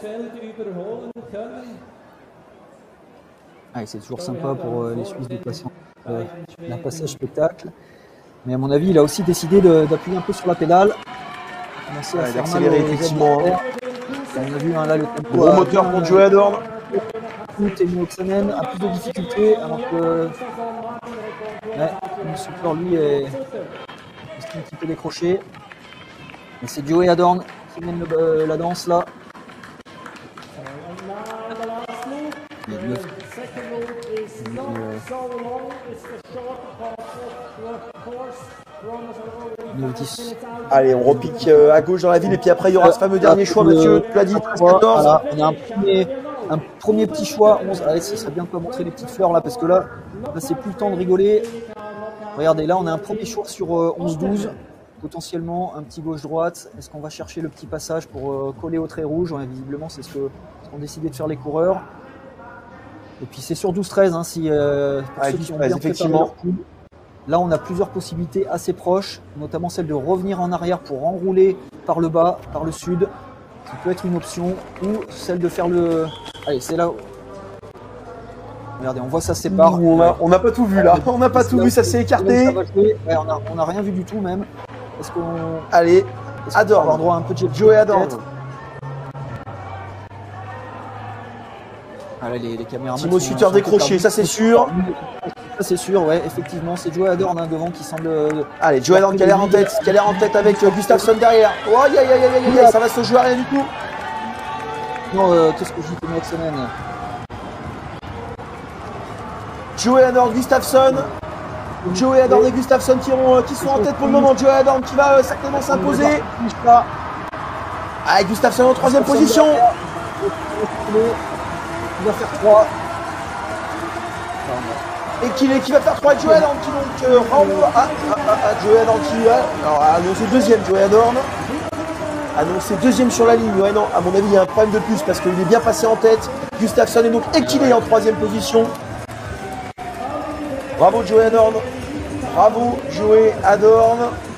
Ah, c'est toujours sympa pour les Suisses de passer euh, un passage spectacle. Mais à mon avis, il a aussi décidé d'appuyer un peu sur la pédale. Commencer à ouais, accélérer effectivement. On a vu hein, là le tempo. Gros moteur pour Joey Adorn. Timo Oksanen a plus de difficultés alors que ouais, le super lui est un petit peu décroché. Mais c'est Joey Adorn qui mène le, euh, la danse là. Allez, on repique à gauche dans la ville et puis après il y aura ce fameux dernier choix, Mathieu, tu l'as dit, quatorze. Voilà, on a un premier, un premier petit choix, onze. Allez, ce serait bien de pas montrer les petites fleurs là parce que là, là c'est plus le temps de rigoler. Regardez, là on a un premier choix sur euh, onze douze, potentiellement un petit gauche-droite. Est-ce qu'on va chercher le petit passage pour euh, coller au trait rouge? Ouais, visiblement c'est ce qu'ont ce décidé de faire les coureurs. Et puis c'est sur douze treize, hein, si euh, pour ah, ceux qui ont bien effectivement. Leur coup. Là, on a plusieurs possibilités assez proches, notamment celle de revenir en arrière pour enrouler par le bas, par le sud, qui peut être une option, ou celle de faire le... Allez, c'est là où... Regardez, on voit ça se sépare. On n'a pas tout vu là, on n'a pas tout vu, ça s'est écarté. Ça ouais, on n'a rien vu du tout même. Est-ce qu'on... Allez, Adorn, avoir droit à un peu de Joey Adorn. Ah, là, les, les caméras Timo Suter décroché, ça c'est sûr. Ça c'est sûr, ouais, effectivement, c'est Joey Adorn hein, devant qui semble. Euh, Allez, Joey Adorn qui a l'air en tête, qui a l'air en tête avec euh, Gustafsson derrière. Oh, aïe aïe aïe aïe aïe, ça va se jouer à rien du tout. Non, euh, qu'est-ce que je dis Timo Oksanen. Joey Adorn, Gustafsson. Joey Adorn et Gustafsson qui, ont, qui sont en tête pour le moment. Joey Adorn qui va euh, certainement s'imposer. Allez, Gustafsson en troisième position. Il va faire trois. Et qui, qui va faire trois. Joey Adorn qui donc euh, renvoie à, à, à, à Joey Adorn qui va alors, annoncer deuxième. Joey Adorn. annoncé deuxième sur la ligne. Ouais, non, à mon avis, il y a un problème de plus parce qu'il est bien passé en tête. Gustafsson est donc équilé en troisième position. Bravo Joey Adorn. Bravo Joey Adorn.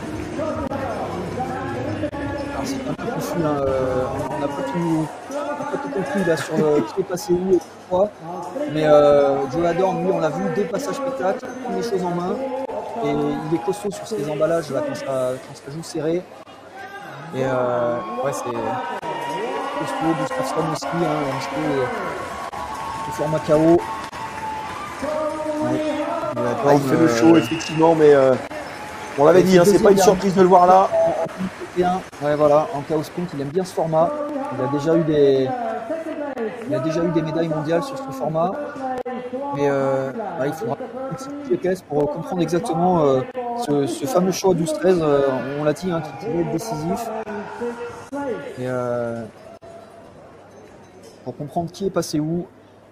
C'est un peu confus, hein. euh, on n'a pas tout, pas tout compris là sur le, qui est passé où et pourquoi. Mais euh, Joey Adorn, lui, on l'a vu dès le passage spectacle, il prend les choses en main. Et il est costaud sur ses emballages là, quand, ça, quand ça joue serré. Et euh, ouais, c'est costaud, Gustafsson aussi, hein, un petit peu le format K O. Ouais, ah, il fait le show, effectivement, mais euh, on l'avait dit, hein, c'est pas une surprise de le voir là. Ouais, voilà, en K O sprint, il aime bien ce format. Il a déjà eu des, il a déjà eu des médailles mondiales sur ce format. Mais euh, bah, il faudra une petite G P S pour comprendre exactement euh, ce, ce fameux choix douze treize, euh, on l'a dit, hein, qui pouvait être décisif. Et euh, pour comprendre qui est passé où.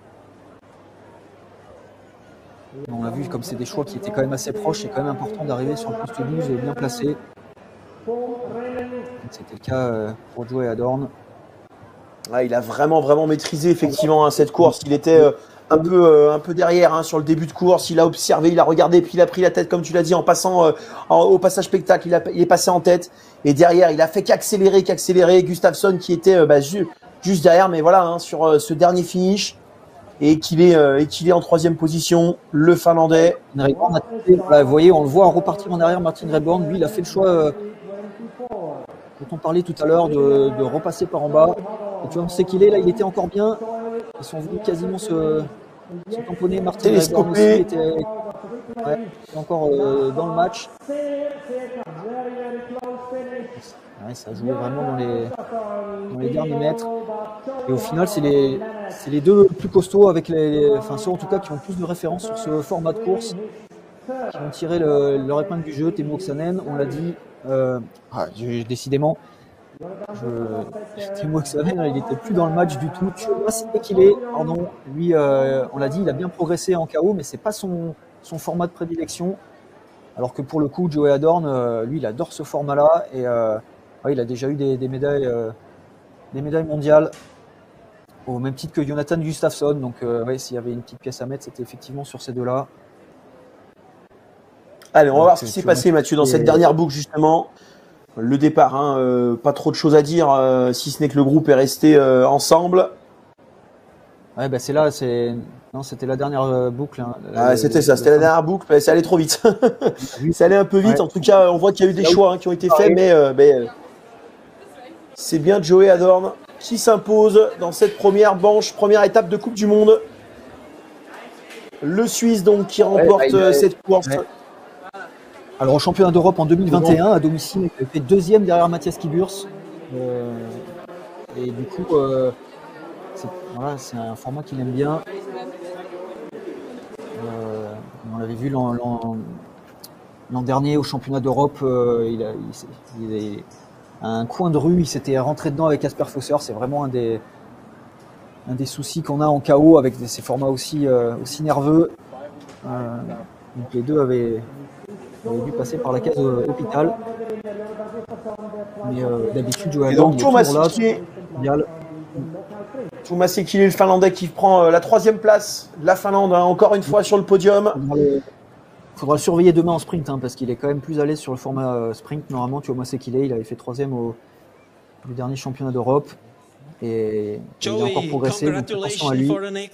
On a vu comme c'est des choix qui étaient quand même assez proches, c'est quand même important d'arriver sur le poste douze et bien placé. C'était le cas euh, pour Joey Adorn. Ah, il a vraiment vraiment maîtrisé effectivement hein, cette course. Il était euh, un peu euh, un peu derrière hein, sur le début de course. Il a observé, il a regardé, puis il a pris la tête comme tu l'as dit en passant euh, en, au passage spectacle. Il, a, il est passé en tête et derrière il a fait qu'accélérer, qu'accélérer. Gustafsson qui était euh, bah, ju juste derrière, mais voilà hein, sur euh, ce dernier finish et qu'il est euh, et qu'il est en troisième position, le Finlandais. Voilà, vous voyez, on le voit repartir en arrière. Martin Redborn, lui, il a fait le choix. Euh, quand on parlait tout à l'heure de, de repasser par en bas. Et tu vois, on sait qu'il est là, il était encore bien. Ils sont venus quasiment se, se tamponner. Martin Redborn aussi était, ouais, était encore euh, dans le match. Ouais, ça a joué vraiment dans les, dans les derniers mètres. Et au final, c'est les, les deux plus costauds, avec les, enfin ceux en tout cas qui ont plus de références sur ce format de course, qui ont tiré le, leur épingle du jeu. Teemu Oksanen, on l'a dit, euh, ah, je, décidément, je, Teemu Oksanen, il n'était plus dans le match du tout. C'est qu'il est, pardon, lui, euh, on l'a dit, il a bien progressé en K O, mais c'est pas son, son format de prédilection. Alors que pour le coup, Joey Adorn, euh, lui, il adore ce format-là et euh, ouais, il a déjà eu des, des médailles, euh, des médailles mondiales. Au même titre que Jonathan Gustafsson, donc euh, ouais, s'il y avait une petite pièce à mettre, c'était effectivement sur ces deux-là. Allez, on va donc, voir ce qui s'est passé, Mathieu, dans et... cette dernière boucle, justement. Le départ, hein, euh, pas trop de choses à dire, euh, si ce n'est que le groupe est resté euh, ensemble. Ouais, bah c'est là, c'est non, c'était la dernière euh, boucle. Hein, ah, c'était ça, c'était la dernière boucle, mais ça allait trop vite. Ça allait un peu vite. Ouais. En tout cas, on voit qu'il y a eu des choix hein, qui ont été faits, mais, euh, mais euh, c'est bien Joey Adorn qui s'impose dans cette première manche, première étape de Coupe du Monde. Le Suisse donc qui remporte ouais, bah, a... cette course. Ouais. Alors au championnat d'Europe en deux mille vingt et un, à domicile, il a fait deuxième derrière Matthias Kiburs. Euh, et du coup, euh, c'est voilà, un format qu'il aime bien. Euh, on l'avait vu l'an dernier au championnat d'Europe, euh, il, il, il est à un coin de rue, il s'était rentré dedans avec Casper Fosser. C'est vraiment un des, un des soucis qu'on a en K O avec ces formats aussi, euh, aussi nerveux. Euh, donc les deux avaient, avaient dû passer par la case euh, hôpital. Mais euh, d'habitude, Joey Adorn, il est toujours là. Mondial. Thomas Sekili, le Finlandais, qui prend euh, la troisième place. La Finlande, hein, encore une fois sur le podium. Il faudra le surveiller demain en sprint, hein, parce qu'il est quand même plus à l'aise sur le format euh, sprint. Normalement, Thomas Sekili, il avait fait troisième au, au dernier championnat d'Europe. Et Joey, il a encore progressé. Donc attention à lui.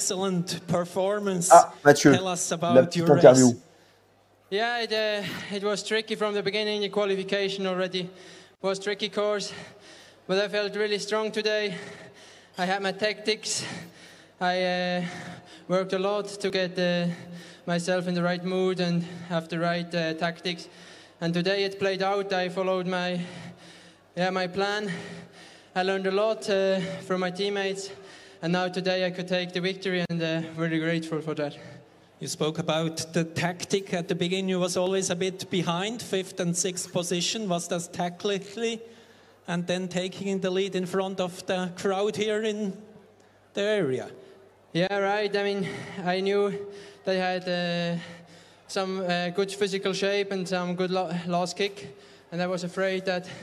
Ah, Mathieu, la petite interview. Yeah, it, uh, it was tricky from the beginning. The qualification already was tricky course, but I felt really strong today. I had my tactics. I uh, worked a lot to get uh, myself in the right mood and have the right uh, tactics. And today it played out. I followed my, yeah, my plan. I learned a lot uh, from my teammates, and now today I could take the victory, and uh, really grateful for that. You spoke about the tactic at the beginning. You was always a bit behind, fifth and sixth position. Was that tactically, and then taking the lead in front of the crowd here in the area? Yeah, right. I mean, I knew they had uh, some uh, good physical shape and some good lo last kick, and I was afraid that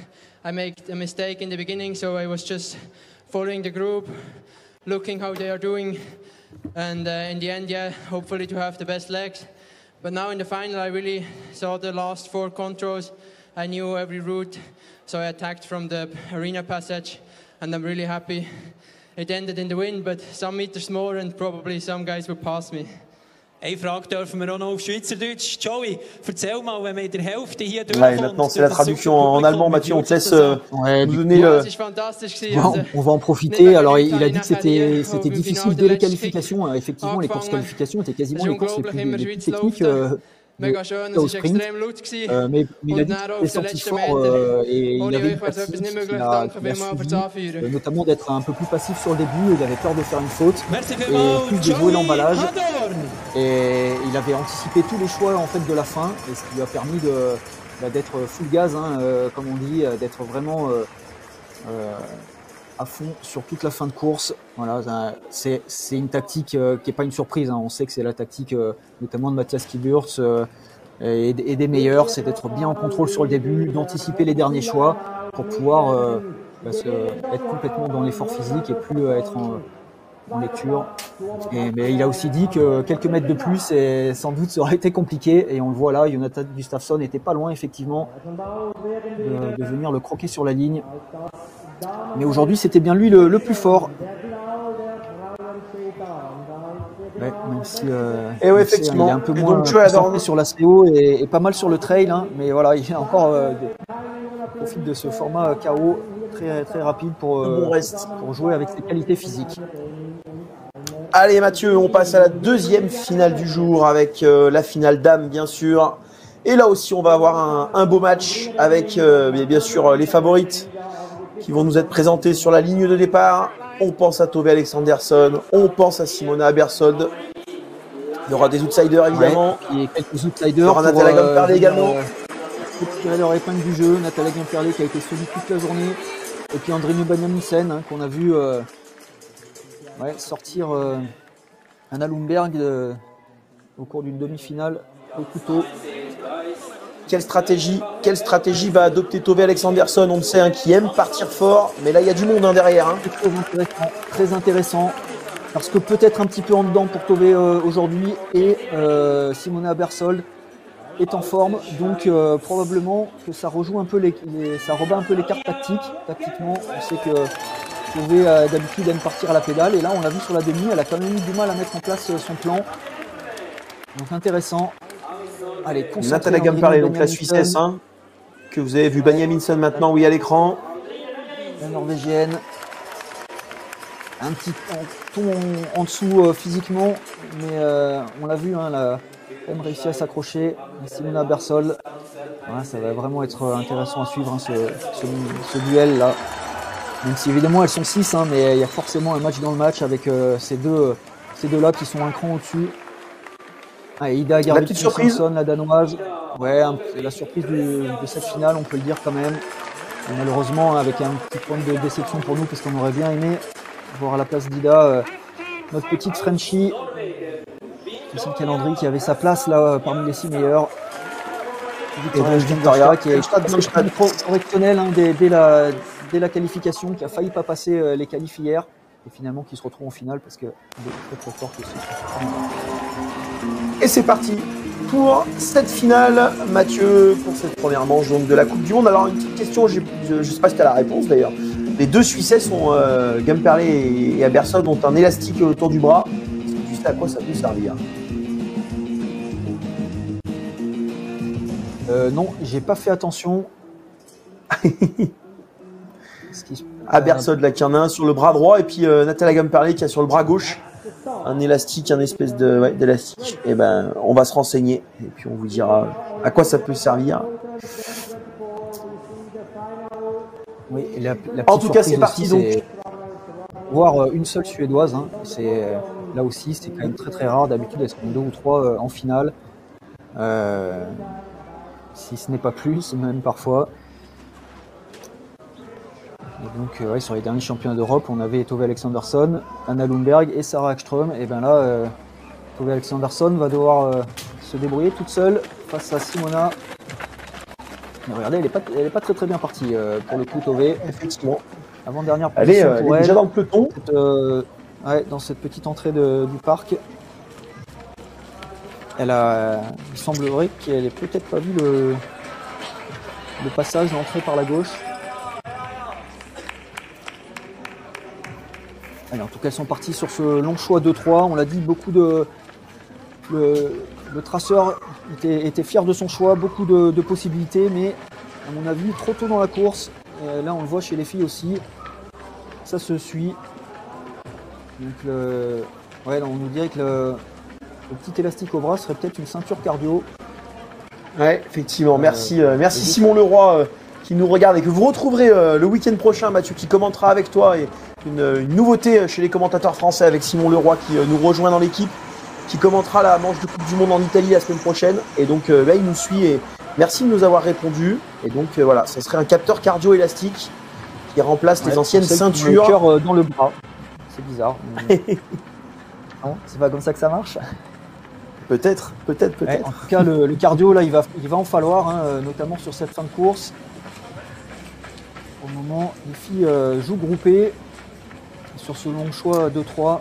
I made a mistake in the beginning, so I was just following the group, looking how they are doing, and uh, in the end, yeah, hopefully to have the best legs. But now in the final, I really saw the last four controls. I knew every route, so I attacked from the arena passage, and I'm really happy. It ended in the win, but some meters more, and probably some guys would pass me. Eine Frage dürfen wir auch noch auf Schweizerdeutsch. Joey, erzähl mal, wenn man in der Hälfte hier Là, et maintenant, c'est la traduction en allemand. Mathieu, on te laisse euh, Ouais, nous du donner le... On va, on va en profiter. Alors, il a dit que c'était c'était difficile dès les qualifications. Effectivement, les courses qualifications étaient quasiment les courses les plus, les plus techniques euh, Mega schön, es au war sprint. extrem laut. Euh, mais, mais il a dit qu'il était senti fort euh, et il avait une fatigue qu'il a, qu'il a suivi, euh, notamment d'être un peu plus passif sur le début. Il avait peur de faire une faute et plus de jouer l'emballage. Et il avait anticipé tous les choix en fait de la fin, et ce qui lui a permis de bah, d'être full gaz, hein, euh, comme on dit, d'être vraiment euh, euh, à fond sur toute la fin de course. Voilà, c'est c'est une tactique euh, qui est pas une surprise. Hein. On sait que c'est la tactique euh, notamment de Matthias Kibürz euh, et, et des meilleurs, c'est d'être bien en contrôle sur le début, d'anticiper les derniers choix pour pouvoir euh, bah, se, être complètement dans l'effort physique et plus euh, être en, en lecture. Et, mais il a aussi dit que quelques mètres de plus, et sans doute, ça aurait été compliqué. Et on le voit là, Jonathan Gustafsson n'était pas loin effectivement de, de venir le croquer sur la ligne. Mais aujourd'hui, c'était bien lui le, le plus fort. Ouais, même si, euh, et ouais, même si, effectivement. il est un peu et moins donc, concentré sur la C O et, et pas mal sur le trail, hein, mais voilà, il a encore euh, des, il profite de ce format K O très très rapide pour, euh, pour jouer avec ses qualités physiques. Allez Mathieu, on passe à la deuxième finale du jour avec euh, la finale dame bien sûr. Et là aussi, on va avoir un, un beau match avec euh, bien sûr les favorites qui vont nous être présentées sur la ligne de départ. On pense à Tove Alexandersson, on pense à Simona Abersold. Il y aura des outsiders évidemment. Ouais, et quelques outsiders. Il y aura Natalia Gamperle euh, également. Pour tirer leur épingle du jeu, Natalia Gamperle qui a été solide toute la journée. Et puis André Newbanjaminsen hein, qu'on a vu euh, ouais, sortir euh, Anna Lundberg euh, au cours d'une demi-finale au couteau. Quelle stratégie, quelle stratégie va adopter Tove Alexandersson? On le sait, hein, qui aime partir fort, mais là il y a du monde hein, derrière. Hein. C'est très intéressant, très intéressant, parce que peut-être un petit peu en dedans pour Tove euh, aujourd'hui, et euh, Simona Abersold est en forme, donc euh, probablement que ça rejoue un peu les, les, ça rebat un peu les cartes tactiques. Tactiquement, on sait que Tove euh, d'habitude aime partir à la pédale, et là on l'a vu sur la demi, elle a quand même eu du mal à mettre en place euh, son plan. Donc intéressant. Allez, Natalia Gamperle, donc la Suissesse, hein, que vous avez vu Banjaminsen maintenant, oui, à l'écran. La Norvégienne. Un petit ton en, en dessous euh, physiquement, mais euh, on l'a vu, hein, elle a quand même réussi à s'accrocher. Simona Abersold. Ouais, ça va vraiment être intéressant à suivre hein, ce, ce, ce duel là. Même si évidemment elles sont six, hein, mais il y a forcément un match dans le match avec euh, ces deux, ces deux là qui sont un cran au-dessus. Ah, Ida Gervik-Johansson, la danoise. Ouais, c'est la surprise du, de cette finale, on peut le dire quand même. Et malheureusement, avec un petit point de déception pour nous, parce qu'on aurait bien aimé voir à la place d'Ida euh, notre petite Frenchie, Christine Calandry, qui avait sa place là parmi les six meilleurs. Victoria, Victoria qui est correctionnelle hein, dès, dès, la, dès la qualification, qui a failli pas passer euh, les qualifs hier, et finalement qui se retrouve en finale parce qu'elle est très très forte aussi. Et c'est parti pour cette finale, Mathieu, pour cette première manche donc, de la Coupe du Monde. Alors, une petite question, je ne sais pas si tu as la réponse d'ailleurs. Les deux Suissesses, sont, euh, Gamperle et, et Abersold, ont un élastique autour du bras. Est-ce que tu sais à quoi ça peut servir? euh, Non, j'ai pas fait attention. Abersold là qui en a un sur le bras droit et puis euh, Natalia Gamperle qui a sur le bras gauche un élastique, un espèce de ouais, d'élastique. Et ben on va se renseigner et puis on vous dira à quoi ça peut servir. Oui, et la, la en tout cas c'est parti aussi, donc. Voir une seule suédoise, hein, c'est là aussi c'est quand même très très rare. D'habitude elles sont deux ou trois euh, en finale, euh, si ce n'est pas plus même parfois. Et donc euh, ouais, sur les derniers championnats d'Europe, on avait Tove Alexandersson, Anna Lundberg et Sarah Ekström. Et bien là, euh, Tove Alexandersson va devoir euh, se débrouiller toute seule face à Simona Mais regardez, elle n'est pas, elle est pas très très bien partie euh, pour le coup, Tové. Effectivement. Avant-dernière Elle est, position euh, elle pour est elle. déjà dans le peloton. Cette, euh, ouais, dans cette petite entrée de, du parc. Elle a, il semblerait qu'elle ait peut-être pas vu le, le passage, l'entrée par la gauche. Allez, en tout cas, elles sont parties sur ce long choix deux trois. On l'a dit, beaucoup de. Le, le traceur était, était fier de son choix, beaucoup de, de possibilités, mais à mon avis, trop tôt dans la course. Et là, on le voit chez les filles aussi. Ça se suit. Donc, le, ouais, on nous dirait que le, le petit élastique au bras serait peut-être une ceinture cardio. Ouais, effectivement. Merci, Euh, euh, merci Simon Leroy euh, qui nous regarde et que vous retrouverez euh, le week-end prochain, Mathieu, qui commentera avec toi. Et une, une nouveauté chez les commentateurs français avec Simon Leroy qui euh, nous rejoint dans l'équipe, qui commentera la manche de Coupe du Monde en Italie la semaine prochaine. Et donc euh, là, il nous suit et merci de nous avoir répondu. Et donc euh, voilà, ce serait un capteur cardio-élastique qui remplace Ouais, les anciennes pour celles qui ont ceintures. le cœur euh, dans le bras. C'est bizarre. mais- non, c'est pas comme ça que ça marche. Peut-être, peut-être, Ouais, peut-être. en tout cas, le, le cardio, là, il va, il va en falloir, hein, euh, notamment sur cette fin de course. Pour le moment, les filles euh, jouent groupées sur ce long choix deux trois.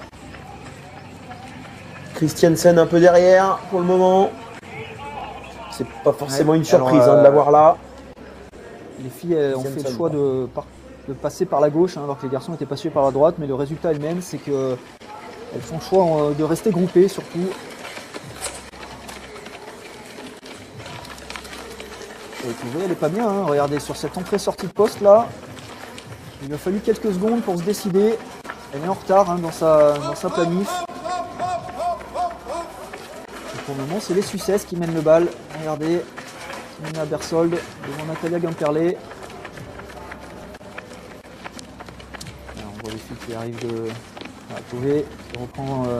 Christiansen un peu derrière pour le moment. C'est pas forcément Ouais, une surprise alors, hein, de euh, l'avoir là. Les filles elles ont fait le choix de, par- de passer par la gauche, hein, alors que les garçons étaient passés par la droite. Mais le résultat est le même, c'est qu'elles font le choix euh, de rester groupées surtout. Et vous voyez, elle est pas bien. Hein. Regardez, sur cette entrée-sortie de poste là, il a fallu quelques secondes pour se décider. Elle est en retard hein, dans sa, dans sa planif. Et pour le moment, c'est les Suisses qui mènent le bal. Regardez, Simona Bersold devant Natalia Gamperlé. Là, on voit les filles qui arrivent de voilà, Tové, qui reprend euh,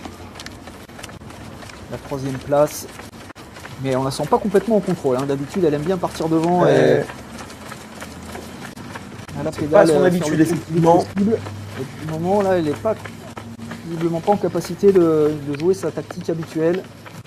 la troisième place. Mais on la sent pas complètement en contrôle. Hein. D'habitude, elle aime bien partir devant. Euh, Et... Elle a c'est pas son euh, habitude, faire le plus effectivement. possible. Et pour le moment, là, elle n'est pas visiblement pas en capacité de, de jouer sa tactique habituelle.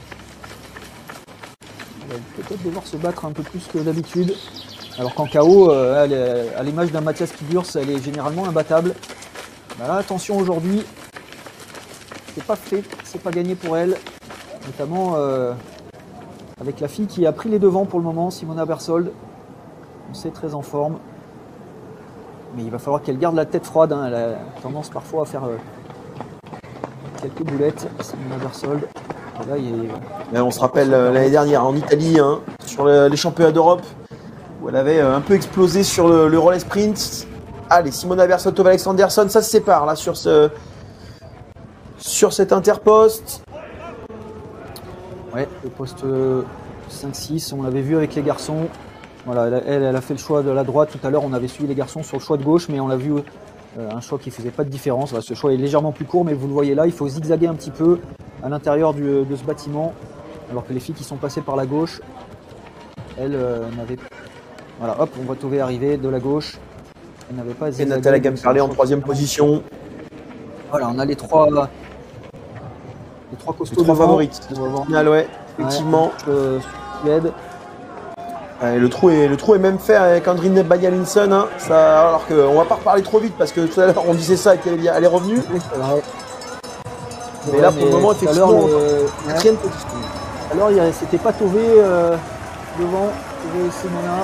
Elle va peut-être devoir se battre un peu plus que d'habitude. Alors qu'en K O, euh, elle est- à l'image d'un Mathias Kiburs, elle est généralement imbattable. Bah là, attention aujourd'hui, c'est pas fait, c'est pas gagné pour elle, notamment euh, avec la fille qui a pris les devants pour le moment, Simona Bersold. On sait très en forme. Mais il va falloir qu'elle garde la tête froide. Hein. Elle a tendance parfois à faire euh, quelques boulettes. Simona Bersold. Et là, il est... Mais on se rappelle euh, l'année dernière en Italie, hein, sur le- les championnats d'Europe, où elle avait euh, un peu explosé sur le, le relais sprint. Allez, Simona Bersold, Tove Alexandersson, ça se sépare là sur ce sur cet interposte. Ouais, le poste euh, cinq six, on l'avait vu avec les garçons. Voilà, elle, elle, elle a fait le choix de la droite. Tout à l'heure, on avait suivi les garçons sur le choix de gauche, mais on l'a vu euh, un choix qui faisait pas de différence. Voilà, ce choix est légèrement plus court, mais vous le voyez là, il faut zigzaguer un petit peu à l'intérieur du- de ce bâtiment, alors que les filles qui sont passées par la gauche, elles euh, n'avaient. Voilà, hop, on voit Tové arriver de la gauche. Elle n'avait pas Et zigzagué. Natalia donc c'est Gamperlé un en choix troisième qui- position. Voilà, on a les trois, les trois Les costauds trois devant. favorites de On va ce voir. final, ouais, effectivement. Ouais, euh, Suède. Ouais, le, trou est, le trou est même fait avec Andrine Badialinson. Hein, ça, alors qu'on va pas reparler trop vite parce que tout à l'heure on disait ça et qu'elle est, elle est revenue. Oui, c'est vrai. Mais là, pour le moment, tout à l'heure, effectivement, le- quatrième position. Alors, il y a- c'était pas Tové euh, devant, Tové et Simona.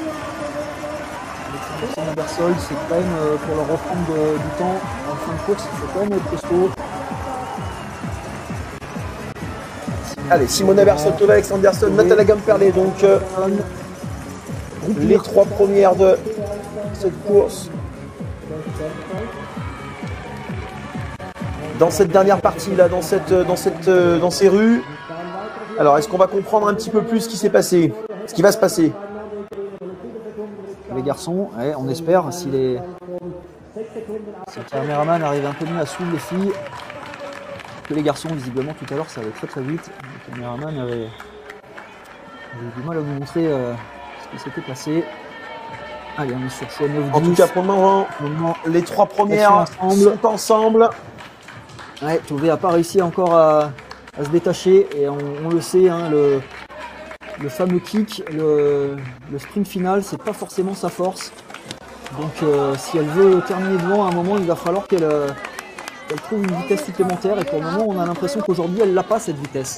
Alexandre Bersold, c'est quand même euh, pour leur reprendre de- du temps en fin de course, il faut quand même être costaud. Allez, Simona Bersold, Tove Alexandersson, Natalia Gamperlé, donc euh, les trois premières de cette course. Dans cette dernière partie là, dans cette, dans cette, euh, dans ces rues. Alors, est-ce qu'on va comprendre un petit peu plus ce qui s'est passé, ce qui va se passer? Les garçons, ouais, on espère, si les, si le caméraman arrive un peu mieux à suivre les filles que les garçons, visiblement tout à l'heure ça allait très très vite. Le caméraman avait, avait eu du mal à nous montrer euh, ce qui s'était passé. Allez, on est sur choix neuf dix. En tout cas, pour le moment, Pour le moment, les trois premières Elles sont ensemble. sont ensemble. ouais, Tové n'a pas réussi encore à, à se détacher et on, on le sait, hein, le, le fameux kick, le, le sprint final, c'est pas forcément sa force. Donc euh, si elle veut terminer devant, à un moment, il va falloir qu'elle euh, qu'elle trouve une vitesse supplémentaire. Et pour le moment, on a l'impression qu'aujourd'hui, elle n'a pas cette vitesse.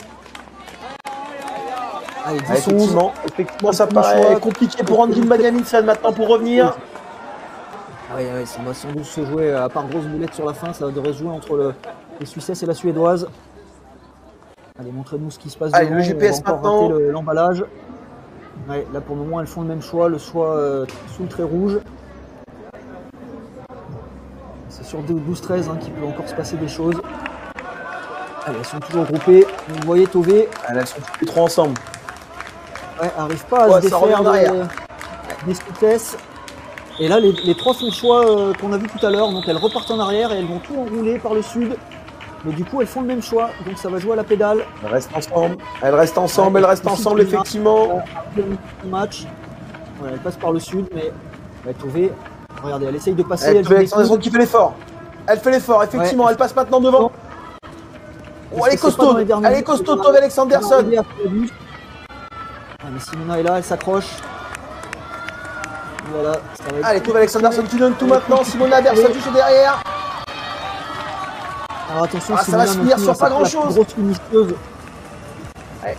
Allez, dix, effectivement, effectivement ça paraît choix. compliqué pour Andrine Magnussen maintenant pour revenir. Ah oui, oui, ça va sans doute se jouer, à part grosse boulette sur la fin, ça devrait se jouer entre le, les Suissesses et la Suédoise. Allez, montrez-nous ce qui se passe. Allez, devant. Le G P S maintenant. L'emballage. Ouais, là pour le moment, elles font le même choix, le choix euh, sous le trait rouge. C'est sur douze treize hein, qu'il peut encore se passer des choses. Allez, elles sont toujours groupées. Vous voyez Tové. Elles sont toutes les trois ensemble. Ouais, arrive pas à ouais, se défaire de, des Suissesses. Et là, les, les trois font le choix euh, qu'on a vu tout à l'heure. Donc elles repartent en arrière et elles vont tout enrouler par le sud. Mais du coup, elles font le même choix. Donc ça va jouer à la pédale. Elles restent ensemble. Elles restent ensemble. Ouais, elles restent ensemble, effectivement. Match. Ouais, elles passent par le sud. Mais ouais, Tové, regardez, elle essaye de passer. Elle, elle Alexandre qui fait l'effort. Elle fait l'effort, effectivement. Ouais. Elle passe maintenant devant. Oh, elle est costaud. Elle est costaud, Tove Alexandersson. Ah, mais Simona est là, elle s'accroche. Voilà, ça va être... Allez, Tove Alexandersson qui donne tout maintenant. Simona Anderson juste derrière. Alors attention, ah, ça va se finir sur pas grand chose. Grosse finisseuse. Ouais.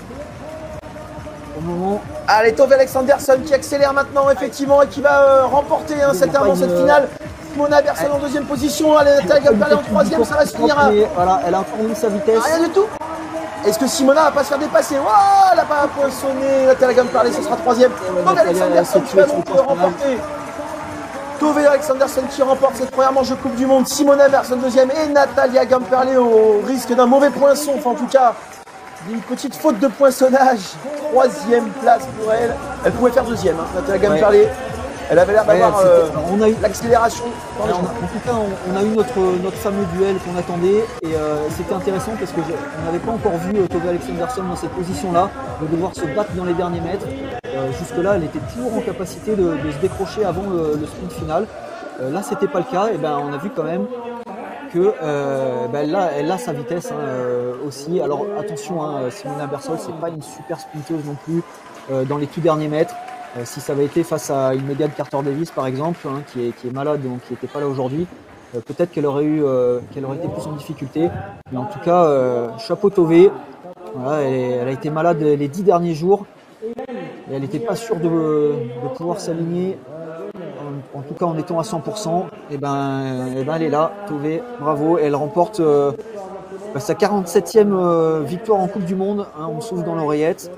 Au moment. Allez, Tove Alexandersson qui accélère maintenant, effectivement, et qui va euh, remporter hein, cette avance, cette finale. Simona Anderson ouais. en deuxième position. Allez, Natalia Gamperlé en troisième, ça va se finir. Hein. Voilà, elle a encore mis sa vitesse. Rien du tout. Est-ce que Simona va pas se faire dépasser? Waouh, elle n'a pas poinçonné. Natalia Gamperlé, ce sera troisième. Tove Alexandersson qui va donc remporter. Tove Alexandersson qui remporte cette première manche de Coupe du Monde. Simona Anderson deuxième et Natalia Gamperlé au risque d'un mauvais poinçon. Enfin, en tout cas, d'une petite faute de poinçonnage. Troisième place pour elle. Elle pouvait faire deuxième, hein, Natalia Gamperlé. Ouais. Elle avait l'air d'avoir ouais, euh, l'accélération. En tout cas, on, on a eu notre, notre fameux duel qu'on attendait et euh, c'était intéressant parce qu'on n'avait pas encore vu euh, Tove Alexandersson dans cette position-là, de devoir se battre dans les derniers mètres. Euh, Jusque-là, elle était toujours en capacité de, de se décrocher avant le, le sprint final. Euh, là, c'était pas le cas. Et ben, on a vu quand même que euh, ben, là, elle a sa vitesse hein, euh, aussi. Alors attention, hein, Simona Bersol, c'est pas une super sprinteuse non plus euh, dans les tout derniers mètres. Euh, si ça avait été face à une Megan Carter-Davis par exemple, hein, qui, est, qui est malade, donc qui n'était pas là aujourd'hui, euh, peut-être qu'elle aurait eu, euh, qu'elle aurait été plus en difficulté. Mais en tout cas, euh, chapeau Tové. Voilà, elle, elle a été malade les dix derniers jours et elle n'était pas sûre de, de pouvoir s'aligner. En, en tout cas, en étant à cent pour cent, et ben, et ben elle est là, Tové, bravo. Elle remporte euh, sa quarante-septième euh, victoire en Coupe du Monde. Hein, on souffle dans l'oreillette.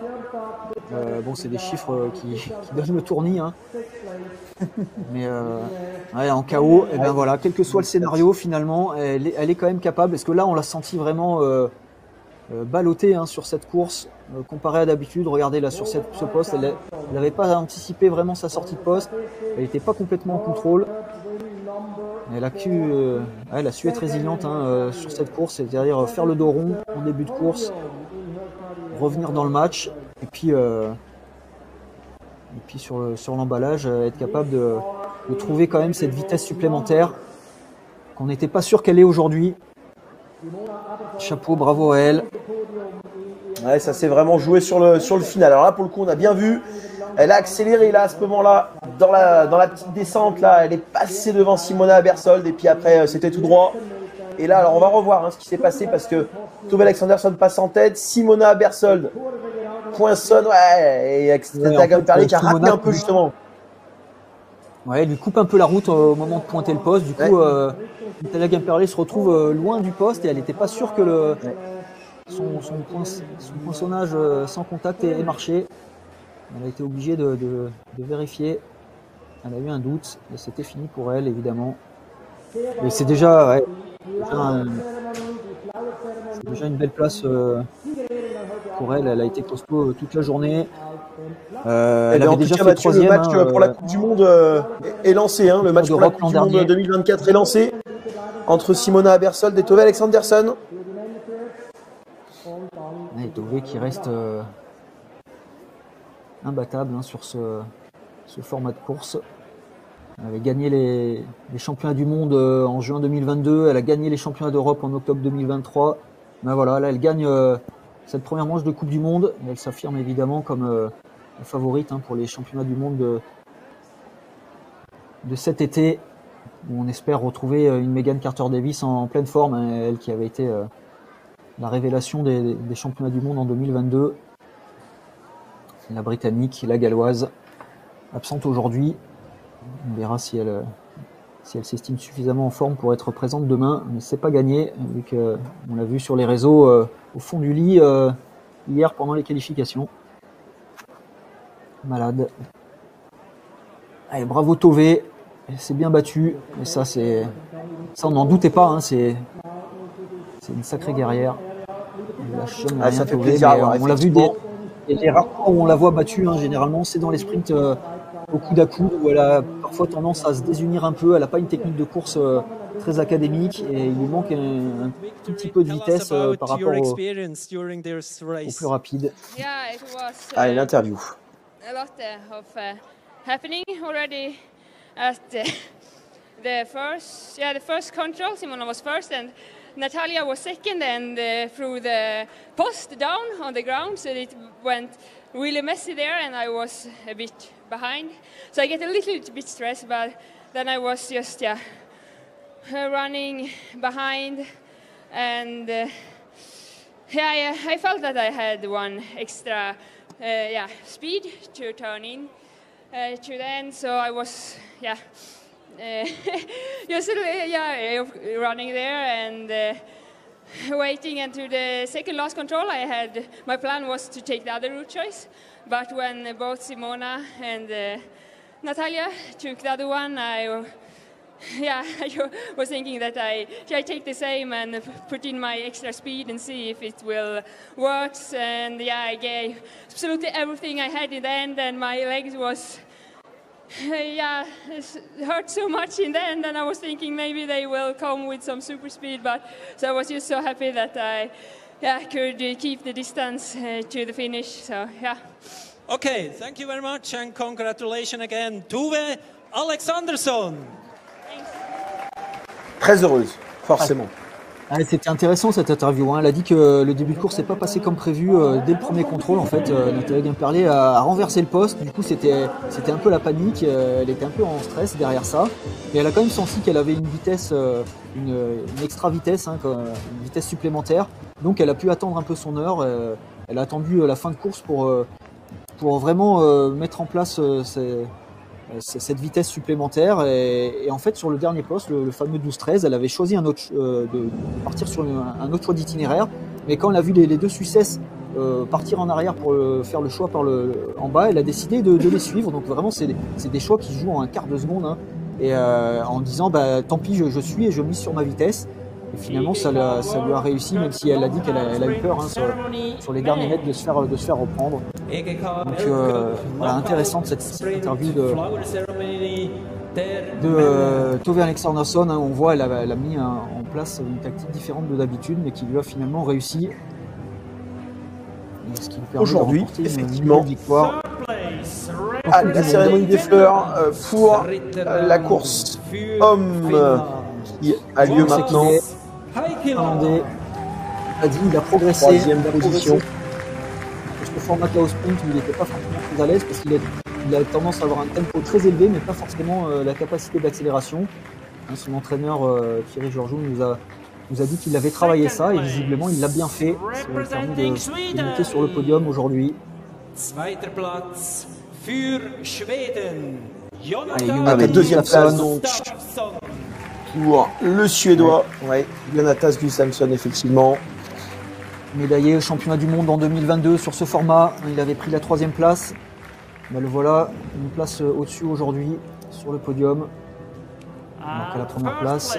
Euh, bon, c'est des chiffres qui, qui donnent le tournis, hein. Mais euh, ouais, en K O, et ben voilà, quel que soit le scénario, finalement, elle est, elle est quand même capable. Parce que là, on l'a senti vraiment euh, euh, ballottée hein, sur cette course, euh, comparé à d'habitude. Regardez là sur cette, ce poste, elle n'avait pas anticipé vraiment sa sortie de poste. Elle n'était pas complètement en contrôle. Elle a, pu, euh, elle a su être résiliente hein, euh, sur cette course, c'est-à-dire faire le dos rond en début de course, revenir dans le match. Et puis, euh, et puis sur, le, sur l'emballage, euh, être capable de, de trouver quand même cette vitesse supplémentaire qu'on n'était pas sûr qu'elle ait aujourd'hui. Chapeau, bravo à elle. Ouais, ça s'est vraiment joué sur le, sur le final. Alors là, pour le coup, on a bien vu. Elle a accéléré là à ce moment-là, dans la, dans la petite descente là, elle est passée devant Simona Bersold et puis après, euh, c'était tout droit. Et là, alors on va revoir hein, ce qui s'est passé parce que Tove Alexandersson passe en tête, Simona Bersold poinçonne, ouais, et Natalia Gamperlé qui a raté un peu justement. Ouais, elle lui coupe un peu la route au moment de pointer le poste. Du coup, ouais. euh, Natalia Gamperlé se retrouve euh, loin du poste et elle n'était pas sûre que le, ouais. son, son, point, son poinçonnage euh, sans contact ait marché. Elle a été obligée de, de, de vérifier. Elle a eu un doute et c'était fini pour elle, évidemment. Mais c'est déjà, ouais, déjà, un, c'est déjà une belle place euh, pour elle. Elle a été costaud toute la journée. Euh, elle avait déjà fait Mathieu, le match hein, pour la Coupe du Monde euh, est lancé. Hein, le match pour la Coupe du Monde deux mille vingt-quatre est lancé entre Simona Bersold et Tove Alexandersson. Et Tove qui reste euh, imbattable hein, sur ce, ce format de course. Elle avait gagné les, les championnats du monde euh, en juin deux mille vingt-deux. Elle a gagné les championnats d'Europe en octobre deux mille vingt-trois. Ben voilà, là, elle gagne euh, cette première manche de Coupe du Monde. Elle s'affirme évidemment comme euh, favorite hein, pour les championnats du monde de, de cet été. Où on espère retrouver une Megan Carter-Davis en, en pleine forme, hein, elle qui avait été euh, la révélation des, des championnats du monde en deux mille vingt-deux. La Britannique, la Galloise, absente aujourd'hui. On verra si elle, si elle s'estime suffisamment en forme pour être présente demain, mais c'est pas gagné, vu qu'on l'a vu sur les réseaux euh, au fond du lit euh, hier pendant les qualifications. Malade. Allez, bravo Tové, c'est bien battu, et ça c'est, ça on n'en doutait pas, hein, c'est, c'est une sacrée guerrière. La Chum, ah, ça fait Tové, plaisir. On l'a vu des, et les rares fois où on la voit battue, hein, généralement c'est dans les sprints euh, au coude à coude, où elle a parfois tendance à se désunir un peu. Elle n'a pas une technique de course euh, très académique et il lui manque un, un tout petit peu de vitesse euh, par rapport au, au plus rapide. Yeah, it was, uh, Allez, l'interview. A lot uh, of uh, happening already at uh, the first, yeah, the first control. Simona was first and Natalia was second, and uh, through the post down on the ground, so it went really messy there, and I was a bit behind. So I get a little bit stressed, but then I was just yeah running behind, and uh, yeah, I, I felt that I had one extra uh, yeah speed to turn in uh, to the end. So I was yeah. Uh, just uh, yeah, running there and uh, waiting until the second last control. I had my plan was to take the other route choice, but when both Simona and uh, Natalia took the other one, I yeah I was thinking that I I take the same and put in my extra speed and see if it will work. And yeah, I gave absolutely everything I had in the end, and my legs was. Yeah, it hurt so much in the end, and I was thinking maybe they will come with some super speed, but so I was just so happy that I yeah, could keep the distance uh, to the finish, so yeah. Okay, thank you very much and congratulations again, Tove Alexandersson. Très heureuse, forcément. Ah, c'était intéressant cette interview, hein. Elle a dit que le début de course n'est pas passé comme prévu euh, dès le premier contrôle. En fait, euh, Nathalie Gimperlé a, a renversé le poste. Du coup, c'était c'était un peu la panique. Euh, elle était un peu en stress derrière ça. Mais elle a quand même senti qu'elle avait une vitesse, euh, une, une extra vitesse, hein, une vitesse supplémentaire. Donc, elle a pu attendre un peu son heure. Euh, elle a attendu la fin de course pour euh, pour vraiment euh, mettre en place euh, ces, cette vitesse supplémentaire et, et en fait sur le dernier poste, le, le fameux douze treize, elle avait choisi un autre, euh, de, de partir sur le, un autre choix d'itinéraire, mais quand elle a vu les, les deux Suissesses euh, partir en arrière pour le, faire le choix par le, en bas, elle a décidé de, de les suivre. Donc vraiment c'est des, c'est des choix qui se jouent en un quart de seconde, hein, et euh, en disant bah, tant pis je, je suis et je mise sur ma vitesse. Et finalement ça, ça lui a réussi, même si elle a dit qu'elle a, elle a eu peur, hein, sur, sur les derniers mètres de se faire, de se faire reprendre. Donc euh, voilà, intéressante cette, cette interview de, de euh, Tove Alexandersson, hein. On voit elle a, elle a mis un, en place une tactique différente de d'habitude, mais qui lui a finalement réussi. Ce qui lui permet aujourd'hui, de effectivement, une victoire. Ah, la cérémonie des fleurs euh, pour euh, la course homme euh, qui a lieu maintenant. Finlandais, il a dit il a progressé, troisième il a position. Parce que format chaos sprint, il n'était pas forcément très à l'aise parce qu'il a, il a tendance à avoir un tempo très élevé, mais pas forcément euh, la capacité d'accélération. Hein, son entraîneur euh, Thierry Georgiou nous a, nous a dit qu'il avait travaillé ça et visiblement il l'a bien fait. Ça lui a permis de, de monter sur le podium aujourd'hui. Zweiter Platz für Schweden. Avec deuxième place donc pour le Suédois, ouais, Jonatas Gustafsson, effectivement. Médaillé au championnat du monde en deux mille vingt-deux sur ce format. Il avait pris la troisième place. Ben le voilà, une place au-dessus aujourd'hui sur le podium. Donc à la première place.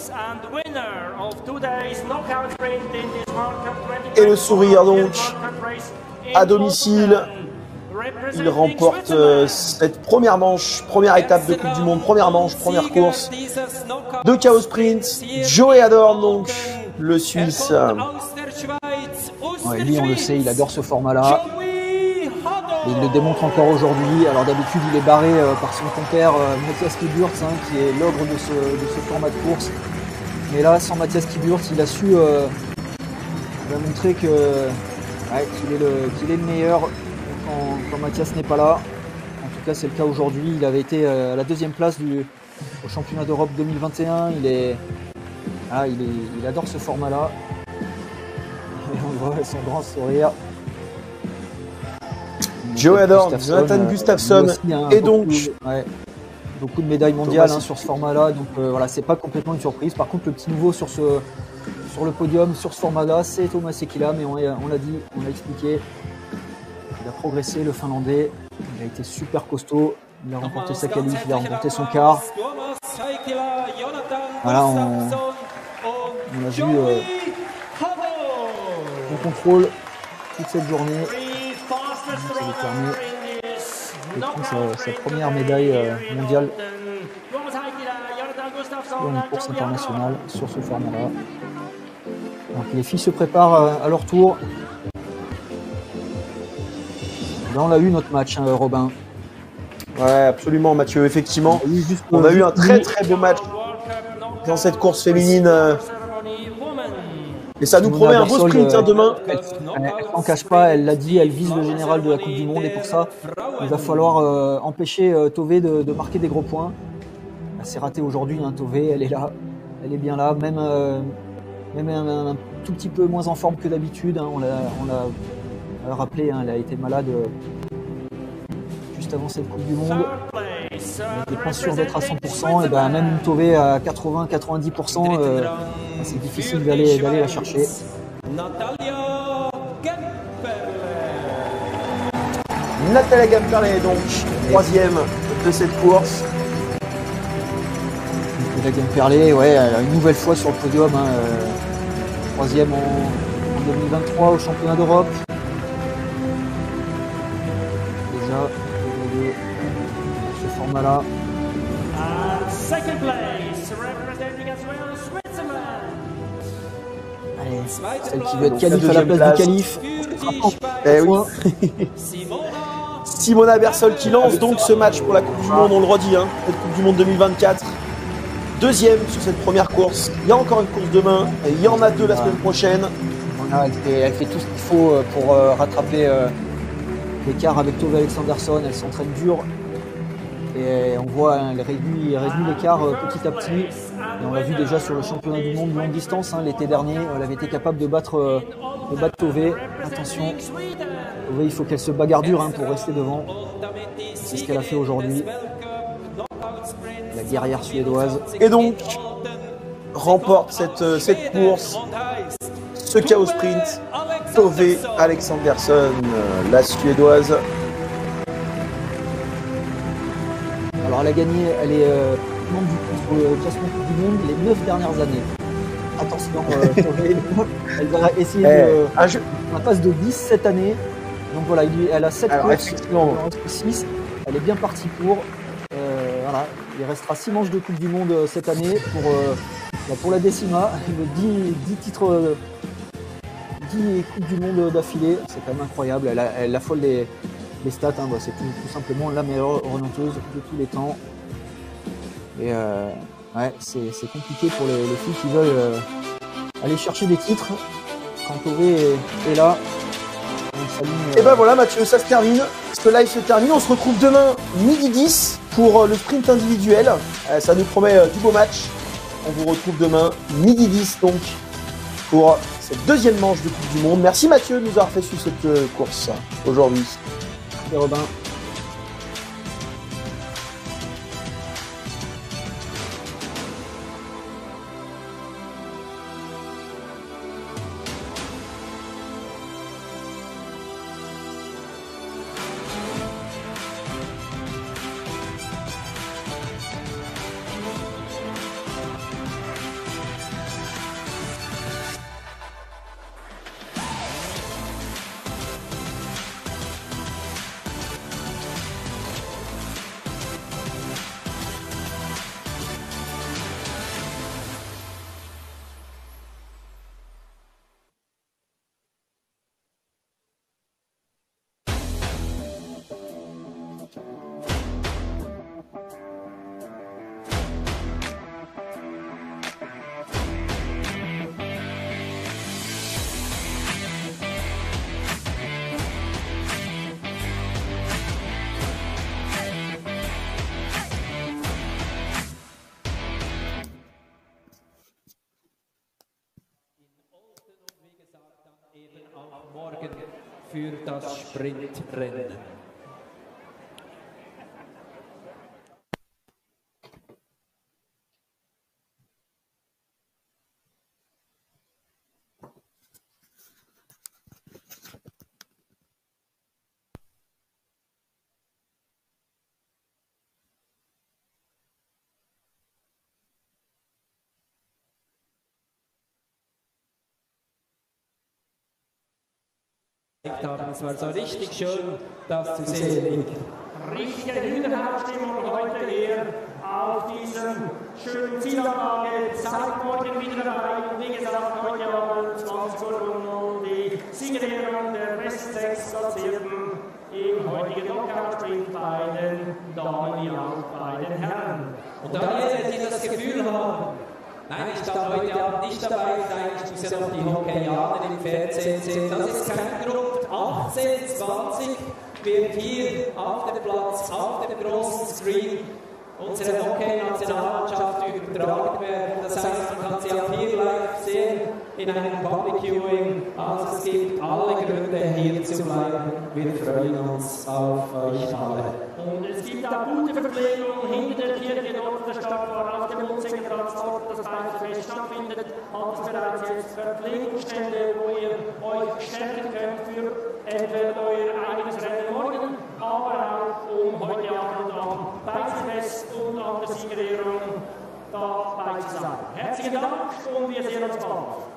Et le sourire donc à domicile. Il remporte euh, cette première manche, première étape de Coupe du Monde, première manche, première course de Chaos Sprint. Joey Adorn, donc le Suisse. Ouais, lui, on le sait, il adore ce format-là. Et il le démontre encore aujourd'hui. Alors d'habitude, il est barré euh, par son compère euh, Matthias Kiburtz, hein, qui est l'ogre de ce, de ce format de course. Mais là, sans Matthias Kiburtz, il a su euh, il a montré que Ouais, qu'il est, qu'il est le meilleur quand, quand Mathias n'est pas là. En tout cas, c'est le cas aujourd'hui. Il avait été à la deuxième place du, au championnat d'Europe deux mille vingt et un. Il, est, ah, il, est, il adore ce format-là. Et on voit son grand sourire. Joe Adorn, Jonathan Gustafsson, aussi, hein, et beaucoup, donc ouais, beaucoup de médailles mondiales hein, sur ce format-là. Donc euh, voilà, c'est pas complètement une surprise. Par contre, le petit nouveau sur ce sur le podium, sur ce format-là, c'est Thomas Sekila, mais on, on l'a dit, on l'a expliqué. Il a progressé, le Finlandais. Il a été super costaud. Il a remporté sa qualif, il a remporté son quart. Voilà, on, on a vu euh, on contrôle toute cette journée. Ça lui permet de prendre sa, sa première médaille euh, mondiale sur une course internationale sur ce format-là. Donc les filles se préparent euh, à leur tour. Là, on a eu notre match, hein, Robin. Ouais, absolument, Mathieu. Effectivement, on a eu, juste, on a eu un très très beau match dans cette course féminine. Euh, et ça nous promet un beau sprint hein, demain. Elle ne s'en cache pas, elle l'a dit, elle vise le général de la Coupe du Monde. Et pour ça, il va falloir euh, empêcher euh, Tove de, de marquer des gros points. Elle s'est ratée aujourd'hui, hein, Tove, elle est là. Elle est bien là, même, euh, même un, un tout petit peu moins en forme que d'habitude. Hein, on l'a rappelé, hein, elle a été malade euh, juste avant cette Coupe du Monde. Elle n'était pas sûre d'être à cent pour cent. Et ben, même une Tove à quatre-vingts à quatre-vingt-dix pour cent, euh, c'est difficile d'aller d'aller la chercher. Natalia Gamperlé, donc troisième de cette course. Natalia Gamperlé, ouais, une nouvelle fois sur le podium. Hein, euh, troisième en, en deux mille vingt-trois au championnat d'Europe. Déjà, ce format-là. Allez, celle qui veut être qualif à la place, place du qualif. Eh oui. Simona Bersol qui lance donc ce match pour la Coupe du Monde, on le redit, hein, cette Coupe du Monde deux mille vingt-quatre. Deuxième sur cette première course. Il y a encore une course demain, et il y en a deux la semaine prochaine. Voilà, elle, fait, elle fait tout ce qu'il faut pour euh, rattraper euh, l'écart avec Tove Alexandersson. Elle s'entraîne dur. Et on voit, hein, elle réduit, réduit l'écart euh, petit à petit. Et on l'a vu déjà sur le championnat du monde de longue distance, hein, l'été dernier. Elle avait été capable de battre, euh, de battre Tove. Attention, Tove, il faut qu'elle se bagarre dur hein, pour rester devant. C'est ce qu'elle a fait aujourd'hui. La guerrière suédoise. Et donc, remporte cette, cette course, ce chaos sprint, Tove Alexandersson, la suédoise. Alors elle a gagné, elle est euh, membre du euh, classement du monde les neuf dernières années. Attention, euh, Tove, elle va essayer hey, de ah, je... on passe de dix cette année. Donc voilà, elle a sept courses, six. Elle est bien partie pour. Euh, voilà, il restera six manches de Coupe du Monde cette année pour, euh, pour la décima, dix, dix titres, euh, dix Coupes du Monde d'affilée. C'est quand même incroyable. Elle, a, elle affole les, les stats. Hein. Bah, c'est tout, tout simplement la meilleure orienteuse de tous les temps. Et euh, ouais, c'est compliqué pour les, les filles qui veulent euh, aller chercher des titres. Quand Tove est, est là. Et ben voilà Mathieu, ça se termine. Ce live se termine. On se retrouve demain midi dix pour le sprint individuel. Ça nous promet du beau match. On vous retrouve demain midi dix donc pour cette deuxième manche de Coupe du Monde. Merci Mathieu de nous avoir fait suivre cette course aujourd'hui. Merci Robin. morgen für das Sprintrennen. Haben. Es war so richtig schön, das zu sehen. Richtige Hühnerhausstimmung heute hier auf diesem schönen Zielanlage. Seid morgen wieder dabei. Und wie gesagt, heute Abend zwanzig Uhr die Siegerehrung der besten sechs Platzierten im heutigen Knockout-Sprint bei den Damen wie auch bei den Herren. Und alle, die das Gefühl haben, nein, ich darf heute Abend nicht dabei sein, ich muss ja noch die Hockeyaner im Fernsehen sehen. Das ist kein Grund. achtzehn zwanzig wird hier auf dem Platz, auf dem großen Screen unsere Hockey-Nationalmannschaft übertragen werden. Das heißt, man kann sie auch hier live sehen in einem Public Viewing. Also es gibt alle Gründe, hier zu bleiben. Wir freuen uns auf euch alle. Und es gibt auch gute Verpflegung hinter der Kirche dort der Stadt, auf dem Mundsingerplatz, dort das Beizelfest stattfindet, hat es bereits jetzt Verpflegungsstände, wo ihr euch stärken könnt für entweder euer eigenes Rennen morgen, aber auch um heute Abend am Beizelfest und an der Siegerehrung dabei zu sein. Herzlichen Dank und wir sehen uns bald.